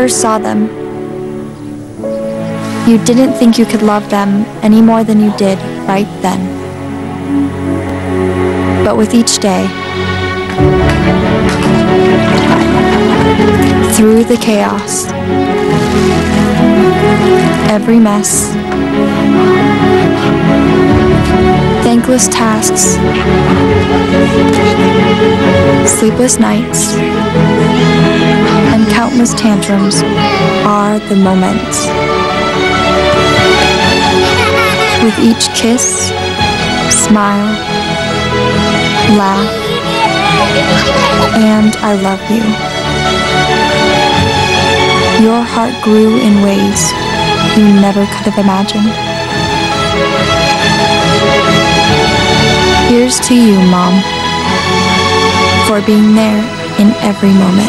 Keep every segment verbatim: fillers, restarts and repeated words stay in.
first saw them, you didn't think you could love them any more than you did right then. But with each day, through the chaos, every mess, thankless tasks, sleepless nights, and countless tantrums are the moments. With each kiss, smile, laugh, and I love you, your heart grew in ways you never could have imagined. Here's to you, Mom, for being there in every moment.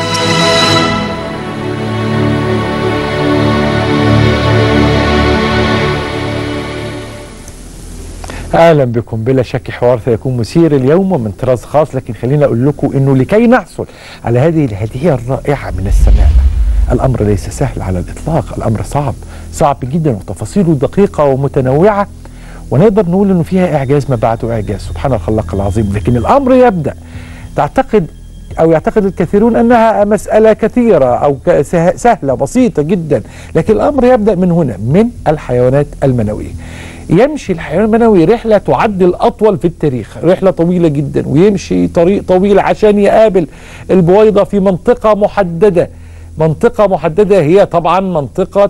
اهلا بكم. بلا شك حوار سيكون مثير اليوم ومن طراز خاص، لكن خلينا اقول لكم انه لكي نحصل على هذه الهديه الرائعه من السماء، الامر ليس سهل على الاطلاق، الامر صعب صعب جدا وتفاصيله دقيقه ومتنوعه، ونقدر نقول انه فيها اعجاز ما بعده اعجاز، سبحان الخلاق العظيم. لكن الامر يبدا، تعتقد او يعتقد الكثيرون انها مساله كثيره او سهله بسيطه جدا، لكن الامر يبدا من هنا، من الحيوانات المنويه. يمشي الحيوان المنوي رحلة تعد الأطول في التاريخ، رحلة طويلة جدا، ويمشي طريق طويل عشان يقابل البويضة في منطقة محددة. منطقة محددة هي طبعا منطقة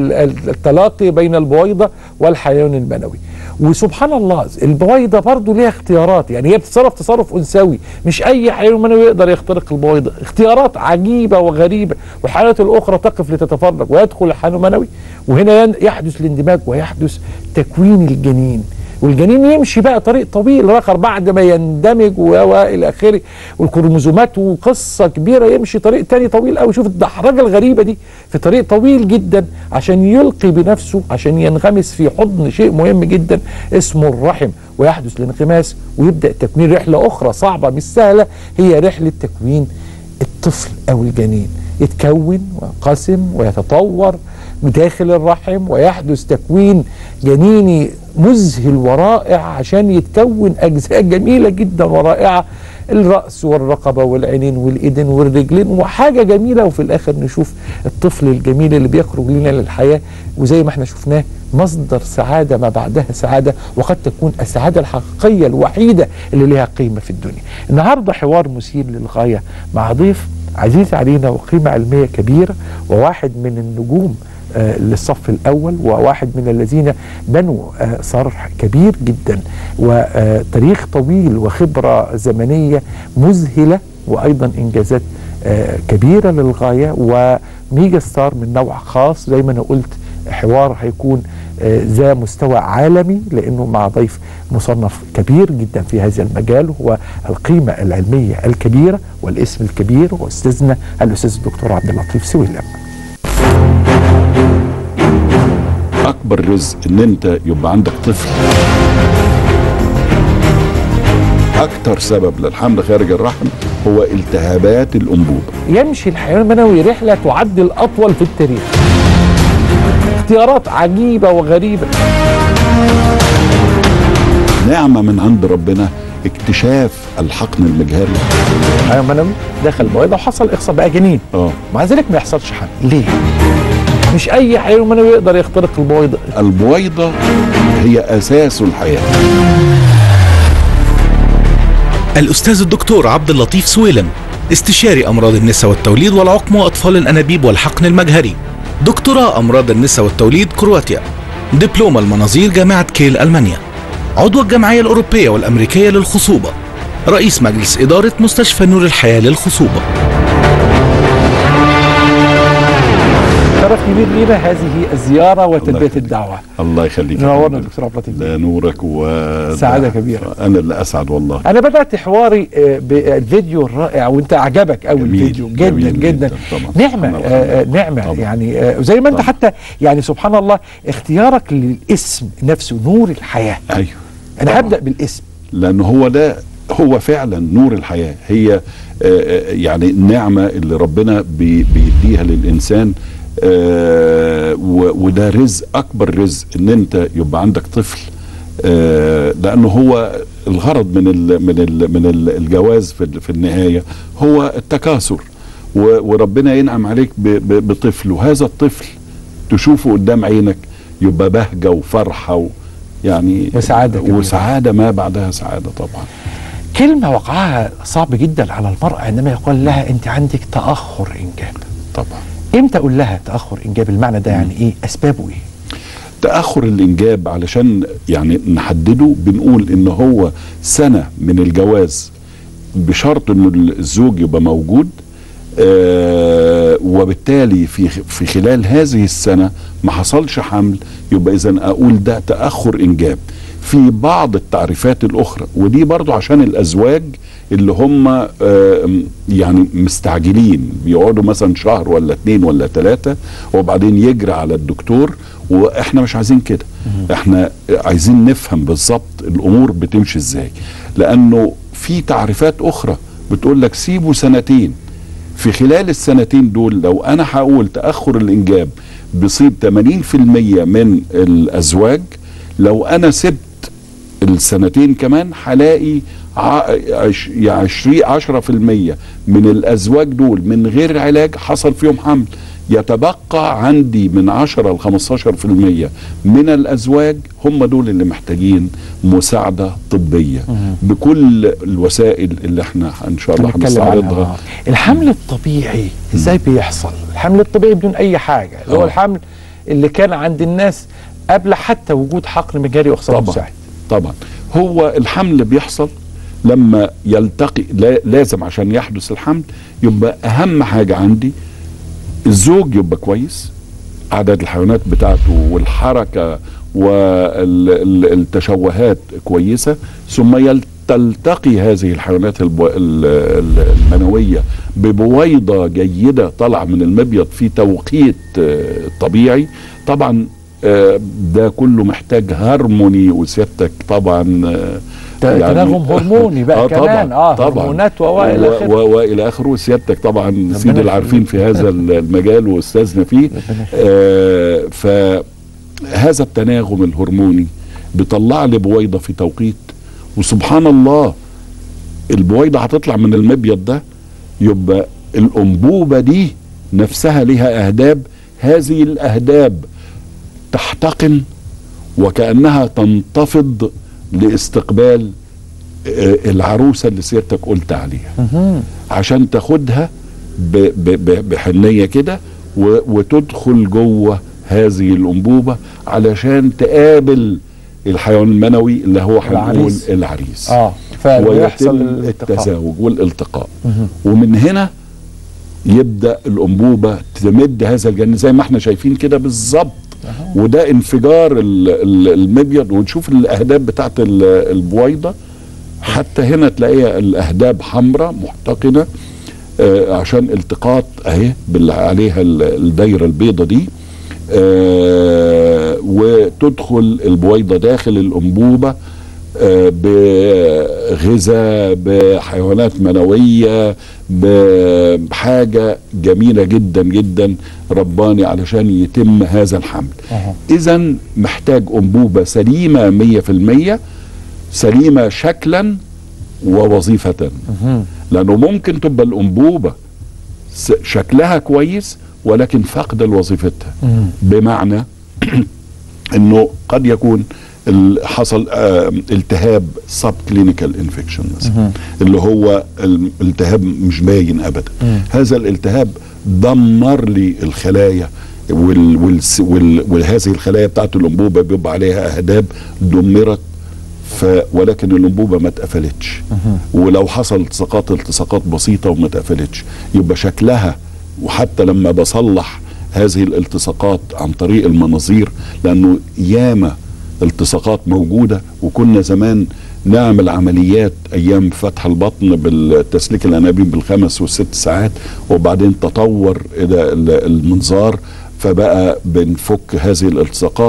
التلاقي بين البويضة والحيوان المنوي. وسبحان الله البويضة برضو ليها اختيارات، يعني هي بتتصرف تصرف أنثوي، مش أي حيوان منوي يقدر يخترق البويضة، اختيارات عجيبة وغريبة، والحيوانات الأخرى تقف لتتفرج ويدخل الحيوان المنوي، وهنا يحدث الاندماج ويحدث تكوين الجنين، والجنين يمشي بقى طريق طويل آخر بعد ما يندمج والى اخره، والكروموزومات وقصه كبيره، يمشي طريق تاني طويل قوي. شوف الدحرجه الغريبه دي في طريق طويل جدا عشان يلقي بنفسه، عشان ينغمس في حضن شيء مهم جدا اسمه الرحم، ويحدث الانغماس ويبدا تكوين رحله اخرى صعبه مش سهله، هي رحله تكوين الطفل او الجنين. يتكون وينقسم ويتطور داخل الرحم، ويحدث تكوين جنيني مذهل ورائع عشان يتكون أجزاء جميلة جدا ورائعة، الرأس والرقبة والعينين والإيدين والرجلين، وحاجة جميلة. وفي الآخر نشوف الطفل الجميل اللي بيخرج لنا للحياة، وزي ما احنا شفناه مصدر سعادة ما بعدها سعادة، وقد تكون السعادة الحقيقية الوحيدة اللي لها قيمة في الدنيا. النهاردة حوار مثير للغاية مع ضيف عزيز علينا وقيمة علمية كبيرة، وواحد من النجوم آه للصف الأول، وواحد من الذين بنوا آه صرح كبير جدا وتاريخ طويل وخبرة زمنية مذهلة، وأيضا إنجازات آه كبيرة للغاية، وميجا ستار من نوع خاص. زي ما أنا قلت حوار هيكون آه ذا مستوى عالمي، لأنه مع ضيف مصنف كبير جدا في هذا المجال، هو القيمة العلمية الكبيرة والاسم الكبير، وأستاذنا الأستاذ الدكتور عبد اللطيف سويلم. اكبر رزق ان انت يبقى عندك طفل. اكتر سبب للحمل خارج الرحم هو التهابات الانبوبه. يمشي الحيوان المنوي رحله تعد الاطول في التاريخ، اختيارات عجيبه وغريبه، نعمه من عند ربنا، اكتشاف الحقن المجهري. الحيوان المنوي دخل البويضه وحصل اخصاب بقى جنين، اه مع ذلك ما يحصلش حمل. ليه؟ مش أي حيوان منوي يقدر يخترق البويضة. البويضة هي أساس الحياة. الأستاذ الدكتور عبد اللطيف سويلم، استشاري أمراض النساء والتوليد والعقم وأطفال الأنابيب والحقن المجهري، دكتوراه أمراض النساء والتوليد كرواتيا، دبلوم المناظير جامعة كيل ألمانيا، عضو الجمعية الأوروبية والأمريكية للخصوبة، رئيس مجلس إدارة مستشفى نور الحياة للخصوبة. شرف كبير لينا هذه الزيارة وتلبية الدعوة. الله يخليك. نورنا دكتور عبد اللطيف. ده نورك و سعادة كبيرة. أنا اللي أسعد والله. أنا بدأت حواري بالفيديو الرائع، وأنت عجبك أوي الفيديو جدا جدا, جدا. نعمة آه نعمة طبعا. يعني آه زي ما أنت طبعا. حتى يعني سبحان الله اختيارك للاسم نفسه نور الحياة. أيوه. أنا هبدأ بالاسم لأن هو ده هو فعلا نور الحياه، هي يعني النعمه اللي ربنا بيديها للانسان، وده رزق، اكبر رزق ان انت يبقى عندك طفل، لانه هو الغرض من ال من ال من الجواز في في النهايه هو التكاثر، وربنا ينعم عليك بطفل، وهذا الطفل تشوفه قدام عينك يبقى بهجه وفرحه و يعني وسعاده وسعاده ما بعدها سعاده طبعا. كلمه وقعها صعب جدا على المراه عندما يقال لها انت عندك تاخر انجاب. طبعا. امتى اقول لها تاخر انجاب؟ المعنى ده يعني ايه؟ اسبابه ايه؟ تاخر الانجاب علشان يعني نحدده بنقول ان هو سنه من الجواز بشرط انه الزوج يبقى موجود، آه وبالتالي في في خلال هذه السنه ما حصلش حمل، يبقى اذا اقول ده تاخر انجاب. في بعض التعريفات الاخرى، ودي برضو عشان الازواج اللي هم آه يعني مستعجلين بيقعدوا مثلا شهر ولا اتنين ولا تلاته وبعدين يجري على الدكتور، واحنا مش عايزين كده، احنا عايزين نفهم بالظبط الامور بتمشي ازاي، لانه في تعريفات اخرى بتقول لك سيبوا سنتين، في خلال السنتين دول لو انا هقول تاخر الانجاب بيصيب ثمانين في المية من الازواج، لو انا سبت السنتين كمان هلاقي عشرين عشرة في المية من الازواج دول من غير علاج حصل فيهم حمل، يتبقى عندي من عشرة ل خمستاشر في المية من الازواج هم دول اللي محتاجين مساعده طبيه بكل الوسائل اللي احنا ان شاء الله هنستعرضها. الحمل الطبيعي ازاي بيحصل؟ الحمل الطبيعي بدون اي حاجه، اللي هو الحمل اللي كان عند الناس قبل حتى وجود حقن مجاري واخصاب مساعد. طبعا هو الحمل بيحصل لما يلتقي، لازم عشان يحدث الحمل يبقى اهم حاجه عندي الزوج يبقى كويس، عدد الحيوانات بتاعته والحركة والتشوهات كويسة، ثم تلتقي هذه الحيوانات المنوية ببويضة جيدة طالعة من المبيض في توقيت طبيعي. طبعا ده كله محتاج هارموني، وسيادتك طبعا يعني تناغم هرموني بقى آه كمان اه طبعا هرمونات والى اخره والى اخره. سيادتك طبعا سيد العارفين في هذا المجال واستاذنا فيه. آه فهذا التناغم الهرموني بيطلع لي بويضه في توقيت، وسبحان الله البويضه هتطلع من المبيض ده، يبقى الانبوبه دي نفسها لها اهداب، هذه الاهداب تحتقن وكانها تنتفض لاستقبال العروسه اللي سيادتك قلت عليها، عشان تاخدها بحنيه كده وتدخل جوه هذه الانبوبه علشان تقابل الحيوان المنوي اللي هو هنقول العريس، اه ويتم التزاوج والالتقاء. ومن هنا يبدا الانبوبه تمد هذا الجنين زي ما احنا شايفين كده بالظبط، وده انفجار المبيض. ونشوف الاهداب بتاعت البويضه، حتى هنا تلاقيها الاهداب حمراء محتقنه آه عشان التقاط اهي عليها الدايره البيضه دي، آه وتدخل البويضه داخل الانبوبه آه بغذاء، بحيوانات منويه، بحاجه جميله جدا جدا رباني علشان يتم هذا الحمل. أه. اذا محتاج انبوبه سليمه مية في المية، سليمه شكلا ووظيفه. أه. لانه ممكن تبقى الانبوبه شكلها كويس ولكن فاقده لوظيفتها. أه. بمعنى انه قد يكون حصل التهاب سب كلينيكال انفكشن مثلا، اللي هو الالتهاب مش باين ابدا. مم. هذا الالتهاب دمر لي الخلايا وال وال وال وهذه الخلايا بتاعت الانبوبه بيبقى عليها اهداب دمرت، ف ولكن الانبوبه ما اتقفلتش. ولو حصل التصاقات التصاقات بسيطه وما اتقفلتش، يبقى شكلها. وحتى لما بصلح هذه الالتصاقات عن طريق المناظير، لانه ياما التصاقات موجودة، وكنا زمان نعمل عمليات ايام فتح البطن بالتسليك الانابيب بالخمس والست ساعات، وبعدين تطور الى المنظار فبقى بنفك هذه الالتصاقات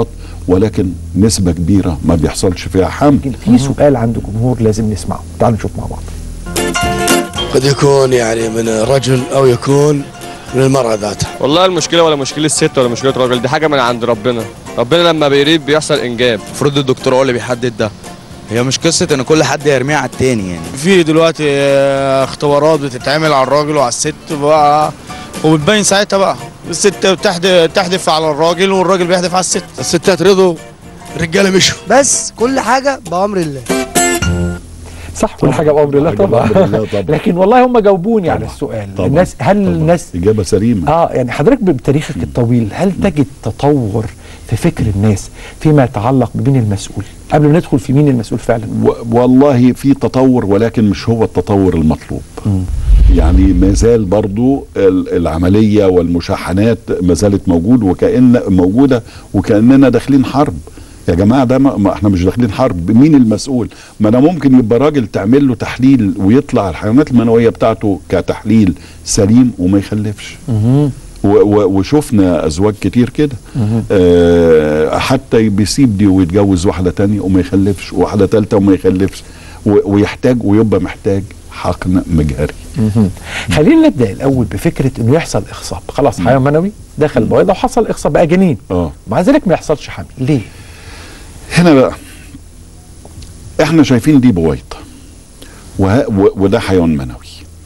ولكن نسبه كبيره ما بيحصلش فيها حمل. في سؤال عند الجمهور لازم نسمعه، تعالوا نشوف مع بعض. قد يكون يعني من رجل او يكون من المرأة ذاتها. والله المشكله ولا مشكله ست ولا مشكله راجل، دي حاجه من عند ربنا. ربنا لما بيريد بيحصل انجاب. المفروض الدكتور هو اللي بيحدد ده. هي مش قصه ان كل حد يرميها على التاني يعني. في دلوقتي اختبارات بتتعمل على الراجل وعلى الست بقى، وبتبين ساعتها بقى الست بتحدف على الراجل والراجل بيحدف على الست. الستات رضوا، الرجاله مشوا، بس كل حاجه بامر الله. صح، كل حاجه بامر الله طبعا. لكن والله هم جاوبوني على السؤال. طبعًا. الناس هل طبعًا. الناس اجابه سليمه. اه يعني حضرتك بتاريخك الطويل هل تجد تطور في فكر الناس فيما يتعلق بمين المسؤول قبل ما ندخل في مين المسؤول فعلا؟ والله في تطور، ولكن مش هو التطور المطلوب. م. يعني ما زال برضو العمليه والمشاحنات ما زالت موجود وكأن موجوده وكأننا داخلين حرب. يا جماعه ده ما احنا مش داخلين حرب، مين المسؤول؟ ما انا ممكن يبقى راجل تعمل له تحليل ويطلع الحيوانات المنويه بتاعته كتحليل سليم وما يخلفش. وشفنا ازواج كتير كده، آه حتى بيسيب دي ويتجوز واحده تانية وما يخلفش، واحده ثالثه وما يخلفش، ويحتاج ويبقى محتاج حقن مجهري. خلينا نبدا الاول بفكره انه يحصل اخصاب، خلاص حيوان منوي دخل البويضه وحصل اخصاب بقى جنين، اه مع ذلك ما يحصلش حمل، ليه؟ هنا بقى احنا شايفين دي بويضه وده حيوان منوي.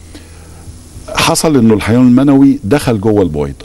حصل انه الحيوان المنوي دخل جوه البويضه.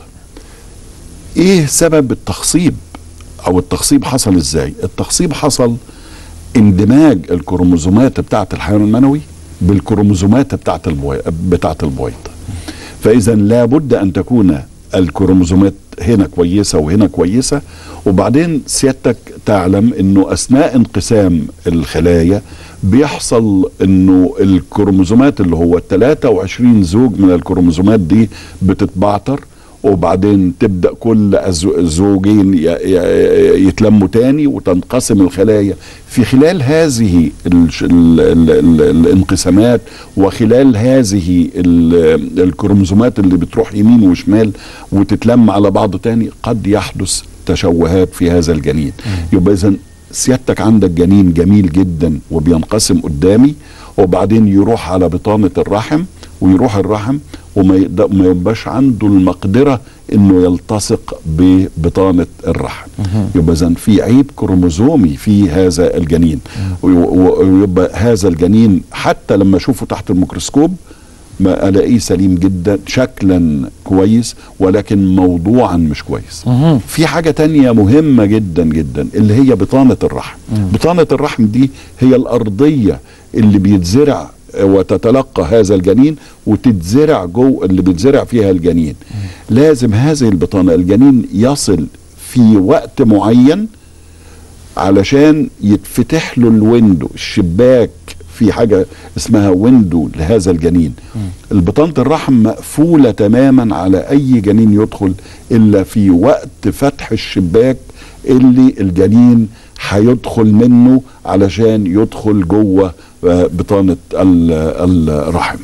ايه سبب التخصيب او التخصيب حصل ازاي؟ التخصيب حصل اندماج الكروموزومات بتاعه الحيوان المنوي بالكروموزومات بتاعه البويضه بتاعه البويضه. فاذا لابد ان تكون الكروموزومات هنا كويسه وهنا كويسه. وبعدين سيادتك تعلم انه اثناء انقسام الخلايا بيحصل انه الكروموزومات اللي هو ثلاثة وعشرين زوج من الكروموزومات دي بتتبعتر، وبعدين تبدأ كل زوجين يتلموا تاني وتنقسم الخلايا. في خلال هذه ال ال ال ال الانقسامات وخلال هذه الكروموزومات اللي بتروح يمين وشمال وتتلم على بعض تاني قد يحدث تشوهات في هذا الجنين. يبقى إذن سيادتك عندك جنين جميل جدا وبينقسم قدامي، وبعدين يروح على بطانة الرحم ويروح الرحم وما يبقاش عنده المقدرة انه يلتصق ببطانة الرحم. يبقى اذا في عيب كروموزومي في هذا الجنين، ويبقى هذا الجنين حتى لما اشوفه تحت الميكروسكوب ما الاقيه سليم جدا شكلا كويس، ولكن موضوعا مش كويس. في حاجة تانية مهمة جدا جدا اللي هي بطانة الرحم. بطانة الرحم دي هي الأرضية اللي بيتزرع وتتلقى هذا الجنين وتتزرع جو اللي بيتزرع فيها الجنين. لازم هذه البطانة الجنين يصل في وقت معين علشان يتفتح له الويندو الشباك، في حاجة اسمها ويندو لهذا الجنين. البطانة الرحم مقفولة تماما على أي جنين يدخل إلا في وقت فتح الشباك اللي الجنين هيدخل منه علشان يدخل جوه بطانة الرحم.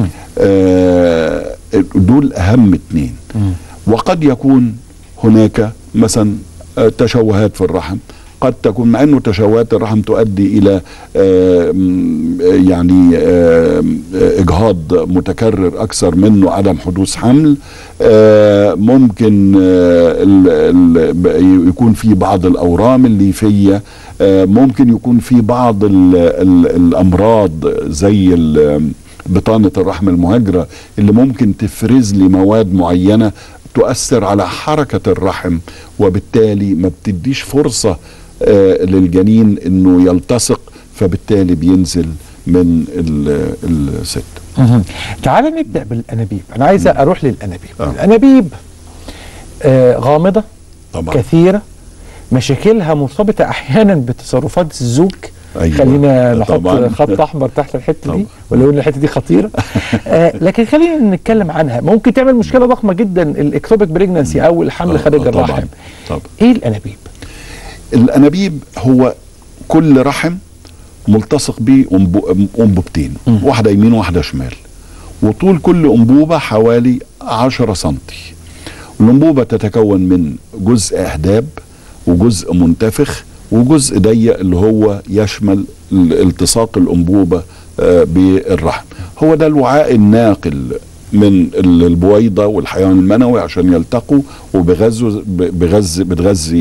آه دول أهم اتنين. وقد يكون هناك مثلا تشوهات في الرحم، قد تكون مع انه تشوهات الرحم تؤدي الى آه يعني آه اجهاض متكرر اكثر منه عدم حدوث حمل. آه ممكن آه ال ال يكون في بعض الاورام الليفيه، آه ممكن يكون في بعض ال ال الامراض زي بطانه الرحم المهاجره اللي ممكن تفرز لي مواد معينه تؤثر على حركه الرحم، وبالتالي ما بتديش فرصه آه للجنين انه يلتصق، فبالتالي بينزل من الست. تعال نبدا بالانابيب. انا عايز اروح للانابيب. آه. الانابيب آه غامضه طبعا، كثيره، مشاكلها مرتبطه احيانا بتصرفات الزوج. أيوة. خلينا نحط طبعا خط احمر تحت الحته دي ولو ان الحته دي خطيره. آه لكن خلينا نتكلم عنها. ممكن تعمل مشكله ضخمه جدا، الاكتوبيك بريجنانسي او الحمل خارج آه الرحم. طبعا. ايه الانابيب؟ الانابيب هو كل رحم ملتصق به انبوبتين، واحده يمين وواحده شمال، وطول كل انبوبه حوالي عشرة سنتي. الانبوبه تتكون من جزء اهداب وجزء منتفخ وجزء ضيق اللي هو يشمل التصاق الانبوبه بالرحم. هو ده الوعاء الناقل من البويضه والحيوان المنوي عشان يلتقوا وبغزوا بغز بتغذي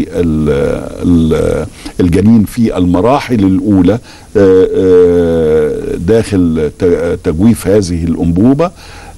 الجنين في المراحل الاولى داخل تجويف هذه الانبوبه.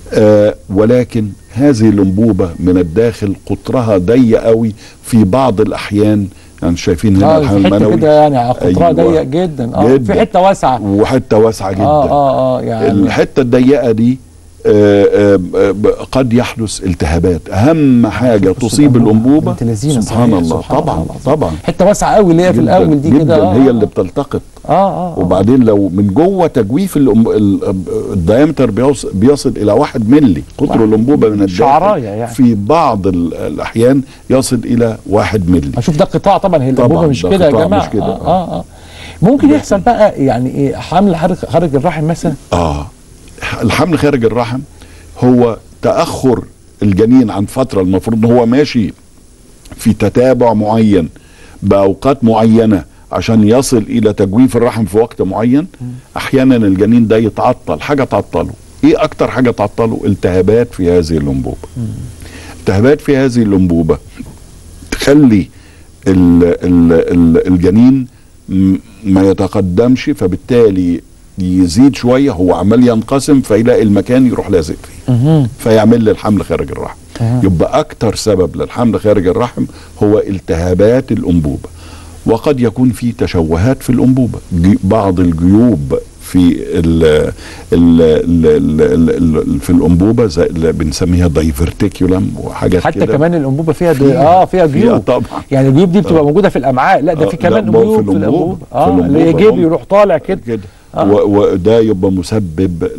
ولكن هذه الانبوبه من الداخل قطرها ضيق قوي في بعض الاحيان، يعني شايفين هنا اه في حته كده يعني قطرها أيوة ضيق جدا اه جداً. في حته واسعه وحته واسعه جدا. اه اه اه يعني الحته الضيقه دي آآ آآ قد يحدث التهابات. اهم حاجه تصيب الانبوبه سبحان الله. سبحان طبعا الله. طبعا حته واسعه قوي اللي هي في الاول دي كده آه هي اللي بتلتقط. اه اه وبعدين لو من جوه تجويف الدايمتر بيوصل, بيصل الى واحد ملي قطر الانبوبه من الداخل يعني. في بعض الاحيان يصل الى واحد ملي. اشوف ده قطاع طبعا، هي الانبوبه مش كده يا جماعه. مش كده آه, اه اه ممكن يحصل بقى يعني ايه حمل خارج الرحم مثلا؟ اه الحمل خارج الرحم هو تأخر الجنين عن فترة المفروض ان هو ماشي في تتابع معين بأوقات معينة عشان يصل إلى تجويف الرحم في وقت معين. أحيانا الجنين ده يتعطل، حاجة تعطله. إيه أكتر حاجة تعطله؟ التهابات في هذه الأنبوبة. التهابات في هذه الأنبوبة تخلي ال ال ال الجنين ما يتقدمش، فبالتالي يزيد شويه، هو عمال ينقسم فيلاقي المكان يروح لازق فيه فيعمل لي الحمل خارج الرحم. أه. يبقى اكتر سبب للحمل خارج الرحم هو التهابات الانبوبه، وقد يكون في تشوهات في الانبوبه، بعض الجيوب في ال ال ال ال ال في الانبوبه زي اللي بنسميها دايفرتيكولم وحاجات حتى كده. كمان الانبوبه فيها, فيها اه فيها جيوب طبعا. يعني الجيوب دي بتبقى موجوده في الامعاء، لا ده في كمان جيوب في الانبوبه اه اللي جيب يروح طالع كده كده آه. وده يبقى مسبب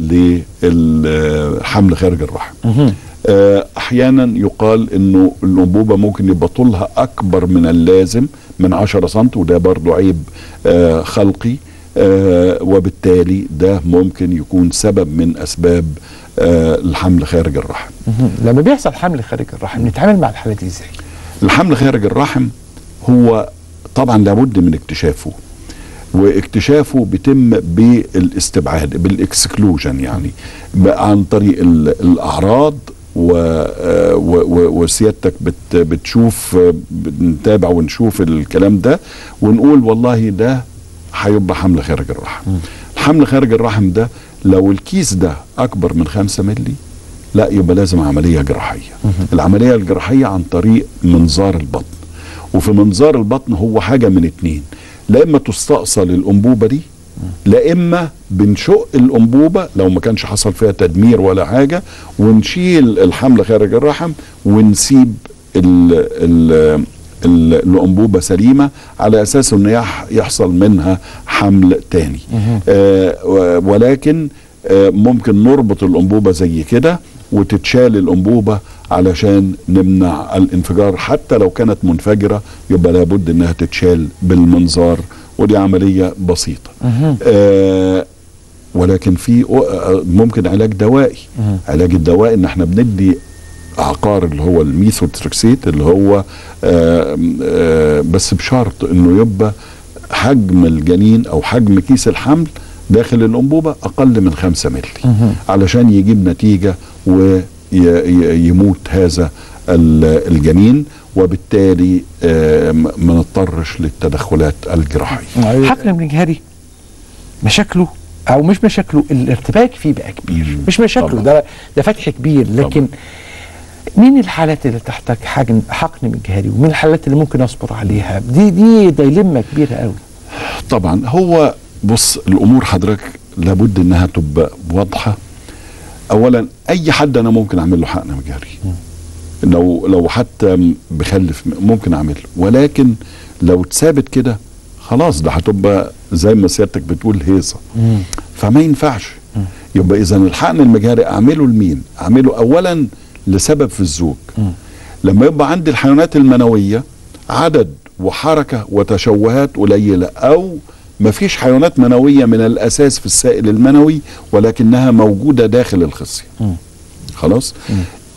للحمل خارج الرحم. آه احيانا يقال انه الانبوبه ممكن يبقى طولها اكبر من اللازم من عشرة سنتي، وده برضو عيب آه خلقي. آه وبالتالي ده ممكن يكون سبب من اسباب آه الحمل خارج الرحم. لما بيحصل حمل خارج الرحم نتعامل مع الحالة دي ازاي؟ الحمل خارج الرحم هو طبعا لابد من اكتشافه، واكتشافه بيتم بالاستبعاد بالاكسكلوجن، يعني عن طريق الاعراض وسيادتك بت بتشوف بنتابع ونشوف الكلام ده ونقول والله ده هيبقى حمل خارج الرحم. م. الحمل خارج الرحم ده لو الكيس ده اكبر من خمسة ملي لا يبقى لازم عمليه جراحيه. م. العمليه الجراحيه عن طريق منظار البطن، وفي منظار البطن هو حاجه من اتنين، لا اما تستأصل الانبوبه دي، لا اما بنشق الانبوبه لو ما كانش حصل فيها تدمير ولا حاجه ونشيل الحمل خارج الرحم ونسيب ال ال الانبوبه سليمه على اساس ان يحصل منها حمل تاني. آه ولكن آه ممكن نربط الانبوبه زي كده وتتشال الانبوبه علشان نمنع الانفجار، حتى لو كانت منفجره يبقى لابد انها تتشال بالمنظار، ودي عمليه بسيطه. آه ولكن في ممكن علاج دوائي. أه. علاج الدوائي ان احنا بندي عقار اللي هو الميثوتريكسيت اللي هو آآ آآ بس بشرط انه يبقى حجم الجنين او حجم كيس الحمل داخل الانبوبه اقل من خمسة ملي علشان يجيب نتيجه ويموت هذا الجنين، وبالتالي ما نضطرش للتدخلات الجراحيه. الحقن المجهري مشاكله او مش مشاكله الارتباك فيه بقى كبير، مش مشاكله ده ده فتح كبير، لكن طبعا. مين الحالات اللي تحتاج حقن حقن مجهري ومين الحالات اللي ممكن اصبر عليها؟ دي دي دايلمه كبيره قوي. طبعا هو بص الامور حضرتك لابد انها تبقى واضحه. اولا اي حد انا ممكن اعمل له حقن مجهري، لو لو حتى بخلف ممكن اعمله، ولكن لو اتثابت كده خلاص ده هتبقى زي ما سيادتك بتقول هيصه، فما ينفعش. مم. يبقى اذا الحقن المجهري اعمله لمين؟ اعمله اولا لسبب في الزوج. مم. لما يبقى عندي الحيوانات المنويه عدد وحركه وتشوهات قليله، او ما فيش حيوانات منويه من الاساس في السائل المنوي ولكنها موجوده داخل الخصيه. مم. خلاص؟ مم.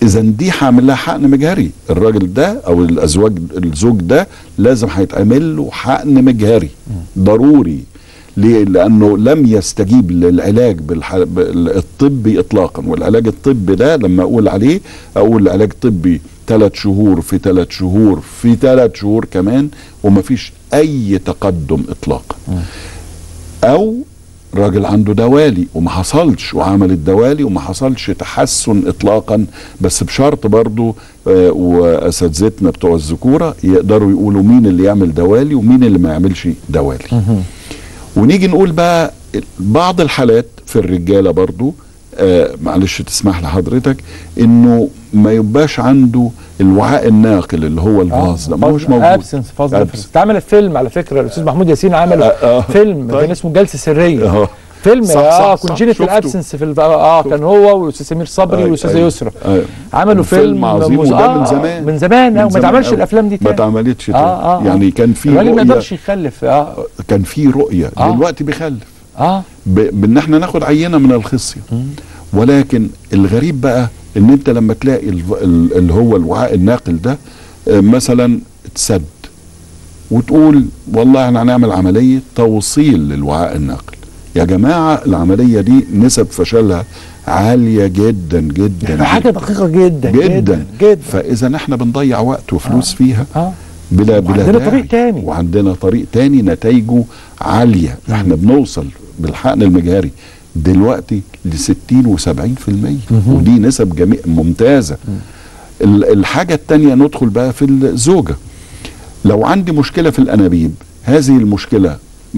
اذا دي هعمل لها حقن مجهري. الراجل ده او الازواج الزوج ده لازم هيتعمل له حقن مجهري ضروري. ليه؟ لانه لم يستجيب للعلاج الطبي اطلاقا. والعلاج الطبي ده لما اقول عليه اقول علاج طبي ثلاث شهور في ثلاث شهور في ثلاث شهور كمان ومفيش اي تقدم اطلاقا. او راجل عنده دوالي وما حصلش وعمل الدوالي وما حصلش تحسن اطلاقا، بس بشرط برضو آه واساتذتنا بتوع الذكوره يقدروا يقولوا مين اللي يعمل دوالي ومين اللي ما يعملش دوالي. ونيجي نقول بقى بعض الحالات في الرجاله برضو آه معلش تسمح لحضرتك انه ما يبقاش عنده الوعاء الناقل اللي هو الفاز ده، مش موجود. ابسنس فاز ديفرنس. اتعمل فيلم على فكره الاستاذ محمود ياسين عمل آه آه فيلم طيب. كان اسمه جلسه سريه. آه فيلم صح اه كونجينيتال ابسنس في اه كان هو والاستاذ سمير صبري والاستاذه يسرا عملوا فيلم عظيم وده من زمان من زمان اه وما اتعملش الافلام دي تاني. ما اتعملتش آه آه آه يعني كان في الراجل ما يقدرش يخلف. اه كان في رؤيه آه دلوقتي بيخلف اه بان احنا ناخد عينه من الخصيه. ولكن الغريب بقى ان انت لما تلاقي اللي هو الوعاء الناقل ده مثلا اتسد وتقول والله احنا هنعمل عمليه توصيل للوعاء الناقل. يا جماعه العمليه دي نسب فشلها عاليه جدا جدا يعني حاجه دقيقه جدا جدا, جدا, جدا. فاذا احنا بنضيع وقت وفلوس آه. فيها آه. بلا بلا وعندنا طريق تاني وعندنا طريق تاني نتائجه عاليه. م. احنا بنوصل بالحقن المجهري دلوقتي ل ستين وسبعين في المية ودي نسب جميع ممتازه. م. الحاجه الثانيه ندخل بقى في الزوجه. لو عندي مشكله في الانابيب، هذه المشكله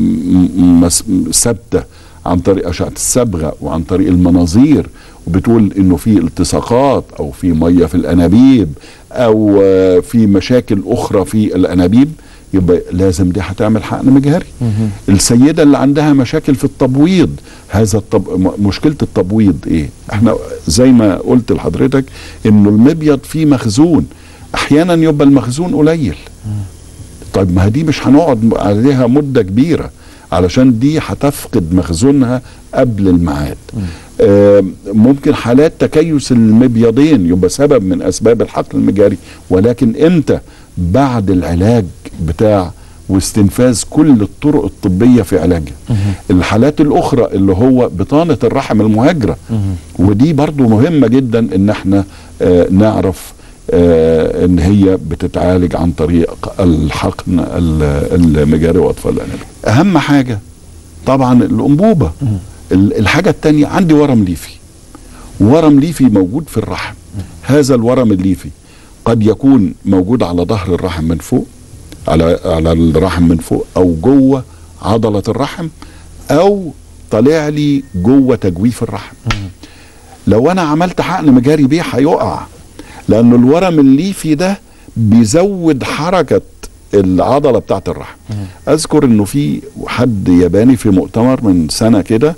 ثابته عن طريق اشعه الصبغه وعن طريق المناظير وبتقول انه في التصاقات او في ميه في الانابيب او في مشاكل اخرى في الانابيب، يبقى لازم دي هتعمل حقن مجهري. السيده اللي عندها مشاكل في التبويض، هذا الطب... مشكله التبويض ايه؟ احنا زي ما قلت لحضرتك انه المبيض فيه مخزون، احيانا يبقى المخزون قليل. طيب ما دي مش هنقعد عليها مده كبيره علشان دي هتفقد مخزونها قبل الميعاد. آه ممكن حالات تكيس المبيضين يبقى سبب من اسباب الحقن المجهري، ولكن امتى؟ بعد العلاج بتاع واستنفاذ كل الطرق الطبيه في علاجها. الحالات الاخرى اللي هو بطانه الرحم المهاجره، ودي برضو مهمه جدا ان احنا آه نعرف آه ان هي بتتعالج عن طريق الحقن المجهري واطفال الانابيب. اهم حاجه طبعا الانبوبه. الحاجه الثانيه عندي ورم ليفي. ورم ليفي موجود في الرحم. هذا الورم الليفي قد يكون موجود على ظهر الرحم من فوق، على على الرحم من فوق، او جوه عضله الرحم، او طالع لي جوه تجويف الرحم. لو انا عملت حقن مجهري بيه هيقع، لأن الورم الليفي ده بيزود حركة العضلة بتاعت الرحم. أذكر إنه في حد ياباني في مؤتمر من سنة كده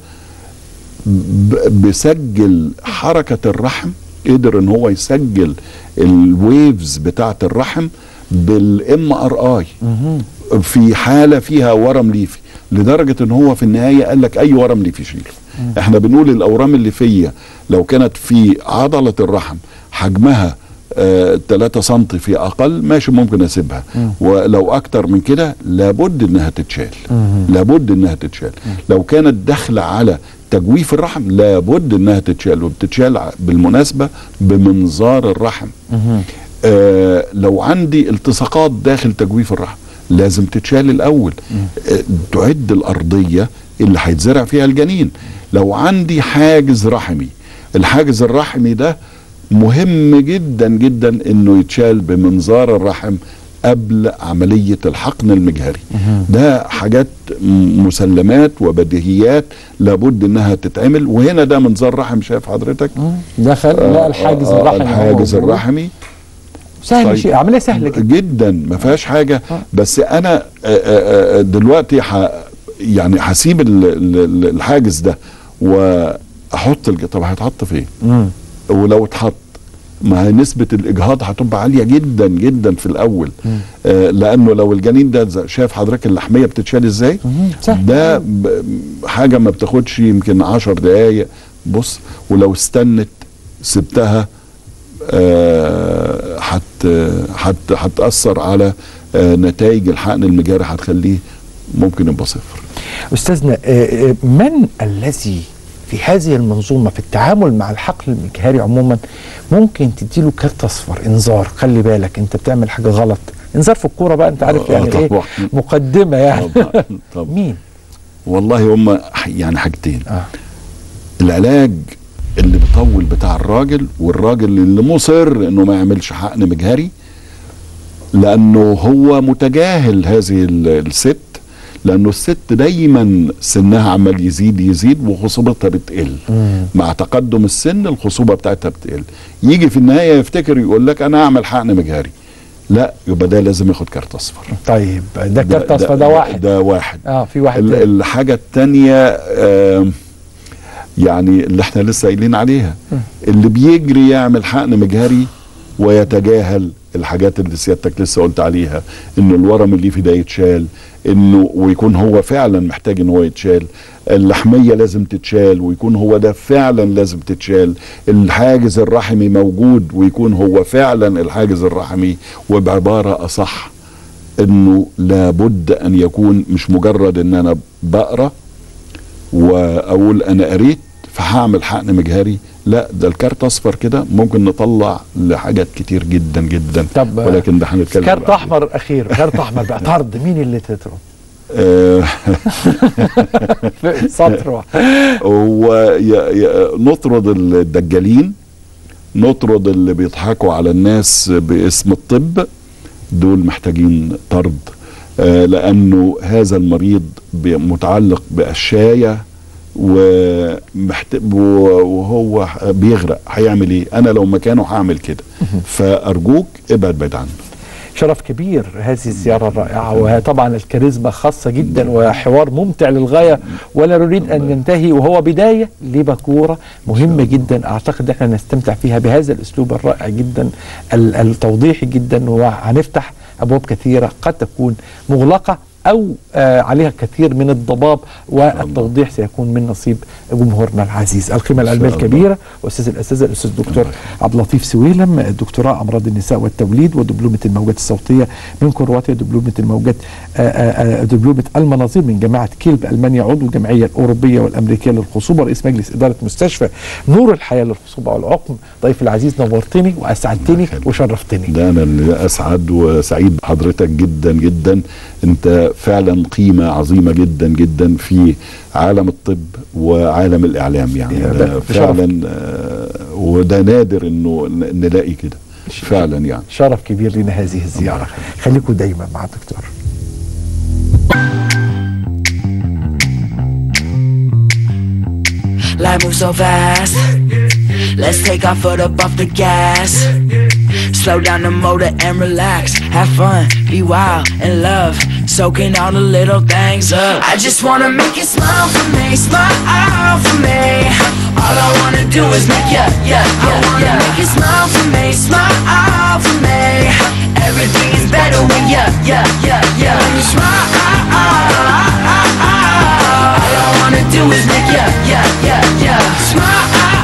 بيسجل حركة الرحم، قدر إن هو يسجل الويفز بتاعت الرحم بالام ار اي في حالة فيها ورم ليفي، لدرجة إن هو في النهاية قال لك أي ورم ليفي شيله. احنا بنقول الأورام الليفية لو كانت في عضلة الرحم حجمها آه ثلاثة سنتي في اقل ماشي ممكن اسيبها، مم. ولو اكتر من كده لابد انها تتشال. مم. لابد انها تتشال. مم. لو كانت داخله على تجويف الرحم لابد انها تتشال، وبتتشال بالمناسبه بمنظار الرحم. آه لو عندي التصاقات داخل تجويف الرحم لازم تتشال الاول. آه تعد الارضيه اللي هيتزرع فيها الجنين. لو عندي حاجز رحمي، الحاجز الرحمي ده مهم جدا جدا انه يتشال بمنظار الرحم قبل عملية الحقن المجهري. ده حاجات مسلمات وبديهيات لابد انها تتعمل. وهنا ده منظار رحم، شايف حضرتك ده خلق آه الحاجز آه الرحمي. الحاجز الرحمي سهل. طيب شيء عملية سهلة جدا, جدا ما فيهاش حاجة. آه. بس انا آه دلوقتي ح يعني هسيب الحاجز ده واحط الج... طب هيتحط فين؟ ولو اتحط ما هي نسبة الإجهاض هتبقى عالية جدا جدا في الأول. آه لأنه لو الجنين ده شايف حضرتك اللحمية بتتشال إزاي؟ ده حاجة ما بتاخدش يمكن عشر دقايق. بص، ولو استنت سبتها آه حت حت هتاثر على آه نتائج الحقن المجاري، هتخليه ممكن يبقى صفر. استاذنا، آه من الذي في هذه المنظومه في التعامل مع الحقل المجهري عموما ممكن تديله كارت اصفر، انذار، خلي بالك انت بتعمل حاجه غلط، انذار في الكوره بقى انت عارف يعني آه ايه مقدمه يعني. طبعا طبعا. مين؟ والله هم يعني حاجتين. آه. العلاج اللي بيطول بتاع الراجل، والراجل اللي مصر انه ما يعملش حقن مجهري لانه هو متجاهل هذه الست، لانه الست دايما سنها عمال يزيد يزيد وخصوبتها بتقل. مم. مع تقدم السن الخصوبه بتاعتها بتقل، يجي في النهايه يفتكر يقول لك انا اعمل حقن مجهري، لا يبقى ده لازم ياخد كارت اصفر. طيب ده كارت اصفر، ده واحد ده واحد اه في واحد ال- الحاجه الثانيه آه يعني اللي احنا لسه قايلين عليها، م. اللي بيجري يعمل حقن مجهري ويتجاهل الحاجات اللي سيادتك لسه قلت عليها، انه الورم الليفي ده يتشال، انه ويكون هو فعلا محتاج ان هو يتشال، اللحميه لازم تتشال ويكون هو ده فعلا لازم تتشال، الحاجز الرحمي موجود ويكون هو فعلا الحاجز الرحمي، وبعباره اصح انه لابد ان يكون مش مجرد ان انا بقرا واقول انا قريت فهعمل حقن مجهري، لا ده الكارت اصفر كده ممكن نطلع لحاجات كتير جدا جدا. طب ولكن ده هنتكلم كارت احمر اخير، كارت احمر بقى طرد، مين اللي تطرد؟ سطر ونطرد الدجالين، نطرد اللي بيضحكوا على الناس باسم الطب، دول محتاجين طرد، آه لانه هذا المريض متعلق باشياء ومحتاج وهو بيغرق، هيعمل ايه؟ انا لو مكانه هعمل كده. فارجوك ابعد بعيد عنه. شرف كبير هذه الزيارة الرائعة، وطبعا الكاريزما خاصة جدا وحوار ممتع للغاية، ولا نريد أن ننتهي، وهو بداية لبكورة مهمة جدا أعتقد احنا نستمتع فيها بهذا الأسلوب الرائع جدا التوضيحي جدا، وهنفتح أبواب كثيرة قد تكون مغلقة أو آه عليها كثير من الضباب، والتوضيح سيكون من نصيب جمهورنا العزيز. القيمة العلمية الكبيرة أستاذ الأستاذ الأستاذ الدكتور عبد اللطيف سويلم، دكتوراه أمراض النساء والتوليد ودبلومة الموجات الصوتية من كرواتيا، دبلومة الموجات آه آه دبلومة المناظير من جامعة كيل بألمانيا، عضو الجمعية الأوروبية والأمريكية للخصوبة، رئيس مجلس إدارة مستشفى نور الحياة للخصوبة والعقم. ضيف العزيز نورتني وأسعدتني وشرفتني. ده أنا اللي أسعد وسعيد بحضرتك جدا جدا، أنت فعلا قيمة عظيمة جدا جدا في عالم الطب وعالم الإعلام، يعني ده فعلا آه وده نادر انه نلاقي كده فعلا، يعني شرف كبير لنا هذه الزيارة. خليكم دايما مع الدكتور. Life moves so fast. Let's take our foot up off the gas. Slow down the motor and relax. Have fun, be wild and love, soaking all the little things up. I just wanna make you smile for me, smile for me. All I wanna do is make you, yeah, yeah, I wanna yeah. make you smile for me, smile for me. Everything is better when you, yeah, yeah, yeah. When you smile, all I wanna do is make you, yeah, yeah, yeah. Smile.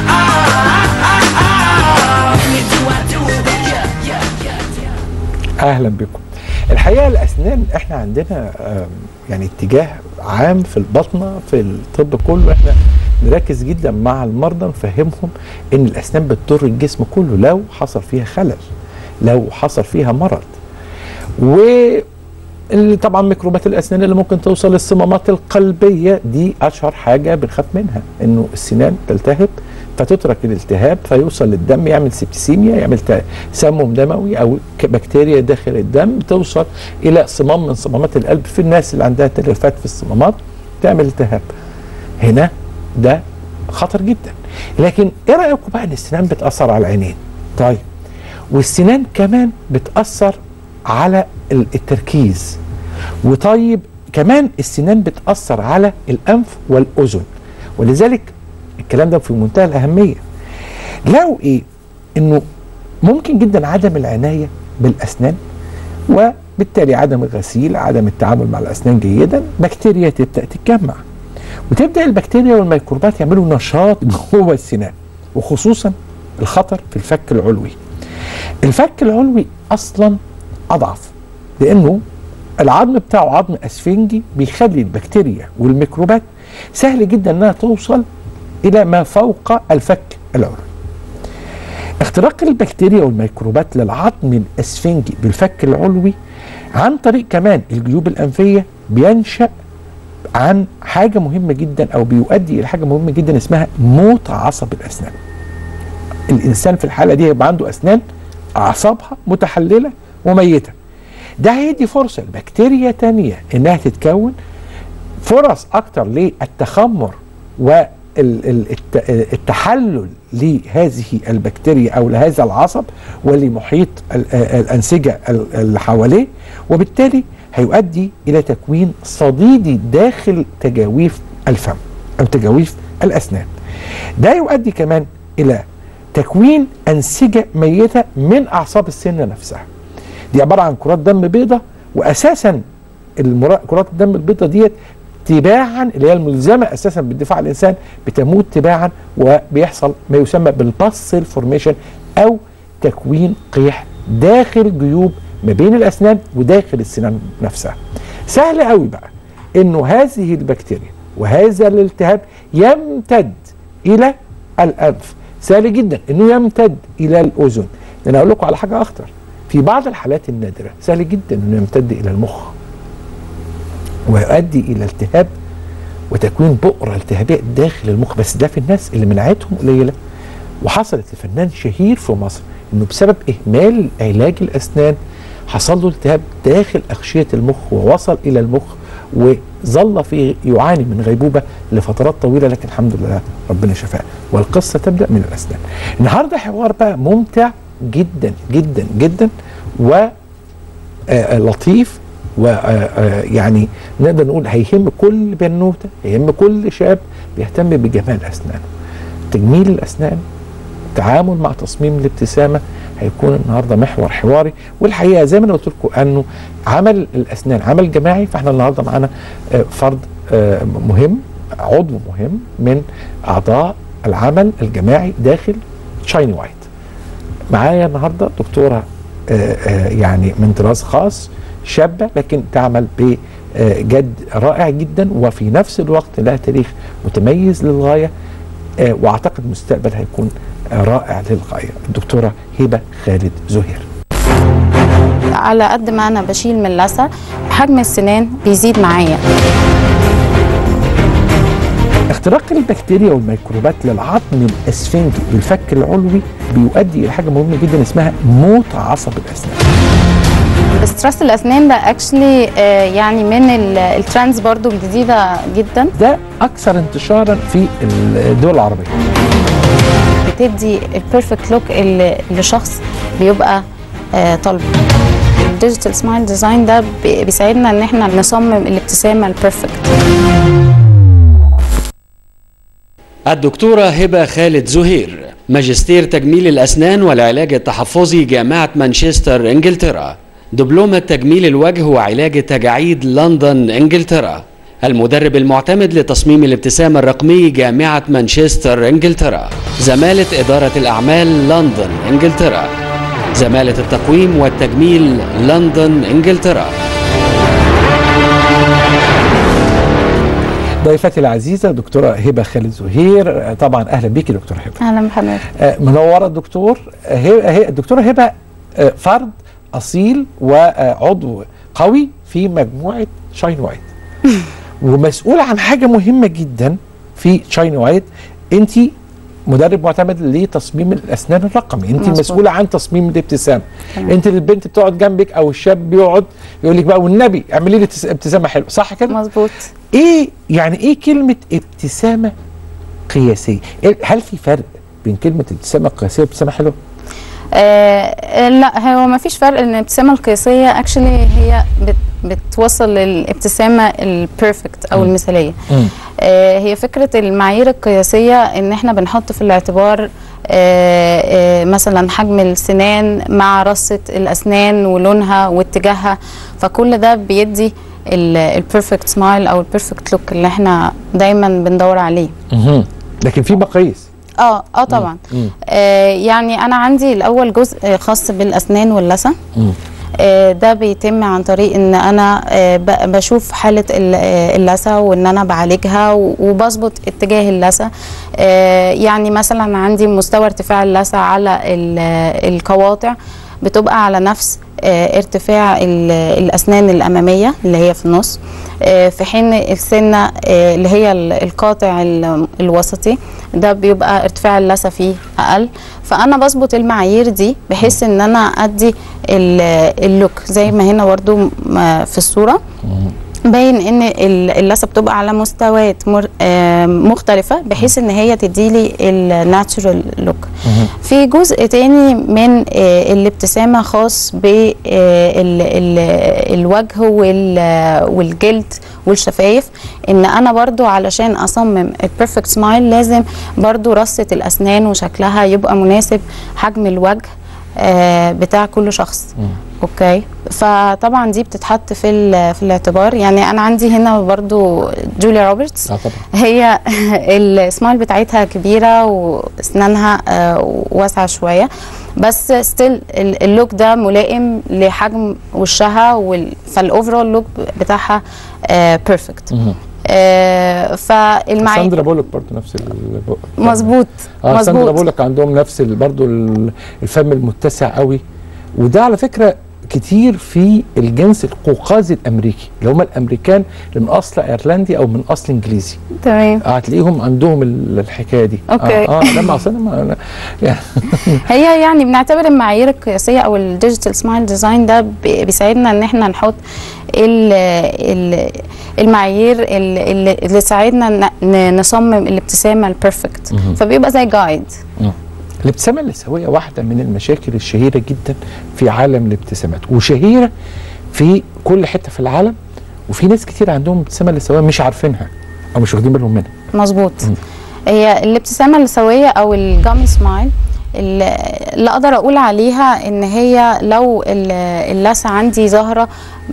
اهلا بكم. الحقيقه الاسنان احنا عندنا يعني اتجاه عام في البطنه في الطب كله، احنا نركز جدا مع المرضى نفهمهم ان الاسنان بتضر الجسم كله لو حصل فيها خلل، لو حصل فيها مرض. و طبعا ميكروبات الاسنان اللي ممكن توصل للصمامات القلبيه دي اشهر حاجه بنخاف منها، انه السنان تلتهب فتترك الالتهاب فيوصل للدم يعمل سبتسيميا، يعمل تسمم دموي او بكتيريا داخل الدم توصل الى صمام من صمامات القلب في الناس اللي عندها تلفات في الصمامات تعمل التهاب. هنا ده خطر جدا. لكن ايه رايكم بقى ان السنان بتاثر على العينين؟ طيب والسنان كمان بتاثر على التركيز، وطيب كمان السنان بتاثر على الانف والاذن، ولذلك الكلام ده في منتهى الأهمية. لو إيه إنه ممكن جدا عدم العناية بالأسنان وبالتالي عدم الغسيل، عدم التعامل مع الأسنان جيدا، بكتيريا تبدأ تتجمع، وتبدأ البكتيريا والميكروبات يعملوا نشاط جوه السنان، وخصوصا الخطر في الفك العلوي. الفك العلوي اصلا اضعف لانه العظم بتاعه عظم اسفنجي بيخلي البكتيريا والميكروبات سهل جدا انها توصل الى ما فوق الفك العلوي. اختراق البكتيريا والميكروبات للعظم الاسفنجي بالفك العلوي عن طريق كمان الجيوب الانفيه بينشأ عن حاجه مهمه جدا او بيؤدي الى حاجه مهمه جدا اسمها موت عصب الاسنان. الانسان في الحاله دي هيبقى عنده اسنان اعصابها متحلله وميته. ده هيدي فرصه لبكتيريا تانية انها تتكون، فرص اكتر للتخمر والتحلل لهذه البكتيريا او لهذا العصب ولمحيط الانسجه اللي حواليه، وبالتالي هيؤدي الى تكوين صديدي داخل تجاويف الفم او تجاويف الاسنان. ده يؤدي كمان الى تكوين انسجه ميته من اعصاب السن نفسها. دي عباره عن كرات دم بيضاء، واساسا كرات الدم البيضاء ديت تباعا اللي هي الملزمه اساسا بالدفاع عن الانسان بتموت تباعا، وبيحصل ما يسمى بالباسل فورميشن او تكوين قيح داخل جيوب ما بين الاسنان وداخل السنان نفسها. سهل قوي بقى انه هذه البكتيريا وهذا الالتهاب يمتد الى الانف، سهل جدا انه يمتد الى الاذن. انا اقول لكم على حاجه اخطر، في بعض الحالات النادره سهل جدا انه يمتد الى المخ ويؤدي الى التهاب وتكوين بؤره التهابيه داخل المخ، بس ده في الناس اللي مناعتهم قليله. وحصلت لفنان شهير في مصر انه بسبب اهمال علاج الاسنان حصل له التهاب داخل اغشيه المخ ووصل الى المخ وظل في يعاني من غيبوبه لفترات طويله، لكن الحمد لله ربنا شفاه. والقصه تبدا من الاسنان. النهارده حوار بقى ممتع جدا جدا جدا ولطيف، ويعني نقدر نقول هيهم كل بنوته، هيهم كل شاب بيهتم بجمال اسنانه. تجميل الاسنان، التعامل مع تصميم الابتسامه هيكون النهارده محور حواري. والحقيقه زي ما انا قلت لكم انه عمل الاسنان عمل جماعي، فاحنا النهارده معانا فرد مهم، عضو مهم من اعضاء العمل الجماعي داخل شايني وايت. معايا النهارده دكتوره يعني من طراز خاص، شابه لكن تعمل بجد رائع جدا، وفي نفس الوقت لها تاريخ متميز للغايه، واعتقد المستقبل هيكون رائع للغايه. الدكتوره هبه خالد زهير. على قد ما انا بشيل من اللثه حجم السنان بيزيد معايا. اختراق البكتيريا والميكروبات للعظم الاسفنجي بالفك العلوي بيؤدي الى حاجه مهمه جدا اسمها موت عصب الاسنان. استراس الاسنان ده اكشلي يعني من الترندز برضو الجديده جدا، ده اكثر انتشارا في الدول العربيه. بتدي البيرفكت لوك اللي لشخص بيبقى طالبه. الديجيتال سمايل ديزاين ده بيساعدنا ان احنا نصمم الابتسامه البيرفكت. الدكتورة هبة خالد زهير، ماجستير تجميل الأسنان والعلاج التحفظي جامعة مانشستر إنجلترا، دبلومة تجميل الوجه وعلاج التجاعيد لندن إنجلترا، المدرب المعتمد لتصميم الابتسامة الرقمي جامعة مانشستر إنجلترا، زمالة إدارة الأعمال لندن إنجلترا، زمالة التقويم والتجميل لندن إنجلترا. ضيفتي العزيزه دكتوره هبه خالد زهير. طبعا اهلا بيكي دكتوره هبه. اهلا بحضرتك. آه منوره الدكتور هي الدكتوره هبه آه فرد اصيل وعضو قوي في مجموعه شاين وايت ومسؤول عن حاجه مهمه جدا في شاين وايت. انت مدرب معتمد لتصميم الاسنان الرقمي، انت مسؤوله عن تصميم الابتسامه. انت اللي البنت بتقعد جنبك او الشاب بيقعد يقول لك بقى والنبي اعملي لي ابتسامه حلوه، صح كده؟ مظبوط. ايه يعني ايه كلمه ابتسامه قياسيه؟ هل في فرق بين كلمه ابتسامه قياسيه وابتسامه حلوه؟ آه لا، هو ما فيش فرق. ان الابتسامه القياسيه اكشلي هي بت بتوصل للابتسامه البيرفكت او م. المثاليه. آه هي فكره المعايير القياسيه ان احنا بنحط في الاعتبار آه آه مثلا حجم السنان مع رصه الاسنان ولونها واتجاهها، فكل ده بيدي البيرفكت سمايل او البيرفكت لوك اللي احنا دايما بندور عليه. مه. لكن في مقاييس. اه اه طبعا. مم. آه يعني انا عندي الاول جزء خاص بالاسنان واللثه. مم. آه ده بيتم عن طريق ان انا آه بشوف حاله اللثه وان انا بعالجها وبظبط اتجاه اللثه. آه يعني مثلا عندي مستوى ارتفاع اللثه على القواطع بتبقى على نفس اه ارتفاع الاسنان الاماميه اللي هي في النص، اه في حين السنه اه اللي هي القاطع الوسطي ده بيبقى ارتفاع اللثه فيه اقل. فانا بظبط المعايير دي بحيث ان انا ادي اللوك زي ما هنا برضو في الصوره باين ان اللثه بتبقى على مستويات مختلفه بحيث ان هي تديلي الناتشورال لوك. في جزء تاني من الابتسامه خاص بالوجه والجلد والشفايف، ان انا برضو علشان اصمم البيرفكت سمايل لازم برضو رصه الاسنان وشكلها يبقى مناسب حجم الوجه بتاع كل شخص. مم. اوكي، فطبعا دي بتتحط في في الاعتبار. يعني انا عندي هنا برضو جوليا روبرتس. اه طبعا. هي السمايل بتاعتها كبيره واسنانها واسعه شويه، بس ستيل اللوك ده ملائم لحجم وشها، فالاوفرول لوك بتاعها بيرفكت. آه فالمعايير ساندرا بولوك برضو نفس البق. مظبوط اه ساندرا بولوك عندهم نفس برضو الفم المتسع قوي، وده على فكره كتير في الجنس القوقازي الامريكي اللي هم الامريكان اللي من اصل ايرلندي او من اصل انجليزي. تمام. هتلاقيهم عندهم الحكايه دي. اوكي. اه, آه لما اصلا يعني هي يعني بنعتبر المعايير القياسيه او الديجيتال سمايل ديزاين ده بيساعدنا ان احنا نحط ال ال المعايير اللي, اللي تساعدنا نصمم الابتسامه البيرفكت، فبيبقى زي جايد. الابتسامه اللثويه واحده من المشاكل الشهيره جدا في عالم الابتسامات، وشهيره في كل حته في العالم، وفي ناس كتير عندهم ابتسامه لثويه مش عارفينها او مش واخدين بالهم منها. مظبوط. هي الابتسامه اللثويه او الجامي سمايل اللي اقدر اقول عليها ان هي لو اللثه عندي ظاهره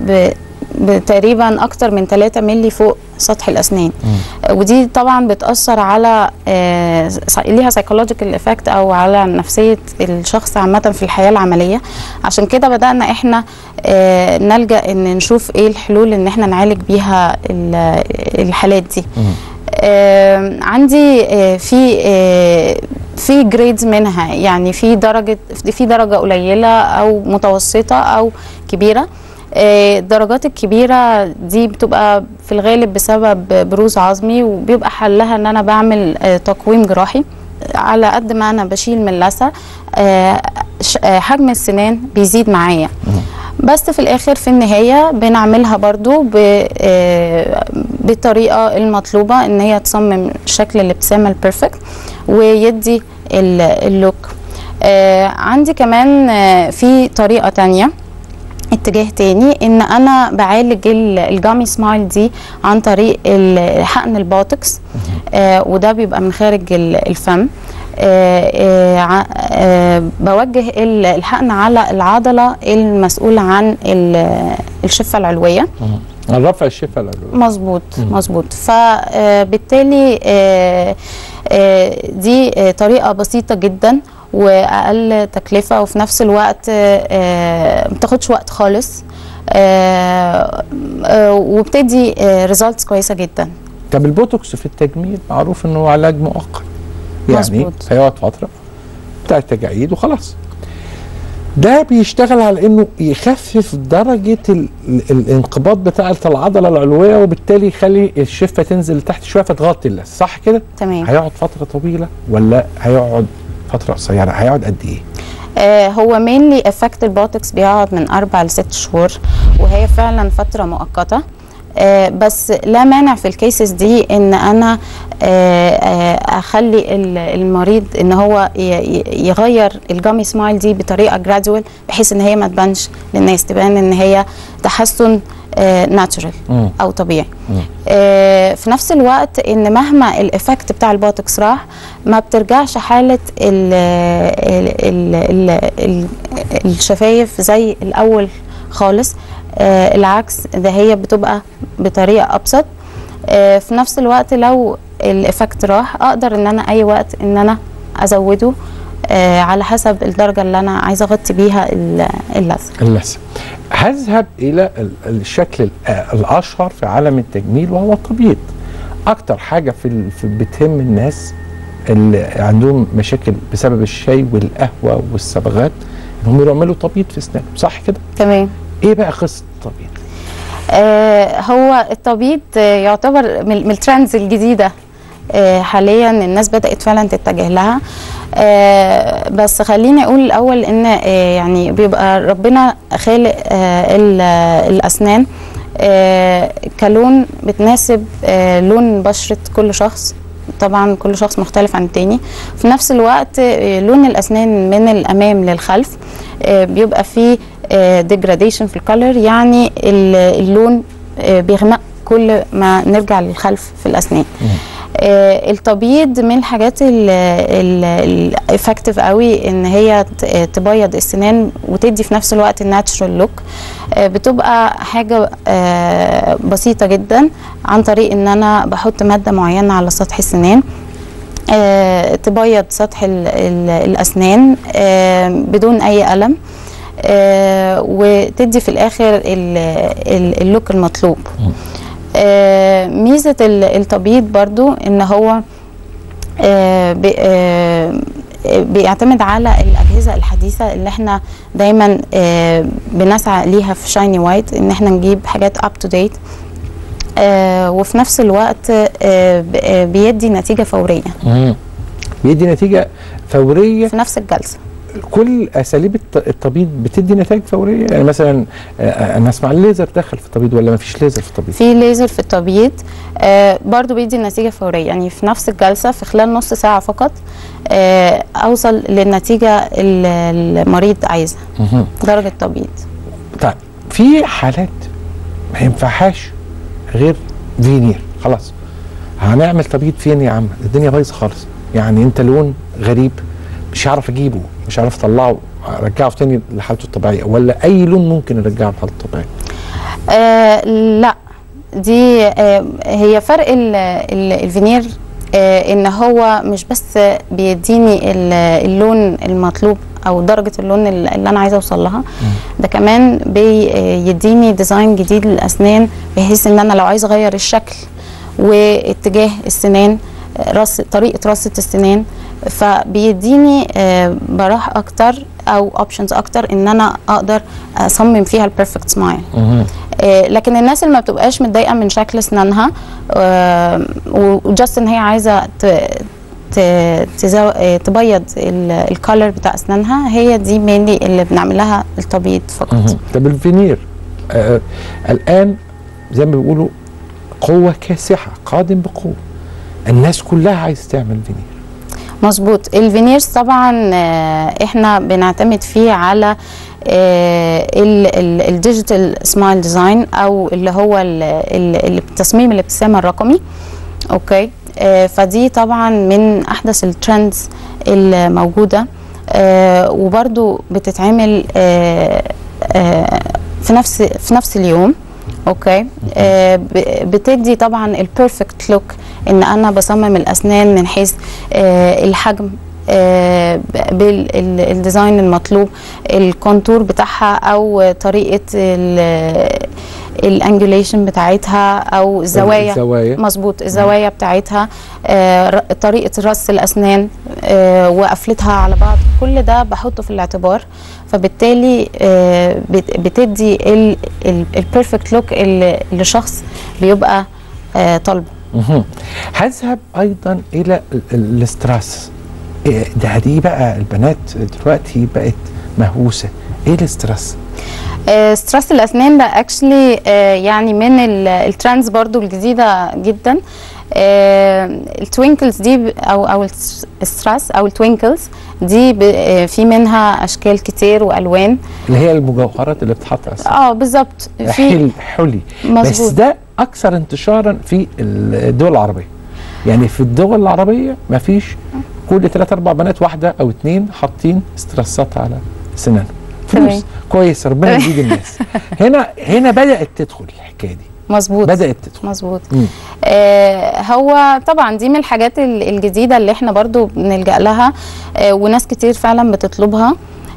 تقريبا اكتر من ثلاثة مللي فوق سطح الاسنان. مم. ودي طبعا بتاثر على آه ليها سايكولوجيكال افكت او على نفسيه الشخص عامه في الحياه العمليه. عشان كده بدانا احنا آه نلجا ان نشوف ايه الحلول ان احنا نعالج بيها الحالات دي. مم. آه عندي آه في آه في جريدز منها، يعني في درجه في درجه قليله او متوسطه او كبيره. الدرجات الكبيرة دي بتبقى في الغالب بسبب بروز عظمي، وبيبقى حلها ان انا بعمل تقويم جراحي. على قد ما انا بشيل من اللثة حجم السنان بيزيد معايا، بس في الاخر في النهاية بنعملها برضو بالطريقة المطلوبة ان هي تصمم شكل الابتسامة البيرفكت ويدي اللوك. عندي كمان في طريقة تانية، اتجاه تاني، ان انا بعالج الجامي سمايل دي عن طريق حقن البوتوكس. آه وده بيبقى من خارج الفم. آه آه آه بوجه الحقن على العضله المسؤوله عن الشفه العلويه، عن رفع الشفه العلويه. مظبوط مظبوط. فبالتالي آه آه دي طريقه بسيطه جدا واقل تكلفه، وفي نفس الوقت ما بتاخدش وقت خالص، آه آه وبتدي ريزلتس كويسه جدا. طب البوتوكس في التجميل معروف انه علاج مؤقت، يعني مزبوط. هيقعد فتره بتاع التجاعيد وخلاص. ده بيشتغل على انه يخفف درجه ال الانقباض بتاعه العضله العلويه، وبالتالي يخلي الشفه تنزل لتحت شويه فتغطي اللثه، صح كده؟ تمام. هيقعد فتره طويله ولا هيقعد فتره قصيره؟ هيقعد قد ايه؟ آه هو مينلي افكت البوتوكس بيقعد من اربع لست شهور، وهي فعلا فتره مؤقته. آه بس لا مانع في الكيسز دي ان انا آه آه اخلي المريض ان هو يغير الجامي سمايل دي بطريقه جرادوال، بحيث ان هي ما تبانش للناس، تبان ان هي تحسن ناتشورال او طبيعي. آه في نفس الوقت ان مهما الافكت بتاع البوتوكس راح، ما بترجعش حاله ال ال ال ال الشفايف زي الاول خالص. آه العكس، ده هي بتبقى بطريقه ابسط. آه في نفس الوقت لو الافكت راح، اقدر ان انا اي وقت ان انا ازوده آه على حسب الدرجه اللي انا عايزه اغطي بيها اللثه. اللثه. هذهب الى الشكل الاشهر في عالم التجميل وهو التبييض. اكتر حاجه في, في بتهم الناس اللي عندهم مشاكل بسبب الشاي والقهوه والصبغات انهم يعملوا تبييض في اسنانهم، صح كده؟ تمام. ايه بقى قصه التبييض؟ آه هو التبييض يعتبر من الترندز الجديده آه حاليا، الناس بدات فعلا تتجه لها. آه بس خليني اقول الاول ان آه يعني بيبقى ربنا خالق آه الاسنان آه كلون بتناسب آه لون بشره كل شخص، طبعا كل شخص مختلف عن التاني. في نفس الوقت آه لون الاسنان من الامام للخلف آه بيبقى فيه آه ديجراديشن في الكالر، يعني اللون آه بيغمق كل ما نرجع للخلف في الاسنان. آه التبييض من الحاجات الافكتيف قوي ان هي تبيض السنان وتدي في نفس الوقت الناتشرال لوك. آه بتبقى حاجه آه بسيطه جدا عن طريق ان انا بحط ماده معينه على سطح السنان آه تبيض سطح ال ال الاسنان آه بدون اي الم آه وتدي في الاخر ال ال اللوك المطلوب. آه ميزه التبييض برضو ان هو آه بي آه بيعتمد على الاجهزه الحديثه اللي احنا دايما آه بنسعى ليها في شايني وايت، ان احنا نجيب حاجات اب تو ديت وفي نفس الوقت آه بيدي نتيجه فوريه. مم. بيدي نتيجه فوريه في نفس الجلسه. كل اساليب التبييض بتدي نتائج فوريه؟ يعني مثلا انا اسمع الليزر دخل في التبييض ولا ما فيش ليزر في التبييض؟ في ليزر في التبييض آه برضو بيدي نتيجه فوريه، يعني في نفس الجلسه في خلال نص ساعه فقط آه اوصل للنتيجه اللي المريض عايزها. درجه تبييض. طيب في حالات ما ينفعهاش غير فينير، خلاص هنعمل تبييض فين يا عم؟ الدنيا بايظه خالص، يعني انت لون غريب مش هعرف اجيبه، مش هعرف اطلعه ارجعه تاني لحالته الطبيعيه، ولا اي لون ممكن ارجعه لحالته الطبيعيه؟ آه لا، دي آه هي فرق ال ال الفينير آه ان هو مش بس بيديني اللون المطلوب او درجه اللون اللي انا عايزه اوصل لها، ده كمان بيديني ديزاين جديد للاسنان، بحيث ان انا لو عايزه اغير الشكل واتجاه السنان، رص طريقه رصه السنان، فبيديني آه براح اكتر او اوبشنز اكتر ان انا اقدر اصمم فيها البيرفكت سمايل. آه لكن الناس اللي ما بتبقاش متضايقه من شكل اسنانها آه وجاست ان هي عايزه تبيض الكالر بتاع اسنانها، هي دي مينلي اللي بنعمل لها التبييض فقط. طب الفينير آه الان زي ما بيقولوا قوه كاسحه، قادم بقوه، الناس كلها عايزه تعمل فينير. مظبوط. الفينيرز طبعا احنا بنعتمد فيه على الديجيتال سمايل ديزاين او اللي هو التصميم الابتسامه الرقمي. اوكي فدي طبعا من احدث الترندز الموجوده وبرده بتتعمل في نفس في نفس اليوم. اوكي آه بتدي طبعا البيرفكت لوك، ان انا بصمم الاسنان من حيث آه الحجم آه بالديزاين المطلوب، الكونتور بتاعها او طريقه الانجوليشن بتاعتها او الزوايا. الزوايا مظبوط، الزوايا بتاعتها، آه طريقه رص الاسنان آه وقفلتها على بعض، كل ده بحطه في الاعتبار، فبالتالي آه بتدي البيرفكت لوك اللي الشخص بيبقى آه طالبه. هذهب ايضا الى الاستراس. ده دي بقى البنات دلوقتي بقت مهووسه، ايه الاستراس؟ آه ستراس الاسنان ده اكشلي آه يعني من الترندز برضو الجديده جدا. آه التوينكلز دي او او الستراس او التوينكلز دي في منها اشكال كتير والوان، اللي هي المجوهرات اللي بتتحط على السن. اه بالظبط، في حلي. بس ده اكثر انتشارا في الدول العربيه، يعني في الدول العربيه ما فيش كل ثلاث اربع بنات واحده او اثنين حاطين ستراسات على سنانهم. فلوس كويس، ربنا يزيد الناس. هنا هنا بدات تدخل الحكايه دي. مظبوط بدات تدخل مظبوط. آه هو طبعا دي من الحاجات الجديده اللي احنا برضو بنلجأ لها، آه وناس كتير فعلا بتطلبها.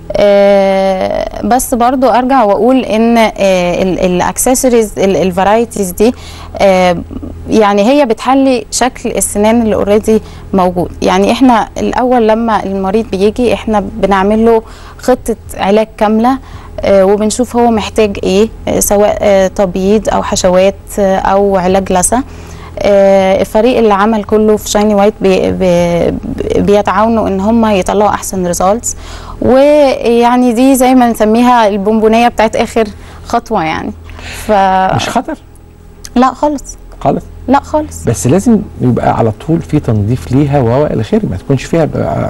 آه بس برضو ارجع واقول ان آه الاكسسوارز الفرايتيز دي آه يعني هي بتحلي شكل السنان اللي اوريدي موجود. يعني احنا الاول لما المريض بيجي احنا بنعمل له خطه علاج كامله، آه وبنشوف هو محتاج ايه، آه سواء آه تبييض او حشوات آه او علاج لثه. آه الفريق اللي عمل كله في شايني وايت بي بي بيتعاونوا ان هم يطلعوا احسن ريزالتس، ويعني دي زي ما نسميها البونبونيه بتاعت اخر خطوه يعني. ف مش خطر؟ لا خالص خالص لا خالص. بس لازم يبقى على طول في تنظيف ليها وهو الى اخره، ما تكونش فيها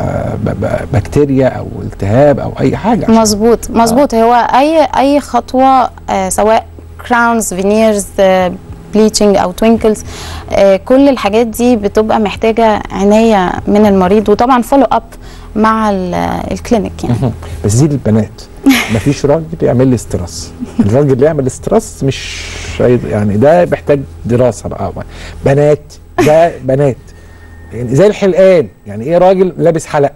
بكتيريا او التهاب او اي حاجه. مظبوط مظبوط. آه. هو اي اي خطوه آه سواء كراونز فينيرز آه بليتشنج او توينكلز، آه كل الحاجات دي بتبقى محتاجه عنايه من المريض، وطبعا فولو اب مع الكلينيك يعني. بس دي للبنات، مفيش راجل بيعمل لي استراس. الراجل اللي يعمل استراس مش يعني ده محتاج دراسه بقى. بنات ده بنات يعني زي الحلقان، يعني ايه راجل لابس حلق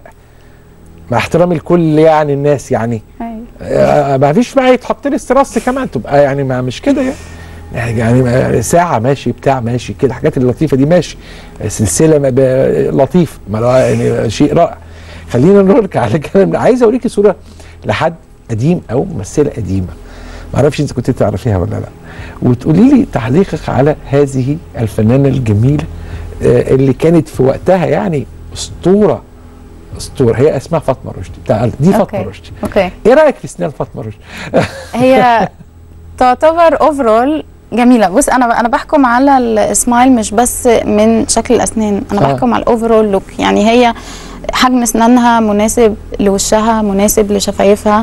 مع احترامي لكل يعني الناس يعني. آه ما فيش بقى يتحط لي استراس كمان، تبقى يعني ما مش كده يعني. يعني ساعة ماشي بتاع ماشي كده، الحاجات اللطيفة دي ماشي، سلسلة لطيفة يعني شيء رائع. خلينا نرجع على الكلام ده. عايز اوريكي صورة لحد قديم او ممثلة قديمة، ما اعرفش انت كنت تعرفيها ولا لا، وتقولي لي تعليقك على هذه الفنانة الجميلة اللي كانت في وقتها يعني اسطورة اسطورة. هي اسمها فاطمة رشدي، دي فاطمة رشدي. اوكي. ايه رأيك في سنان فاطمة رشدي؟ هي تعتبر اوفرول جميله. بص انا انا بحكم على السمايل مش بس من شكل الاسنان، انا آه. بحكم على الاوفرول لوك. يعني هي حجم اسنانها مناسب لوشها، مناسب لشفايفها،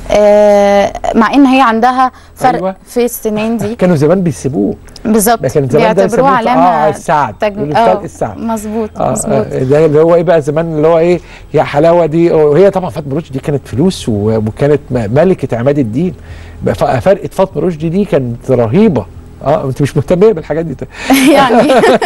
آه مع ان هي عندها فرق أيوة. في السنان دي. كانوا زمان بيسيبوه بالظبط، بيعتبروه علامه اه السعد، تج... اه السعد. مظبوط آه مظبوط. ده اللي هو ايه بقى زمان، اللي هو ايه يا حلاوه دي. وهي طبعا فاطمه رشدي دي كانت فلوس وكانت ملكه عماد الدين. فرقه فاطمه رشدي دي كانت رهيبه. اه انت مش مهتميه بالحاجات دي يعني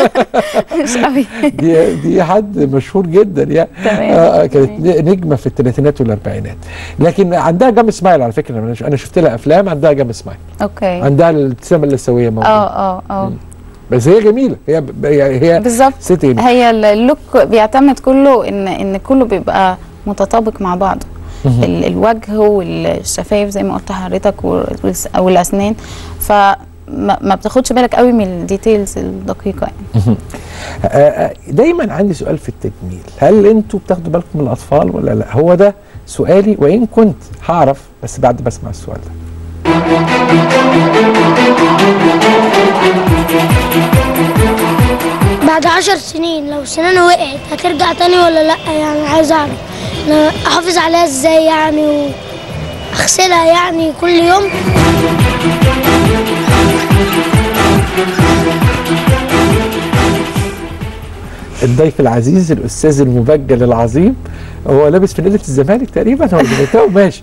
مش قوي. دي دي حد مشهور جدا يعني. آه كانت نجمه في الثلاثينات والاربعينات، لكن عندها جام سمايل على فكره. انا شفت لها افلام عندها جام سمايل. اوكي. عندها الابتسامه اللثويه موجوده. اه اه اه بس هي جميله. هي هي بالظبط. هي اللوك بيعتمد كله ان ان كله بيبقى متطابق مع بعضه. الوجه والشفايف زي ما قلت لحضرتك والاسنان، ف ما بتاخدش بالك قوي من الديتيلز الدقيقه يعني. دايما عندي سؤال في التجميل، هل انتوا بتاخدوا بالكم من الاطفال ولا لا؟ هو ده سؤالي، وان كنت هعرف بس بعد بسمع السؤال ده. بعد عشر سنين لو سنانه وقعت هترجع تاني ولا لا؟ يعني عايز اعرف انا احافظ عليها ازاي يعني، واغسلها يعني كل يوم. الضيف العزيز الاستاذ المبجل العظيم، هو لابس فانيله الزمالك تقريبا هو ماشي.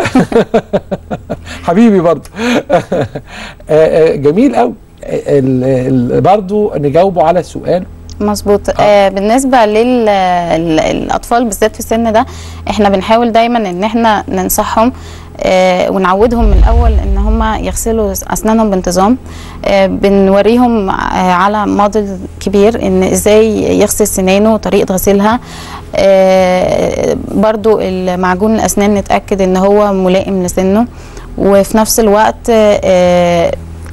حبيبي برضه. جميل قوي. برضه نجاوبه على سؤال مظبوط. آه. آه بالنسبه للاطفال بالذات في السن ده، احنا بنحاول دايما ان احنا ننصحهم آه ونعودهم من الاول ان هم يغسلوا اسنانهم بانتظام. آه بنوريهم آه على موديل كبير ان ازاي يغسل سنانه وطريقه غسيلها. آه برضو المعجون الاسنان نتاكد ان هو ملائم لسنه، وفي نفس الوقت آه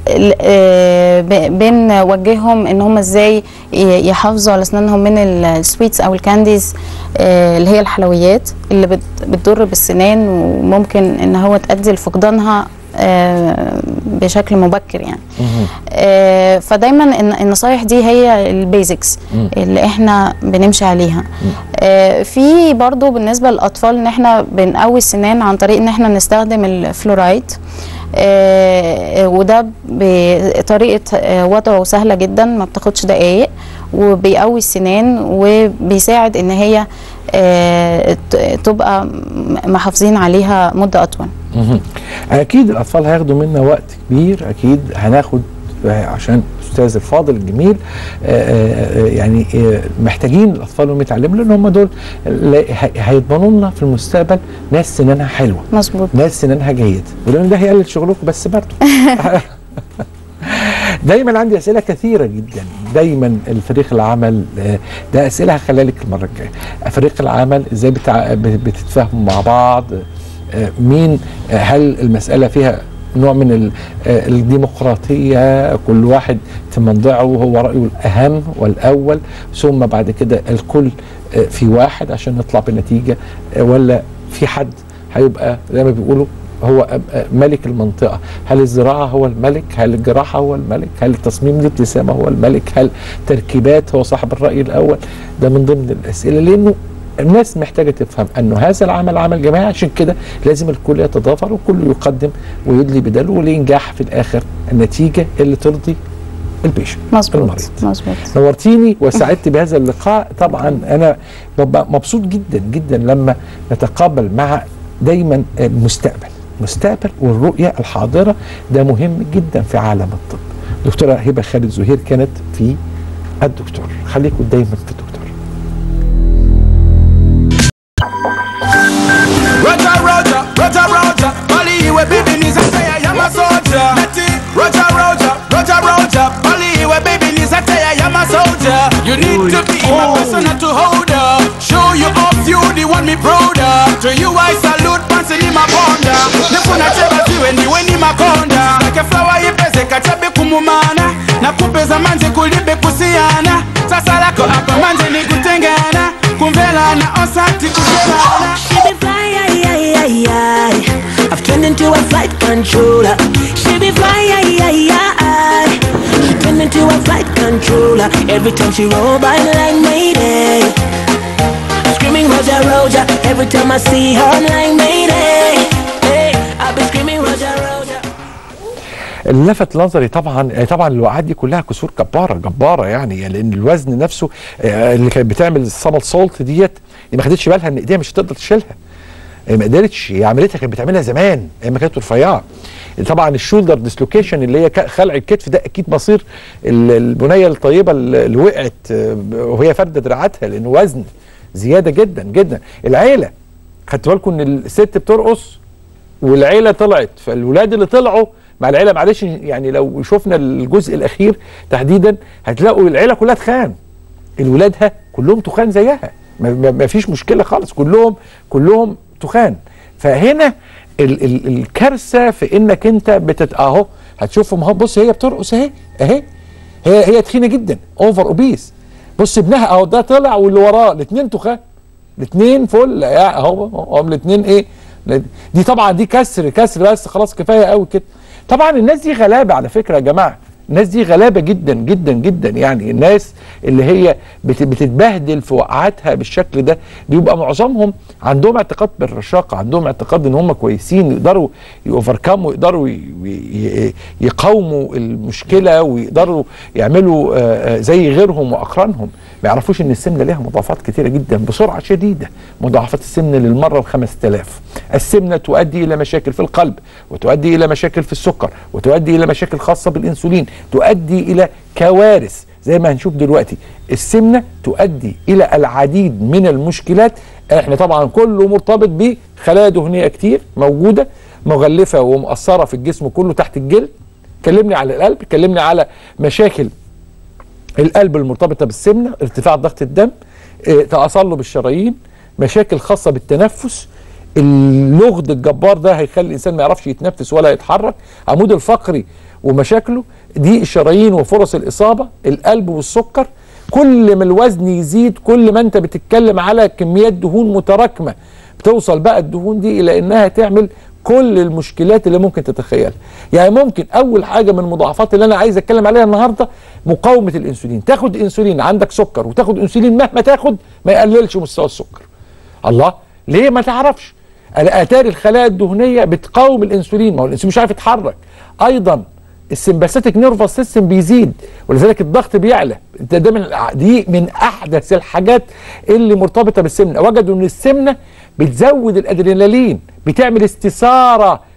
بنوجههم ان هم ازاي يحافظوا على اسنانهم من السويتس او الكانديز اللي هي الحلويات اللي بتضر بالسنان وممكن ان هو تؤدي لفقدانها بشكل مبكر يعني. فدايما النصايح دي هي البيزكس اللي احنا بنمشي عليها. في برضو بالنسبه للاطفال ان احنا بنقوي السنان عن طريق ان احنا نستخدم الفلورايد، آه وده بطريقه آه وضعه سهله جدا، ما بتاخدش دقايق، وبيقوي السنان وبيساعد ان هي آه تبقى محافظين عليها مده اطول. اكيد الاطفال هياخدوا منا وقت كبير، اكيد هناخد عشان الاستاذ الفاضل الجميل آآ آآ يعني آآ محتاجين الاطفال انهم يتعلموا، لان هم دول هيضمنوا لنا في المستقبل ناس سنانها حلوه مظبوط، ناس سنانها جيد، ولان ده هيقلل شغلكم بس برضه. دايما عندي اسئله كثيره جدا. دايما الفريق العمل ده اسئله هخليها لك المره الجايه. فريق العمل ازاي بتع... بتتفاهموا مع بعض؟ مين، هل المساله فيها نوع من الديمقراطيه، كل واحد في موضعه هو رايه الاهم والاول، ثم بعد كده الكل في واحد عشان نطلع بنتيجه، ولا في حد هيبقى زي ما بيقولوا هو ملك المنطقة؟ هل الزراعة هو الملك؟ هل الجراحة هو الملك؟ هل تصميم الابتسامة هو الملك؟ هل تركيبات هو صاحب الرأي الأول؟ ده من ضمن الأسئلة، لأنه الناس محتاجة تفهم أنه هذا العمل عمل جماعي، عشان كده لازم الكل يتضافر وكل يقدم ويدلي بداله ولينجح في الآخر النتيجة اللي ترضي البيشنت مظبوط مظبوط. نورتيني وسعدت بهذا اللقاء. طبعا أنا ببقى مبسوط جدا جدا لما نتقابل مع دايما المستقبل المستقبل والرؤية الحاضرة، ده مهم جدا في عالم الطب. دكتورة هبة خالد زهير كانت في الدكتور، خليكم دايما في الدكتور. Roger, Roger, Roger, Roger, Bali, we baby needs a say I am a soldier. Roger, Roger, Roger, Roger, Bali, we baby needs a say I am a soldier. You need to be my person to hold up. Show you off, you the one me prouder. To you I salute, pansi ni mabonda. Nefuna cheba ziwe ni weni makonda. Like a flower yipeze kachabe kumumana. Na kupeza manzi kulibe kusiana. Sasa lako hapa manzi ni kutengana. Kumvela na osati kujelana. She be fly, ay, ay, ay, ay. I've turned into a flight controller. She be fly, ay, ay, ay. She turned into a flight controller. Every time she roll by like Mayday. Screaming Roger, Roger. Every time I see her I'm like Mayday. Hey, I've been screaming Roger, Roger. اللي لفت نظري طبعا طبعا الوقعات دي كلها كسور جباره جباره يعني، لان الوزن نفسه اللي كانت بتعمل السمل سولت ديت ما خدتش بالها ان ايديها مش هتقدر تشيلها، ما قدرتش، هي عملتها كانت بتعملها زمان ايام ما كانت رفيعه. طبعا الشولدر ديسلوكيشن اللي هي خلع الكتف ده اكيد مصير البنيه الطيبه اللي وقعت وهي فارده دراعاتها، لانه وزن زياده جدا جدا. العيله خدت بالكم ان الست بترقص والعيله طلعت، فالولاد اللي طلعوا مع العيله، معلش يعني لو شفنا الجزء الاخير تحديدا هتلاقوا العيله كلها تخان، الولادها كلهم تخان زيها، ما فيش مشكله خالص، كلهم كلهم تخان. فهنا ال ال الكارثه في انك انت بتت اهو هتشوفهم اهو، بص هي بترقص اهي اهي، هي هي تخينه جدا اوفر اوبيس، بص ابنها اهو ده طلع واللي وراه الاثنين تخان، الاثنين فل اهو هم الاثنين ايه دي. طبعا دي كسر كسر بس خلاص كفايه قوي كده. طبعا الناس دي غلابه على فكره يا جماعه، الناس دي غلابه جدا جدا جدا يعني. الناس اللي هي بتتبهدل في وقعاتها بالشكل ده بيبقى معظمهم عندهم اعتقاد بالرشاقه، عندهم اعتقاد ان هم كويسين، يقدروا يوفركموا، يقدروا يقاوموا المشكله، ويقدروا يعملوا زي غيرهم واقرانهم. ما يعرفوش ان السمنه ليها مضاعفات كثيره جدا بسرعه شديده. مضاعفات السمنه للمره بخمسة آلاف. السمنه تؤدي الى مشاكل في القلب، وتؤدي الى مشاكل في السكر، وتؤدي الى مشاكل خاصه بالانسولين، تؤدي الى كوارث زي ما هنشوف دلوقتي. السمنه تؤدي الى العديد من المشكلات. احنا طبعا كله مرتبط بخلايا دهنيه كتير موجوده مغلفه ومؤثره في الجسم كله تحت الجلد. كلمني على القلب، كلمني على مشاكل القلب المرتبطه بالسمنه، ارتفاع ضغط الدم، اه تصلب الشرايين، مشاكل خاصه بالتنفس، اللغد الجبار ده هيخلي الانسان ما يعرفش يتنفس ولا يتحرك، عمود الفقري ومشاكله دي، الشرايين وفرص الاصابه، القلب والسكر. كل ما الوزن يزيد كل ما انت بتتكلم على كميات دهون متراكمه، بتوصل بقى الدهون دي الى انها تعمل كل المشكلات اللي ممكن تتخيلها. يعني ممكن اول حاجه من المضاعفات اللي انا عايز اتكلم عليها النهارده مقاومه الانسولين. تاخد انسولين، عندك سكر وتاخد انسولين، مهما تاخد ما يقللش مستوى السكر. الله، ليه؟ ما تعرفش. اتاري الخلايا الدهنيه بتقاوم الانسولين، ما هو الانسولين مش عارف يتحرك. ايضا السمباثيك نيرفس سيستم بيزيد، ولذلك الضغط بيعلى. ده من دي من احدث الحاجات اللي مرتبطه بالسمنه. وجدوا ان السمنه بتزود الادرينالين، بتعمل استثاره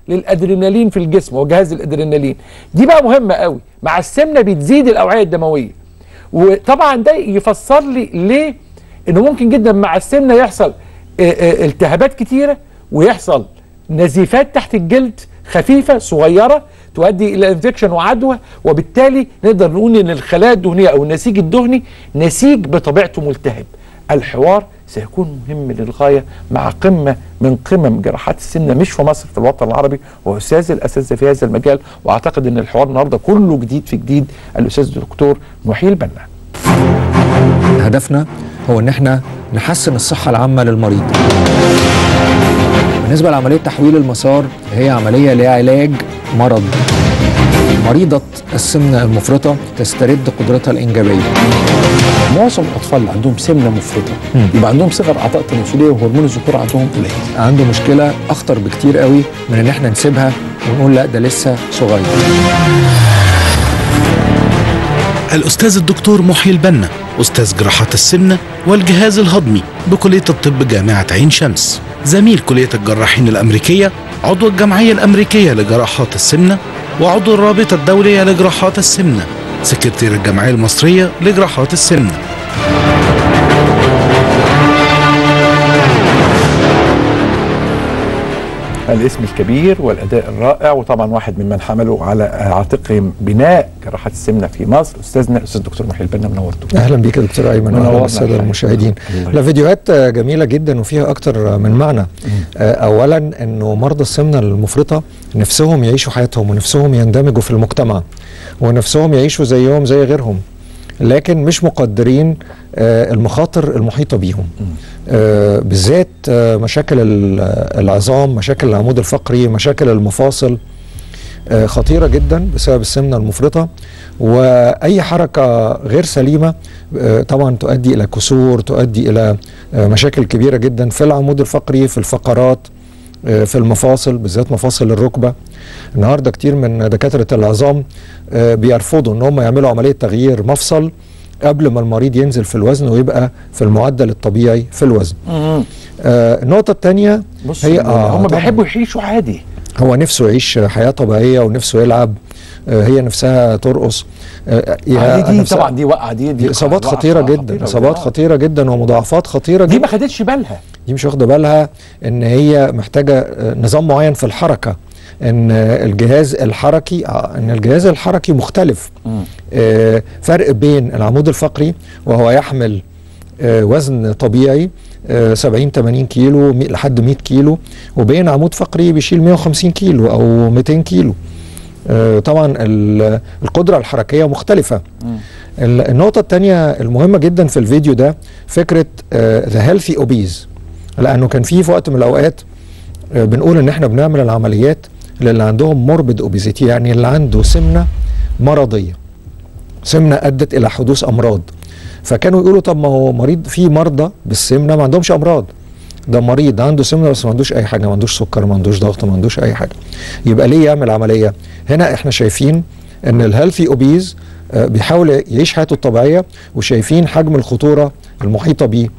للادرينالين في الجسم وجهاز الادرينالين. دي بقى مهمه قوي. مع السمنه بتزيد الاوعيه الدمويه، وطبعا ده يفسر لي ليه انه ممكن جدا مع السمنه يحصل التهابات كتيره ويحصل نزيفات تحت الجلد خفيفه صغيره تؤدي الى انفكشن وعدوى، وبالتالي نقدر نقول ان الخلايا الدهنيه او النسيج الدهني نسيج بطبيعته ملتهب. الحوار سيكون مهم للغايه مع قمه من قمم جراحات السمنه مش في مصر، في الوطن العربي، واستاذ الاساتذه في هذا المجال. واعتقد ان الحوار النهارده كله جديد في جديد، الاستاذ الدكتور محيي البنا. هدفنا هو ان احنا نحسن الصحه العامه للمريض. بالنسبه لعمليه تحويل المسار، هي عمليه لعلاج مرض. مريضه السمنه المفرطه تسترد قدرتها الانجابيه. معظم الاطفال اللي عندهم سمنه مفرطه يبقى عندهم صغر اعضاء تناسليه وهرمون الذكوره عندهم قليل. عنده مشكله اخطر بكتير قوي من ان احنا نسيبها ونقول لا ده لسه صغير. الأستاذ الدكتور محيي البنا، أستاذ جراحات السمنة والجهاز الهضمي بكلية الطب جامعة عين شمس، زميل كلية الجراحين الأمريكية، عضو الجمعية الأمريكية لجراحات السمنة، وعضو الرابطة الدولية لجراحات السمنة، سكرتير الجمعية المصرية لجراحات السمنة. الاسم الكبير والاداء الرائع، وطبعا واحد ممن حملوا على عاتقهم بناء جراحات السمنه في مصر، استاذنا الاستاذ الدكتور محيي البنا. منورتوا. اهلا بيك يا دكتور ايمن واهلا بالساده المشاهدين. لا فيديوهات جميله جدا وفيها اكتر من معنى. اولا انه مرضى السمنه المفرطه نفسهم يعيشوا حياتهم ونفسهم يندمجوا في المجتمع ونفسهم يعيشوا زيهم زي غيرهم، لكن مش مقدرين المخاطر المحيطه بيهم. آه بالذات آه مشاكل العظام، مشاكل العمود الفقري، مشاكل المفاصل آه خطيرة جدا بسبب السمنة المفرطة. وأي حركة غير سليمة آه طبعا تؤدي إلى كسور، تؤدي إلى آه مشاكل كبيرة جدا في العمود الفقري، في الفقرات، آه في المفاصل، بالذات مفاصل الركبة. النهاردة كتير من دكاترة العظام آه بيرفضوا ان هم يعملوا عملية تغيير مفصل قبل ما المريض ينزل في الوزن ويبقى في المعدل الطبيعي في الوزن. آه النقطة الثانية هي آه هم بيحبوا يعيشوا عادي. هو نفسه يعيش حياة طبيعية ونفسه يلعب، آه هي نفسها ترقص. آه دي, دي طبعا دي وقعة، دي, دي إصابات خطيرة جدا، إصابات خطيرة جدا ومضاعفات خطيرة جدا. دي ما خدتش بالها، دي مش واخدة بالها إن هي محتاجة نظام معين في الحركة، ان الجهاز الحركي ان الجهاز الحركي مختلف. آه فرق بين العمود الفقري وهو يحمل آه وزن طبيعي آه سبعين ثمانين كيلو لحد مئة كيلو، وبين عمود فقري بيشيل مئة وخمسين كيلو او مئتين كيلو. آه طبعا القدرة الحركية مختلفة. النقطة الثانية المهمة جدا في الفيديو ده فكرة ذا هيلثي اوبيز، لانه كان في في وقت من الاوقات آه بنقول ان احنا بنعمل العمليات اللي عندهم موربيد اوبيزيتي، يعني اللي عنده سمنه مرضيه، سمنه ادت الى حدوث امراض. فكانوا يقولوا طب ما هو مريض، في مرضى بالسمنه ما عندهمش امراض، ده مريض عنده سمنه بس ما عندوش اي حاجه، ما عندوش سكر، ما عندوش ضغط، ما عندوش اي حاجه، يبقى ليه يعمل عمليه؟ هنا احنا شايفين ان الهيلثي اوبيز بيحاول يعيش حياته الطبيعيه، وشايفين حجم الخطوره المحيطه بيه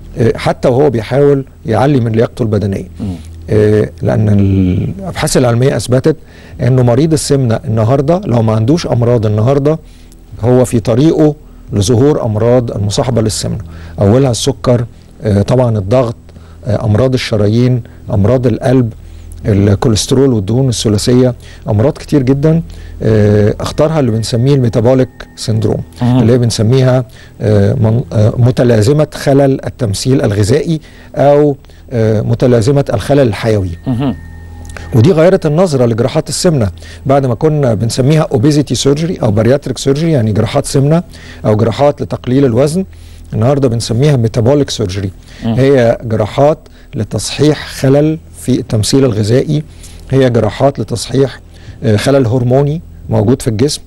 حتى وهو بيحاول يعلي من لياقته البدنيه. إيه لأن الأبحاث العلمية أثبتت أنه مريض السمنة النهاردة لو ما عندوش أمراض النهاردة هو في طريقه لظهور أمراض المصاحبة للسمنة، أولها السكر، آه طبعا الضغط، آه أمراض الشرايين، أمراض القلب، الكوليسترول والدهون الثلاثية، أمراض كتير جدا. آه اختارها اللي بنسميه الميتابوليك سيندروم، آه. اللي بنسميها آه من آه متلازمة خلل التمثيل الغذائي أو آه متلازمة الخلل الحيوي. آه. ودي غيرت النظرة لجراحات السمنة. بعد ما كنا بنسميها اوبيزيتي سيرجري أو بارياتريك سيرجري، يعني جراحات سمنة أو جراحات لتقليل الوزن، النهاردة بنسميها ميتابوليك سيرجري. آه. هي جراحات لتصحيح خلل في التمثيل الغذائي، هي جراحات لتصحيح خلل هرموني موجود في الجسم،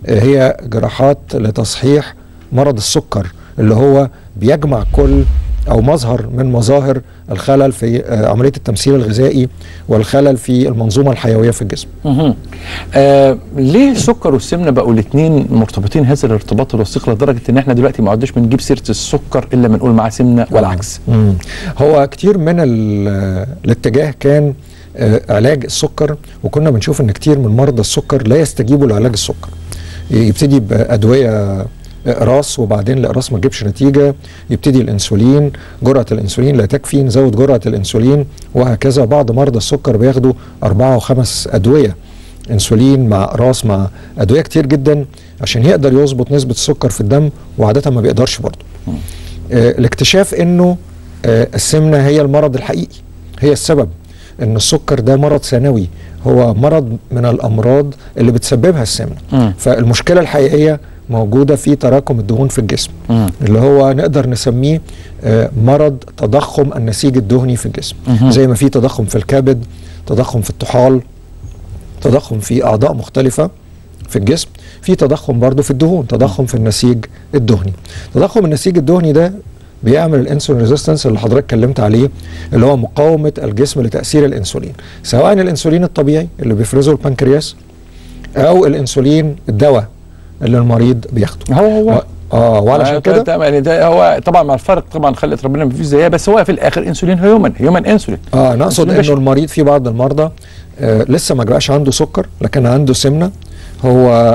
هي جراحات لتصحيح مرض السكر اللي هو بيجمع كل أو مظهر من مظاهر الخلل في عملية التمثيل الغذائي والخلل في المنظومة الحيوية في الجسم. آه ليه السكر والسمنة بقوا الاثنين مرتبطين هذا الارتباط الوثيق لدرجة ان احنا دلوقتي ما عدناش بنجيب سيرة السكر الا ما نقول معاه سمنة والعكس؟ هو كتير من الاتجاه كان آه علاج السكر، وكنا بنشوف ان كتير من مرضى السكر لا يستجيبوا لعلاج السكر، يبتدي بادويه اقراص وبعدين الاقراص ما تجيبش نتيجه، يبتدي الانسولين، جرعه الانسولين لا تكفي، نزود جرعه الانسولين، وهكذا. بعض مرضى السكر بياخدوا اربعه وخمس ادويه انسولين مع اقراص مع ادويه كتير جدا عشان يقدر يظبط نسبه السكر في الدم، وعاده ما بيقدرش برضه. آه الاكتشاف انه آه السمنه هي المرض الحقيقي، هي السبب ان السكر ده مرض ثانوي، هو مرض من الامراض اللي بتسببها السمنه. م. فالمشكله الحقيقيه موجوده في تراكم الدهون في الجسم، م. اللي هو نقدر نسميه آه مرض تضخم النسيج الدهني في الجسم. م. زي ما في تضخم في الكبد، تضخم في الطحال، تضخم في اعضاء مختلفه في الجسم، في تضخم برضه في الدهون، تضخم في النسيج الدهني. تضخم النسيج الدهني ده بيعمل الانسولين ريزيستنس اللي حضرتك اتكلمت عليه، اللي هو مقاومه الجسم لتاثير الانسولين، سواء الانسولين الطبيعي اللي بيفرزه البنكرياس او الانسولين الدواء اللي المريض بياخده. هو هو و... اه وعلشان كده يعني ده هو طبعا مع الفرق طبعا خلقت ربنا ما فيش زيها، بس هو في الاخر انسولين هيومن هيومن انسولين. اه نقصد انه المريض في بعض المرضى آه لسه ما جرأش عنده سكر لكن عنده سمنه، هو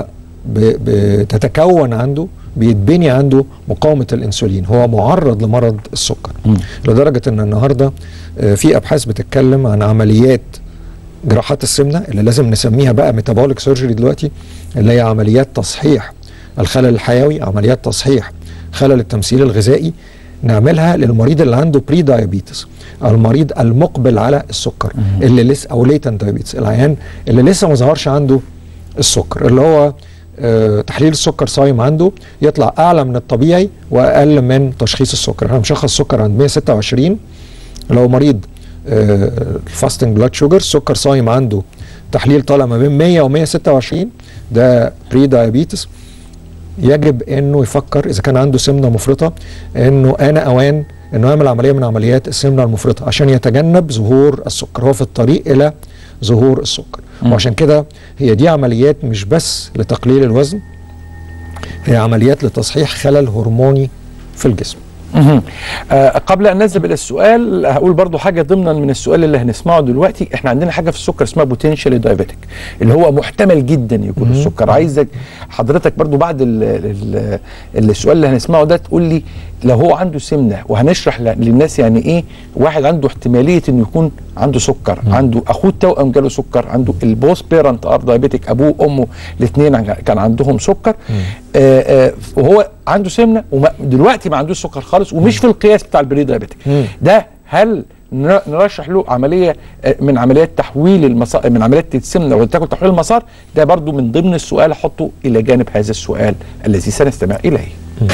بتتكون عنده بيتبني عنده مقاومه الانسولين، هو معرض لمرض السكر. م. لدرجه ان النهارده آه في ابحاث بتتكلم عن عمليات جراحات السمنه اللي لازم نسميها بقى ميتابوليك سيرجري دلوقتي، اللي هي عمليات تصحيح الخلل الحيوي، عمليات تصحيح خلل التمثيل الغذائي، نعملها للمريض اللي عنده بري دايابيتس، المريض المقبل على السكر، مم. اللي لسه او ليتنت دايابيتس، العيان اللي لسه ما ظهرش عنده السكر، اللي هو آه تحليل السكر صايم عنده يطلع اعلى من الطبيعي واقل من تشخيص السكر. احنا بنشخص السكر عند مية وستة وعشرين، لو مريض الفاستنج بلاد شوجر السكر صايم عنده تحليل طالع ما بين مية و مية وستة وعشرين، ده بري دايابيتس، يجب انه يفكر اذا كان عنده سمنه مفرطه انه انا اوان انه يعمل عمليه من عمليات السمنه المفرطه عشان يتجنب ظهور السكر، هو في الطريق الى ظهور السكر. م. وعشان كده هي دي عمليات مش بس لتقليل الوزن، هي عمليات لتصحيح خلل هرموني في الجسم. آه قبل ان نذهب الى السؤال هقول برضو حاجه ضمنا من السؤال اللي هنسمعه دلوقتي. احنا عندنا حاجه في السكر اسمها بوتنشالي دايابيتك، اللي هو محتمل جدا يكون السكر. عايزك حضرتك برضو بعد ال ال السؤال اللي هنسمعه ده تقول لي لو هو عنده سمنه، وهنشرح للناس يعني ايه واحد عنده احتماليه انه يكون عنده سكر، مم. عنده اخوه التوأم جاله سكر، عنده البوست بيرنت ار دايابيتك، ابوه وامه الاثنين كان عندهم سكر، آه آه وهو عنده سمنه ودلوقتي ما عندوش سكر خالص ومش في القياس بتاع البري دايابيتك. ده هل نرشح له عمليه من عمليات تحويل المسار، من عمليات السمنه وتاكل تحويل المسار؟ ده برضو من ضمن السؤال، احطه الى جانب هذا السؤال الذي سنستمع اليه.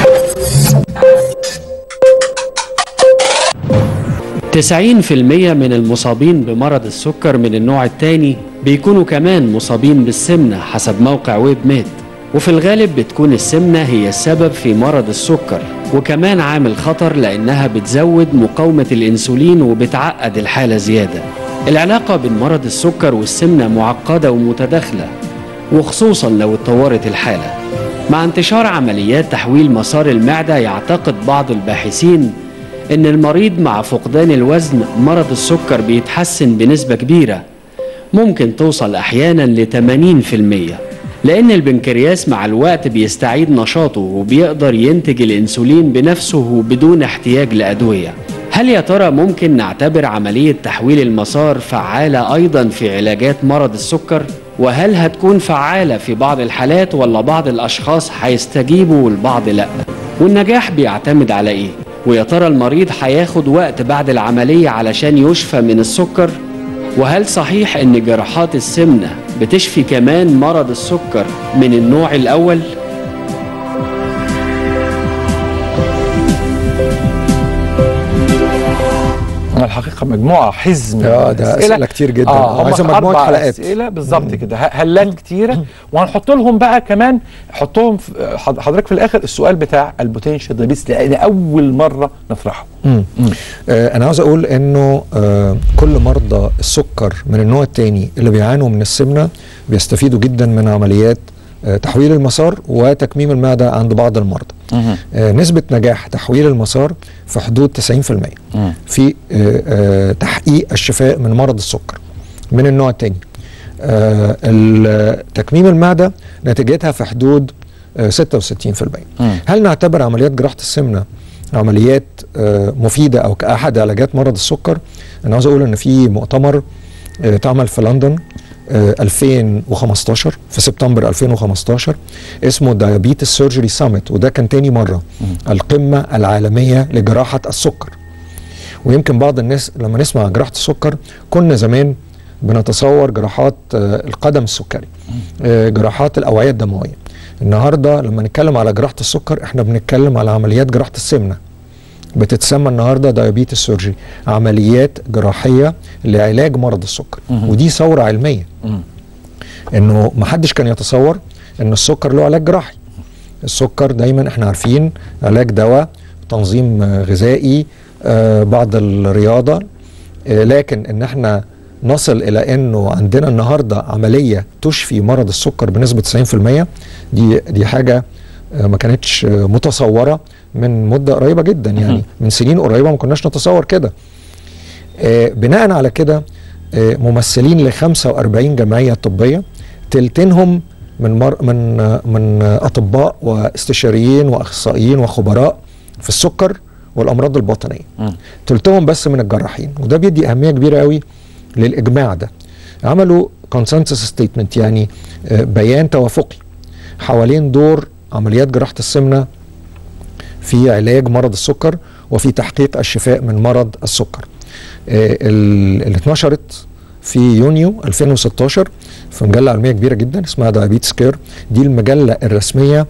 تسعين في المية من المصابين بمرض السكر من النوع الثاني بيكونوا كمان مصابين بالسمنة حسب موقع ويب ميد، وفي الغالب بتكون السمنة هي السبب في مرض السكر، وكمان عامل خطر لأنها بتزود مقاومة الإنسولين وبتعقد الحالة زيادة. العلاقة بين مرض السكر والسمنة معقدة ومتداخلة، وخصوصا لو اتطورت الحالة. مع انتشار عمليات تحويل مسار المعدة يعتقد بعض الباحثين إن المريض مع فقدان الوزن مرض السكر بيتحسن بنسبة كبيرة، ممكن توصل أحيانا ل ثمانين في المية، لأن البنكرياس مع الوقت بيستعيد نشاطه وبيقدر ينتج الإنسولين بنفسه بدون احتياج لأدوية. هل يا ترى ممكن نعتبر عملية تحويل المسار فعالة أيضا في علاجات مرض السكر؟ وهل هتكون فعالة في بعض الحالات ولا بعض الأشخاص هيستجيبوا والبعض لأ؟ والنجاح بيعتمد على إيه؟ ويا ترى المريض هياخد وقت بعد العملية علشان يشفى من السكر؟ وهل صحيح ان جراحات السمنة بتشفي كمان مرض السكر من النوع الاول؟ الحقيقه مجموعه حزم اه ده اسئله, أسئلة كتير جدا، اه عايزه مجموعه حلقات اسئله بالظبط كده، هلات كتيره، وهنحط لهم بقى كمان حطهم حضرتك في الاخر السؤال بتاع البوتنشال دايابيتس لان اول مره نطرحه. آه انا عاوز اقول انه آه كل مرضى السكر من النوع الثاني اللي بيعانوا من السمنه بيستفيدوا جدا من عمليات آه تحويل المسار وتكميم المعده عند بعض المرضى. آه نسبه نجاح تحويل المسار في حدود تسعين في المية في آه آه تحقيق الشفاء من مرض السكر. من النوع الثاني. آه تكميم المعده نتيجتها في حدود آه ستة وستين بالمئة. هل نعتبر عمليات جراحه السمنه عمليات آه مفيده او كاحد علاجات مرض السكر؟ انا عاوز اقول ان في مؤتمر آه اتعمل في لندن آه ألفين وخمستاشر في سبتمبر ألفين وخمستاشر اسمه دايابيتس سيرجري سامت، وده كان تاني مره القمه العالميه لجراحه السكر. ويمكن بعض الناس لما نسمع جراحه السكر كنا زمان بنتصور جراحات آه القدم السكري، آه جراحات الاوعيه الدمويه. النهارده لما نتكلم على جراحه السكر احنا بنتكلم على عمليات جراحه السمنه، بتتسمى النهارده دايابيتس سيرجري، عمليات جراحيه لعلاج مرض السكر. مم. ودي ثوره علميه. مم. انه ما حدش كان يتصور ان السكر له علاج جراحي. السكر دايما احنا عارفين علاج دواء، تنظيم غذائي، آه بعض الرياضه، آه لكن ان احنا نصل الى انه عندنا النهارده عمليه تشفي مرض السكر بنسبه تسعين بالمئة، دي دي حاجه آه ما كانتش آه متصوره من مده قريبه جدا، يعني من سنين قريبه ما كناش نتصور كده. آه بناء على كده آه ممثلين ل خمسة وأربعين جمعيه طبيه، تلتينهم من مر من آه من آه اطباء واستشاريين واخصائيين وخبراء في السكر والامراض الباطنيه. تلتهم بس من الجراحين، وده بيدي اهميه كبيره قوي للاجماع ده. عملوا كونسنسس ستيتمنت، يعني آه بيان توافقي حوالين دور عمليات جراحه السمنه في علاج مرض السكر وفي تحقيق الشفاء من مرض السكر. آه اللي اتنشرت في يونيو ألفين وستاشر في مجله علميه كبيره جدا اسمها دايابيتس كير، دي المجله الرسميه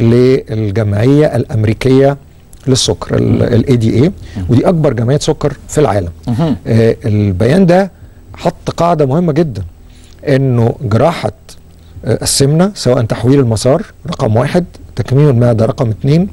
للجمعيه الامريكيه للسكر الاي دي اي، ودي اكبر جمعيه سكر في العالم. آه البيان ده حط قاعده مهمه جدا، انه جراحه آه السمنه سواء تحويل المسار رقم واحد، تكميم المعده رقم اثنين،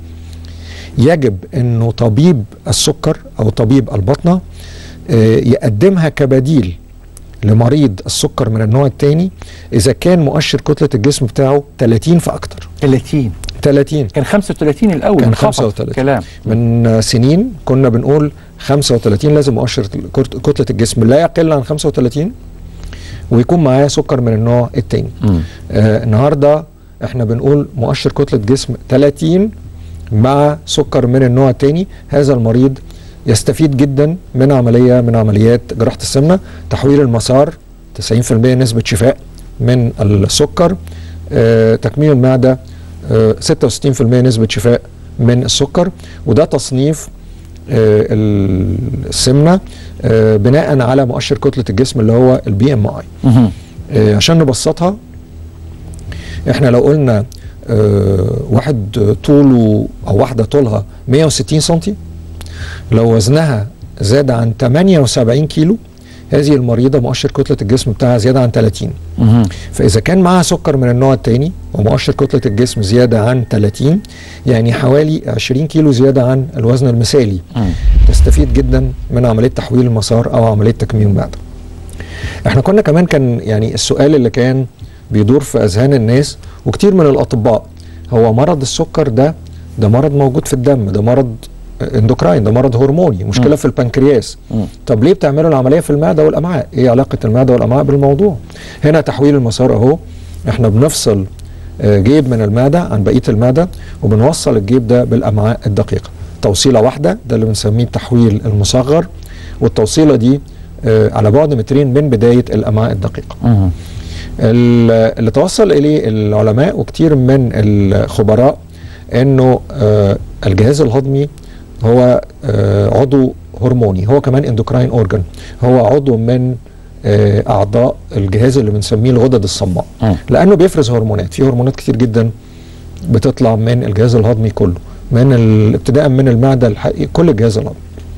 يجب انه طبيب السكر او طبيب البطنه آه يقدمها كبديل لمريض السكر من النوع الثاني اذا كان مؤشر كتله الجسم بتاعه ثلاثين فاكتر. ثلاثين ثلاثين كان خمسة وثلاثين الاول، كان خمسة وثلاثين كلام من سنين كنا بنقول خمسة وثلاثين لازم مؤشر كتله الجسم لا يقل عن خمسة وثلاثين ويكون معاه سكر من النوع الثاني. آه النهارده احنا بنقول مؤشر كتله جسم ثلاثين مع سكر من النوع الثاني، هذا المريض يستفيد جدا من عمليه من عمليات جراحه السمنه. تحويل المسار تسعين بالمئة نسبه شفاء من السكر، آه تكميم المعده آه ستة وستين بالمئة نسبه شفاء من السكر، وده تصنيف آه السمنه آه بناء على مؤشر كتله الجسم اللي هو البي ام اي. آه عشان نبسطها، احنا لو قلنا آه واحد طوله او واحده طولها مئة وستين سنتي، لو وزنها زاد عن ثمانية وسبعين كيلو، هذه المريضه مؤشر كتله الجسم بتاعها زياده عن ثلاثين. فاذا كان معها سكر من النوع الثاني ومؤشر كتله الجسم زياده عن ثلاثين، يعني حوالي عشرين كيلو زياده عن الوزن المثالي، تستفيد جدا من عمليه تحويل المسار او عمليه تكميم المعده. احنا كنا كمان كان يعني السؤال اللي كان بيدور في اذهان الناس وكتير من الاطباء، هو مرض السكر ده ده مرض موجود في الدم، ده مرض اندوكراين، ده مرض هرموني، مشكله م. في البنكرياس. م. طب ليه بتعملوا العمليه في المعده والامعاء؟ ايه علاقه المعده والامعاء بالموضوع؟ هنا تحويل المسار اهو، احنا بنفصل جيب من المعده عن بقيه المعده وبنوصل الجيب ده بالامعاء الدقيقه، توصيله واحده، ده اللي بنسميه التحويل المصغر، والتوصيله دي على بعد مترين من بدايه الامعاء الدقيقه. م. اللي توصل اليه العلماء وكتير من الخبراء انه الجهاز الهضمي هو عضو هرموني، هو كمان اندوكراين اورجان، هو عضو من اعضاء الجهاز اللي بنسميه الغدد الصماء، لانه بيفرز هرمونات، في هرمونات كتير جدا بتطلع من الجهاز الهضمي كله، من ابتداء من المعده الحقيقي كل الجهاز الهضمي.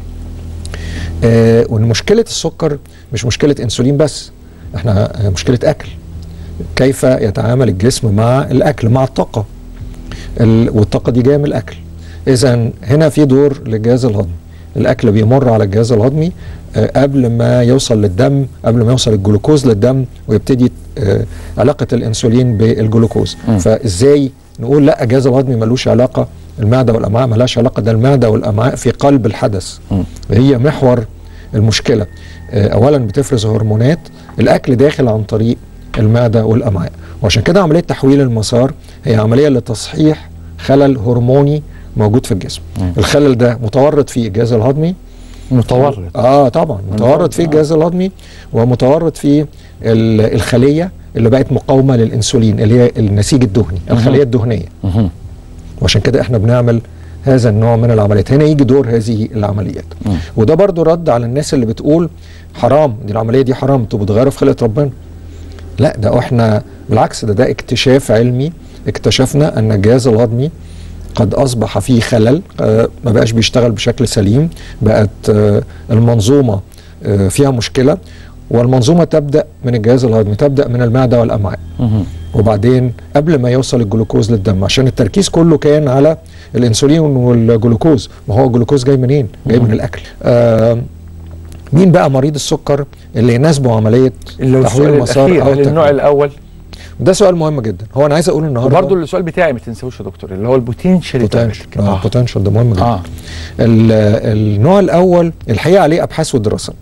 وان مشكله السكر مش مشكله انسولين بس، احنا مشكله اكل، كيف يتعامل الجسم مع الاكل، مع الطاقه، والطاقه دي جايه من الاكل. اذا هنا في دور للجهاز الهضمي، الاكل بيمر على الجهاز الهضمي آه قبل ما يوصل للدم، قبل ما يوصل الجلوكوز للدم ويبتدي آه علاقه الانسولين بالجلوكوز. م. فازاي نقول لا الجهاز الهضمي ملوش علاقه، المعده والامعاء ملهاش علاقه؟ ده المعده والامعاء في قلب الحدث، م. هي محور المشكله آه، اولا بتفرز هرمونات، الاكل داخل عن طريق المعده والامعاء، وعشان كده عمليه تحويل المسار هي عمليه لتصحيح خلل هرموني موجود في الجسم. مم. الخلل ده متورط فيه الجهاز الهضمي، متورط اه طبعا متورط فيه الجهاز الهضمي، ومتورط فيه الخليه اللي بقت مقاومه للانسولين اللي هي النسيج الدهني، الخليه الدهنيه. مم. وعشان كده احنا بنعمل هذا النوع من العمليات. هنا يجي دور هذه العمليات. مم. وده برضو رد على الناس اللي بتقول حرام دي العمليه دي حرام، انتوا بتغيروا في خلقه ربنا. لا، ده احنا بالعكس، ده ده اكتشاف علمي. اكتشفنا ان الجهاز الهضمي قد اصبح فيه خلل، آه ما بقاش بيشتغل بشكل سليم، بقت آه المنظومه آه فيها مشكله، والمنظومه تبدا من الجهاز الهضمي، تبدا من المعده والامعاء. مم. وبعدين قبل ما يوصل الجلوكوز للدم، عشان التركيز كله كان على الانسولين والجلوكوز، ما هو الجلوكوز جاي منين؟ جاي من الاكل. آه مين بقى مريض السكر اللي يناسبه عمليه تحويل المسار او النوع الاول؟ ده سؤال مهم جدا. هو انا عايز اقول النهارده وبرضه السؤال بتاعي ما تنسوش يا دكتور، اللي هو البوتنشال. اه البوتنشال ده مهم جدا. آه. النوع الاول الحقيقه عليه ابحاث ودراسات،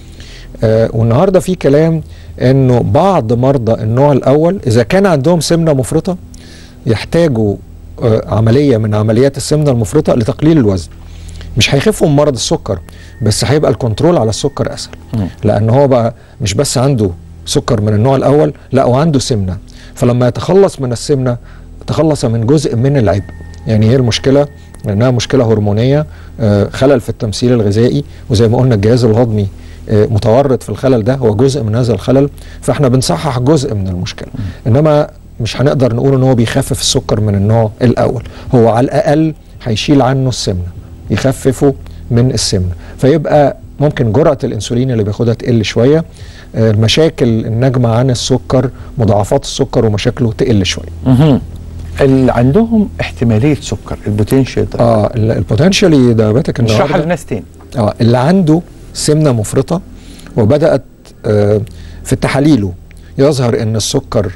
آه والنهارده في كلام انه بعض مرضى النوع الاول اذا كان عندهم سمنه مفرطه يحتاجوا آه عمليه من عمليات السمنه المفرطه لتقليل الوزن. مش هيخفوا من مرض السكر، بس هيبقى الكنترول على السكر اسهل. م. لان هو بقى مش بس عنده سكر من النوع الاول، لا وعنده سمنه، فلما يتخلص من السمنه تخلص من جزء من العبء. يعني هي المشكله لانها مشكله هرمونيه، آه خلل في التمثيل الغذائي، وزي ما قلنا الجهاز الهضمي آه متورط في الخلل ده، هو جزء من هذا الخلل، فاحنا بنصحح جزء من المشكله. م. انما مش هنقدر نقول ان هو بيخفف السكر من النوع الاول، هو على الاقل هيشيل عنه السمنه، يخففه من السمنه، فيبقى ممكن جرعه الانسولين اللي بياخدها تقل شويه، المشاكل الناجمه عن السكر، مضاعفات السكر ومشاكله تقل شويه. اها اللي عندهم احتماليه سكر البوتنشال ده اه البوتنشال دايابيتك النهارده نشرحها للناس تاني. اه اللي عنده سمنه مفرطه وبدات آه في تحاليله يظهر ان السكر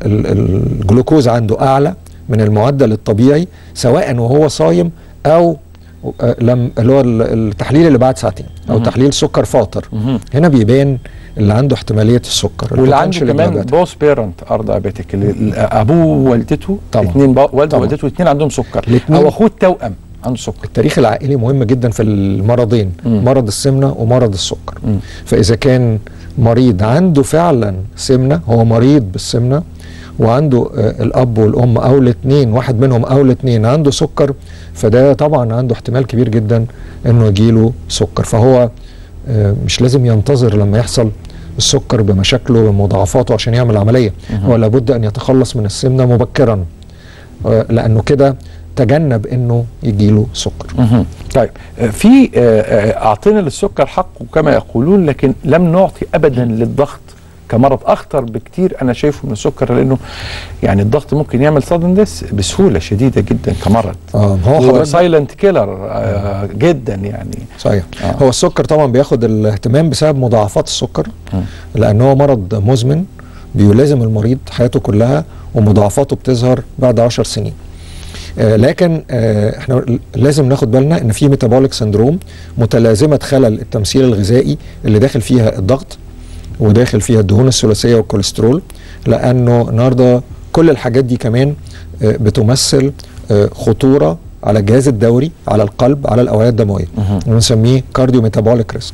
الجلوكوز عنده اعلى من المعدل الطبيعي، سواء وهو صايم او لم اللي هو التحليل اللي بعد ساعتين او تحليل سكر فاطر. هنا بيبان اللي عنده احتماليه السكر، واللي عنده كمان بوس بيرنت ار دايابيتك، ابوه ووالدته اثنين، والده ووالدته اثنين عندهم سكر، او اخوه التوأم عنده سكر. التاريخ العائلي مهم جدا في المرضين، مم. مرض السمنه ومرض السكر. مم. فاذا كان مريض عنده فعلا سمنه، هو مريض بالسمنه، وعنده آه الاب والام او الاثنين، واحد منهم او الاثنين عنده سكر، فده طبعا عنده احتمال كبير جدا انه يجيله سكر. فهو آه مش لازم ينتظر لما يحصل السكر بمشاكله ومضاعفاته عشان يعمل عمليه، هو لابد ان يتخلص من السمنه مبكرا، آه لانه كده تجنب انه يجيله سكر. مه. طيب في اعطينا للسكر حقه كما يقولون، لكن لم نعطي ابدا للضغط كمرض اخطر بكتير انا شايفه من السكر، لانه يعني الضغط ممكن يعمل صدن ديس بسهوله شديده جدا كمرض. اه هو سايلنت كيلر آه جدا يعني. صحيح. آه. هو السكر طبعا بياخد الاهتمام بسبب مضاعفات السكر، لانه هو مرض مزمن بيلازم المريض حياته كلها، ومضاعفاته بتظهر بعد عشر سنين. آه لكن آه احنا لازم ناخد بالنا ان في ميتابوليك سندروم، متلازمه خلل التمثيل الغذائي اللي داخل فيها الضغط وداخل فيها الدهون الثلاثيه والكوليسترول، لانه النهارده كل الحاجات دي كمان آه بتمثل آه خطوره على الجهاز الدوري، على القلب، على الاوعيه الدمويه، بنسميه كارديو ميتابوليك ريسك.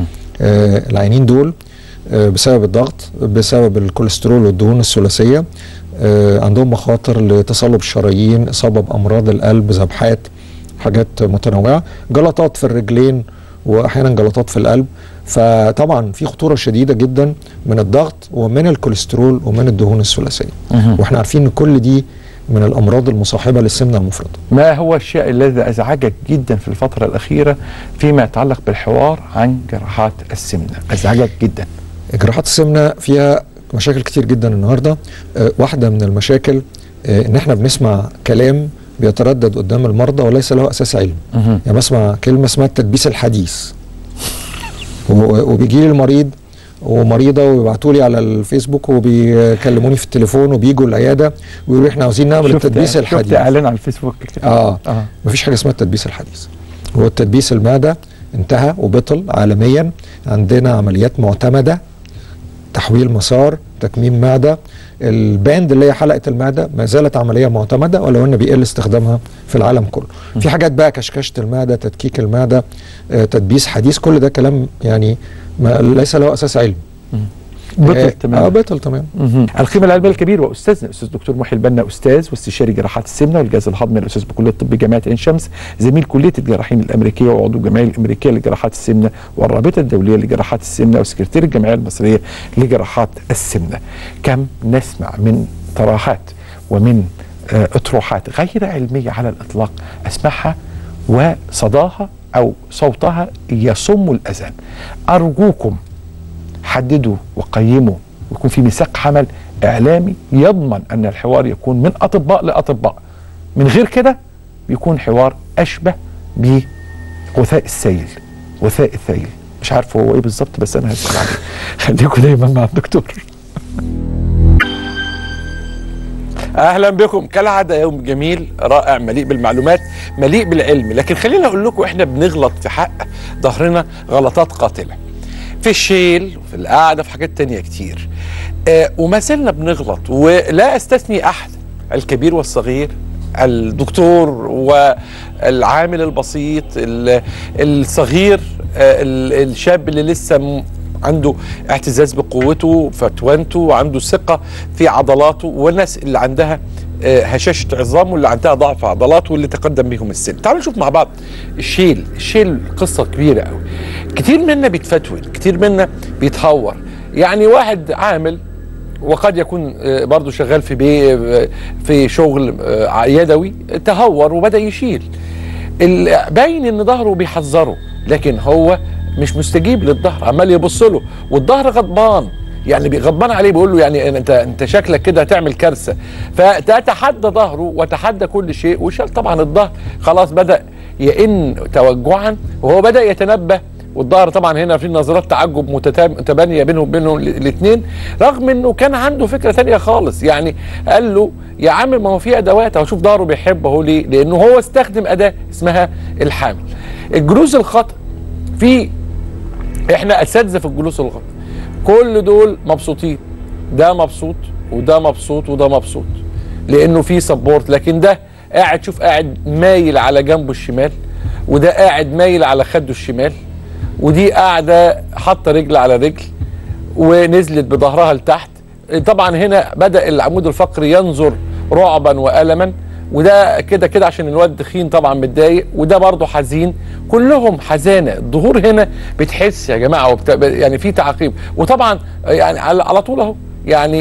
آه العينين دول آه بسبب الضغط، بسبب الكوليسترول والدهون الثلاثيه، آه عندهم مخاطر لتصلب الشرايين، اصابه بامراض القلب، ذبحات، حاجات متنوعه، جلطات في الرجلين، واحيانا جلطات في القلب. فطبعا في خطوره شديده جدا من الضغط ومن الكوليسترول ومن الدهون الثلاثيه، واحنا عارفين ان كل دي من الامراض المصاحبه للسمنه المفرطه. ما هو الشيء الذي ازعجك جدا في الفتره الاخيره فيما يتعلق بالحوار عن جراحات السمنه؟ ازعجك جدا. جراحات السمنه فيها مشاكل كتير جدا النهارده. أه واحده من المشاكل أه ان احنا بنسمع كلام بيتردد قدام المرضى وليس له اساس علمي. يعني بسمع كلمه اسمها التدبيس الحديث، وبيجي لي المريض ومريضه ويبعتوا لي على الفيسبوك وبيكلموني في التليفون وبيجوا العياده ويقولوا احنا عاوزين نعمل التدبيس الحديث. شفت اعلان على الفيسبوك. اه, آه. مفيش حاجه اسمها التدبيس الحديث. هو التدبيس المعده انتهى وبطل عالميا. عندنا عمليات معتمده، تحويل مسار، تكميم معده. الباند اللي هي حلقه المعده ما زالت عمليه معتمده ولو ان بيقل استخدامها في العالم كله. في حاجات بقى كشكشه المعده، تدكيك المعده، آه، تدبيس حديث، كل ده كلام يعني ما ليس له اساس علمي. بطل آه تمام. اه بطل تمام. القيمه العلميه الكبيره واستاذنا الاستاذ دكتور محي البنا، استاذ واستشاري جراحات السمنه والجهاز الهضمي، الاستاذ بكليه الطب جامعه عين شمس، زميل كليه الجراحين الامريكيه وعضو الجمعيه الامريكيه لجراحات السمنه والرابطه الدوليه لجراحات السمنه وسكرتير الجمعيه المصريه لجراحات السمنه. كم نسمع من طراحات ومن آه اطروحات غير علميه على الاطلاق اسمعها وصداها او صوتها يصم الاذان. ارجوكم حددوا وقيموا ويكون في ميثاق عمل اعلامي يضمن ان الحوار يكون من اطباء لاطباء. من غير كده بيكون حوار اشبه بغثاء السيل، غثاء الثيل، مش عارف هو ايه بالظبط بس انا هسال عليه. خليكم دايما مع الدكتور. اهلا بكم كالعاده، يوم جميل رائع مليء بالمعلومات مليء بالعلم، لكن خلينا اقول لكم احنا بنغلط في حق ظهرنا غلطات قاتله في الشيل وفي القعده في حاجات تانية كتير، آه وما زلنا بنغلط، ولا استثني احد، الكبير والصغير، الدكتور والعامل البسيط، الصغير، آه الشاب اللي لسه عنده اعتزاز بقوته فتوانته وعنده ثقه في عضلاته، والناس اللي عندها آه هشاشه عظام واللي عندها ضعف عضلات واللي تقدم بهم السن. تعالوا نشوف مع بعض الشيل. الشيل قصه كبيره قوي، كتير منا بيتفتون، كتير منا بيتهور. يعني واحد عامل وقد يكون برضه شغال في بي في شغل يدوي تهور وبدأ يشيل، باين ان ظهره بيحذره، لكن هو مش مستجيب للظهر، عمال يبص له والظهر غضبان، يعني غضبان عليه، بيقول له يعني انت انت شكلك كده هتعمل كارثه. فتتحدى ظهره وتحدى كل شيء وشال طبعا الظهر، خلاص بدأ يئن توجعا وهو بدأ يتنبه، والظهر طبعا هنا في نظرات تعجب متبانيه بينهم وبينهم الاثنين، رغم انه كان عنده فكره ثانيه خالص. يعني قال له يا عم ما هو في ادوات، اهو شوف ظهره بيحب اهو. ليه؟ لانه هو استخدم اداه اسمها الحامل. الجلوس الخطأ، في احنا اساتذه في الجلوس الخطأ، كل دول مبسوطين، ده مبسوط وده مبسوط وده مبسوط لانه في سبورت، لكن ده قاعد شوف قاعد مايل على جنبه الشمال، وده قاعد مايل على خده الشمال، ودي قاعده حاطه رجل على رجل ونزلت بظهرها لتحت. طبعا هنا بدأ العمود الفقري ينظر رعبا وألما، وده كده كده عشان الواد تخين طبعا متضايق، وده برضه حزين، كلهم حزانه. الظهور هنا بتحس يا جماعه وبت... يعني في تعقيب، وطبعا يعني على طول اهو يعني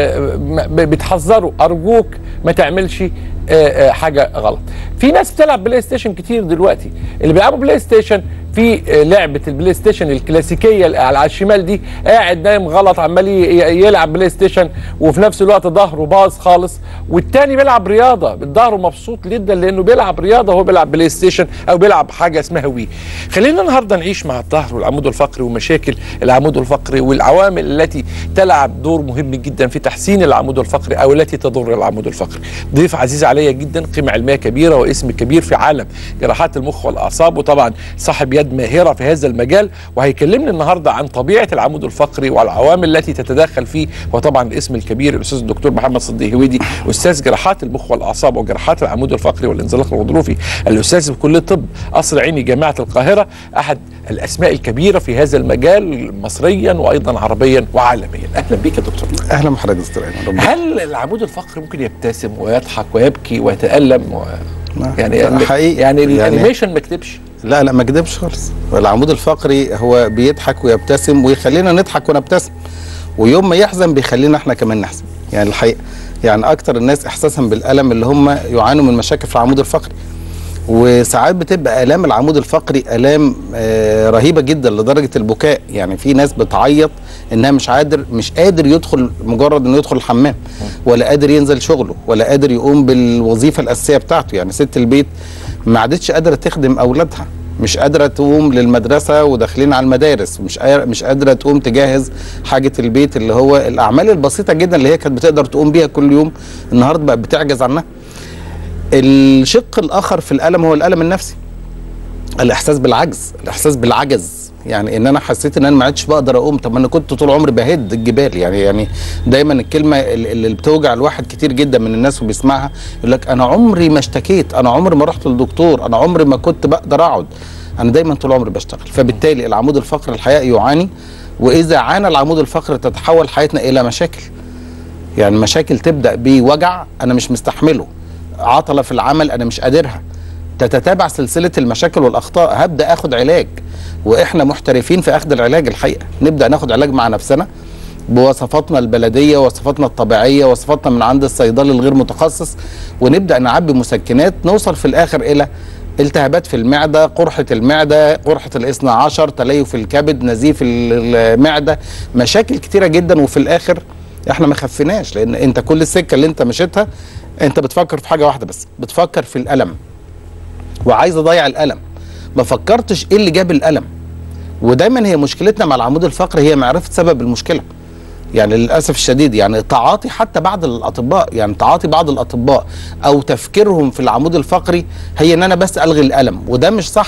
بتحذروا ارجوك ما تعملش حاجه غلط. في ناس بتلعب بلاي ستيشن كتير دلوقتي، اللي بيلعبوا بلاي ستيشن في لعبه البلاي ستيشن الكلاسيكيه على الشمال دي، قاعد نايم غلط عمال يلعب بلاي ستيشن وفي نفس الوقت ظهره باظ خالص، والتاني بيلعب رياضه ظهره مبسوط جدا لانه بيلعب رياضه وهو بيلعب بلاي ستيشن او بيلعب حاجه اسمها وي. خلينا النهارده نعيش مع الظهر والعمود الفقري ومشاكل العمود الفقري والعوامل التي تلعب دور مهم جدا في تحسين العمود الفقري او التي تضر العمود الفقري. ضيف عزيز عليا جدا، قيمه علميه كبيره واسم كبير في عالم جراحات المخ والاعصاب، وطبعا صاحب يد ماهره في هذا المجال، وهيكلمنا النهارده عن طبيعه العمود الفقري والعوامل التي تتدخل فيه، وطبعا الاسم الكبير الاستاذ الدكتور محمد صديق هويدي، استاذ جراحات المخ والاعصاب وجراحات العمود الفقري والانزلاق الغضروفي، الاستاذ بكليه طب قصر عيني جامعه القاهره، احد الاسماء الكبيره في هذا المجال مصريا وايضا عربيا وعالميا. اهلا بك يا دكتور. اهلا بحضرتك يا دكتور ايمن. هل العمود الفقري ممكن يبتسم ويضحك ويبكي ويتالم و... يعني حقيقي يعني الانيميشن ما كتبش؟ لا لا ما كدبش خالص. العمود الفقري هو بيضحك ويبتسم ويخلينا نضحك ونبتسم، ويوم ما يحزن بيخلينا احنا كمان نحزن. يعني الحقيقه يعني اكتر الناس احساسا بالالم اللي هم يعانوا من مشاكل في العمود الفقري، وساعات بتبقى الام العمود الفقري الام آه رهيبه جدا لدرجه البكاء. يعني في ناس بتعيط انها مش قادر مش قادر يدخل، مجرد انه يدخل الحمام، ولا قادر ينزل شغله، ولا قادر يقوم بالوظيفه الاساسيه بتاعته. يعني ست البيت ما عادتش قادره تخدم اولادها، مش قادره تقوم للمدرسه وداخلين على المدارس، مش مش قادره تقوم تجهز حاجه البيت اللي هو الاعمال البسيطه جدا اللي هي كانت بتقدر تقوم بيها كل يوم، النهارده بقت بتعجز عنها. الشق الاخر في الالم هو الالم النفسي. الاحساس بالعجز، الاحساس بالعجز، يعني ان انا حسيت ان انا ما عدتش بقدر اقوم. طب ما انا كنت طول عمري بهد الجبال، يعني يعني دايما الكلمه اللي بتوجع الواحد كتير جدا من الناس وبيسمعها يقول لك انا عمري ما اشتكيت، انا عمري ما رحت للدكتور، انا عمري ما كنت بقدر اقعد. انا دايما طول عمري بشتغل. فبالتالي العمود الفقري الحقيقه يعاني، واذا عانى العمود الفقري تتحول حياتنا الى مشاكل. يعني مشاكل تبدا بوجع انا مش مستحمله، عطله في العمل انا مش قادرها، تتتابع سلسله المشاكل والاخطاء، هبدا اخد علاج. واحنا محترفين في اخذ العلاج الحقيقه، نبدا ناخد علاج مع نفسنا بوصفاتنا البلديه، وصفاتنا الطبيعيه، وصفاتنا من عند الصيدلي الغير متخصص، ونبدا نعبي مسكنات، نوصل في الاخر الى التهابات في المعده، قرحه المعده، قرحه الاثنى عشر، تليف الكبد، نزيف المعده، مشاكل كتيره جدا. وفي الاخر احنا ما خفيناش، لان انت كل السكه اللي انت مشيتها انت بتفكر في حاجه واحده بس، بتفكر في الالم وعايز اضيع الالم، ما فكرتش ايه اللي جاب الالم. ودايما هي مشكلتنا مع العمود الفقري هي معرفه سبب المشكله. يعني للاسف الشديد يعني تعاطي حتى بعض الاطباء، يعني تعاطي بعض الاطباء او تفكيرهم في العمود الفقري هي ان انا بس الغي الالم، وده مش صح.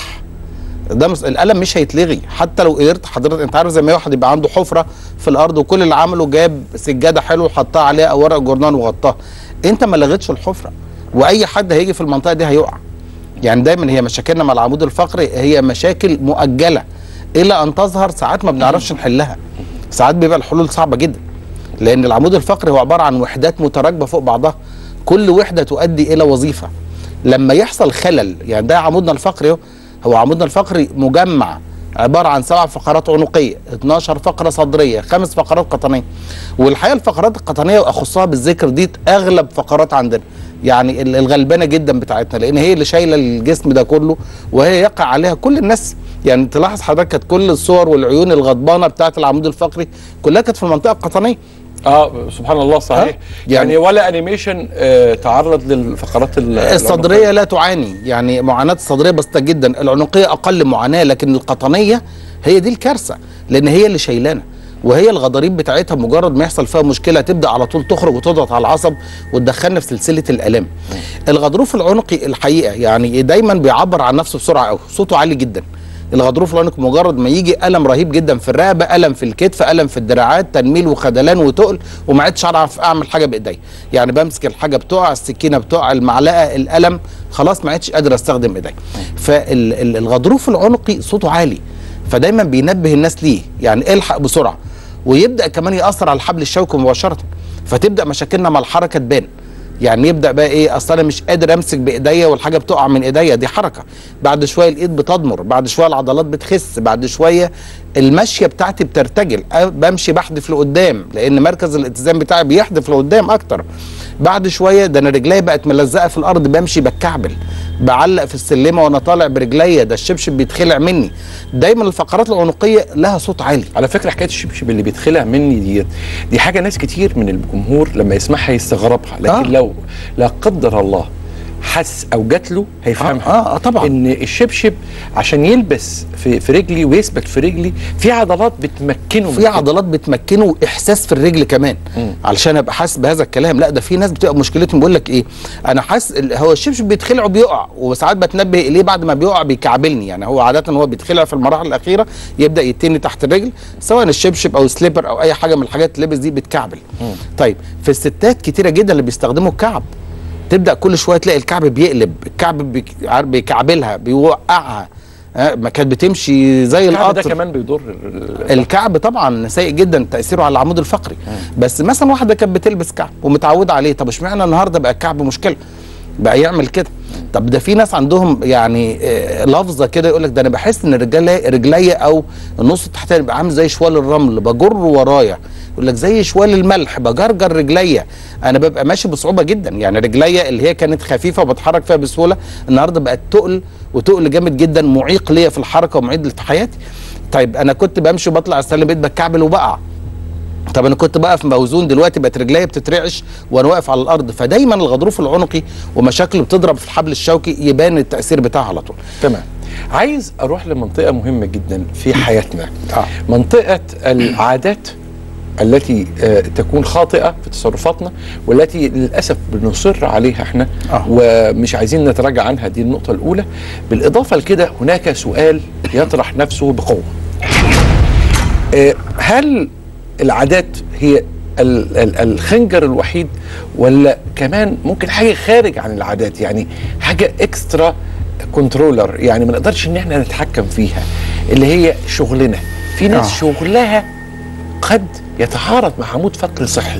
ده مش الالم مش هيتلغي حتى لو قدرت حضرتك. انت عارف زي ما واحد يبقى عنده حفره في الارض وكل اللي عمله جاب سجاده حلوه وحطها عليها او ورق جورنال وغطاها، انت ما لغيتش الحفره، واي حد هيجي في المنطقه دي هيقع. يعني دايما هي مشاكلنا مع العمود الفقري هي مشاكل مؤجله الى ان تظهر، ساعات ما بنعرفش نحلها، ساعات بيبقى الحلول صعبه جدا، لان العمود الفقري هو عباره عن وحدات متراكبه فوق بعضها، كل وحده تؤدي الى وظيفه. لما يحصل خلل، يعني ده عمودنا الفقري، هو عمودنا الفقري مجمع عباره عن سبع فقرات عنقيه، اتناشر فقره صدريه، خمس فقرات قطنيه. والحقيقه الفقرات القطنيه واخصها بالذكر دي اغلب فقرات عندنا، يعني الغلبانه جدا بتاعتنا، لان هي اللي شايله الجسم ده كله، وهي يقع عليها كل الناس. يعني تلاحظ حضرتك كانت كل الصور والعيون الغضبانه بتاعت العمود الفقري كلها كانت في المنطقه القطنيه. اه سبحان الله صحيح. آه؟ يعني, يعني ولا انيميشن آه تعرض للفقرات الصدريه لا تعاني، يعني معاناه الصدريه بسيطه جدا، العنقيه اقل معاناه، لكن القطنيه هي دي الكارثه، لان هي اللي شايلانا، وهي الغضاريف بتاعتها مجرد ما يحصل فيها مشكله تبدا على طول تخرج وتضغط على العصب وتدخلنا في سلسله الالام. الغضروف العنقي الحقيقه يعني دايما بيعبر عن نفسه بسرعه قوي، صوته عالي جدا. الغضروف العنقي مجرد ما يجي الم رهيب جدا في الرقبه، الم في الكتف، الم في الدراعات، تنميل وخدلان وتقل، وما عدتش اعرف اعمل حاجه بايديا، يعني بمسك الحاجه بتقع، السكينه بتقع، المعلقه، القلم، خلاص ما عدتش قادر استخدم ايديا. فالغضروف العنقي صوته عالي، فدايما بينبه الناس ليه، يعني الحق بسرعه، ويبدا كمان ياثر على الحبل الشوكي مباشره، فتبدا مشاكلنا مع الحركه تبان. يعني يبدا بقى ايه، اصل انا مش قادر امسك بايديا والحاجه بتقع من ايديا، دي حركه، بعد شويه الايد بتضمر، بعد شويه العضلات بتخس، بعد شويه المشيه بتاعتي بترتجل، بمشي بحدف لقدام لان مركز الاتزان بتاعي بيحدف لقدام اكتر، بعد شويه ده انا رجلي بقت ملزقه في الارض، بمشي بتكعبل، بعلق في السلمه وانا طالع برجليا، ده الشبشب بيتخلع مني. دايما الفقرات العنقيه لها صوت عالي. على فكره حكايه الشبشب اللي بيتخلع مني دي دي حاجه ناس كتير من الجمهور لما يسمعها يستغربها، لكن آه. لو لا قدر الله حس او جات له هيفهمها. اه, آه طبعا ان الشبشب عشان يلبس في في رجلي ويثبت في رجلي في عضلات بتمكنه، في عضلات بتمكنه، واحساس في الرجل كمان. م. علشان ابقى حاسس بهذا الكلام. لا ده في ناس بتبقى مشكلتهم بيقول لك ايه، انا حاسس هو الشبشب بيتخلع وبيقع، وساعات بتنبه اليه بعد ما بيقع بيكعبلني، يعني هو عاده هو بيتخلع في المراحل الاخيره يبدا يتني تحت الرجل، سواء الشبشب او سليبر او اي حاجه من الحاجات اللي لبس دي بتكعبل. م. طيب في الستات كتيره جدا اللي بيستخدموا الكعب، تبدا كل شويه تلاقي الكعب بيقلب، الكعب بيكعبلها بيوقعها، ما كانت بتمشي زي القطر. الكعب ده كمان بيضر الكعب طبعا سيء جدا تاثيره على العمود الفقري. م. بس مثلا واحده كانت بتلبس كعب ومتعوده عليه، طب اشمعنى النهارده بقى الكعب مشكله بقى يعمل كده؟ طب ده في ناس عندهم يعني لفظه كده يقول لك ده انا بحس ان رجلي رجليا او النص التحتاني بيبقى عامل زي شوال الرمل بجر ورايا، يقول لك زي شوال الملح بجرجر رجليا، انا ببقى ماشي بصعوبه جدا، يعني رجليا اللي هي كانت خفيفه وبتحرك فيها بسهوله النهارده بقت تقل وتقل جامد جدا، معيق ليا في الحركه ومعيق في حياتي. طيب انا كنت بمشي وبطلع السلم بقيت بتكعبل وبقع، طب انا كنت بقى في موزون دلوقتي بقت رجليا بتترعش وانا واقف على الارض. فدايما الغضروف العنقي ومشاكله بتضرب في الحبل الشوكي يبان التاثير بتاعها على طول. تمام. عايز اروح لمنطقه مهمه جدا في حياتنا، آه. منطقه العادات التي آه تكون خاطئه في تصرفاتنا، والتي للاسف بنصر عليها احنا آه. ومش عايزين نتراجع عنها. دي النقطه الاولى. بالاضافه لكده هناك سؤال يطرح نفسه بقوه، آه هل العادات هي الخنجر الوحيد، ولا كمان ممكن حاجه خارج عن العادات، يعني حاجه اكسترا كنترولر، يعني ما نقدرش ان احنا نتحكم فيها، اللي هي شغلنا. في ناس آه. شغلها قد يتعارض مع عمود فقري صحي.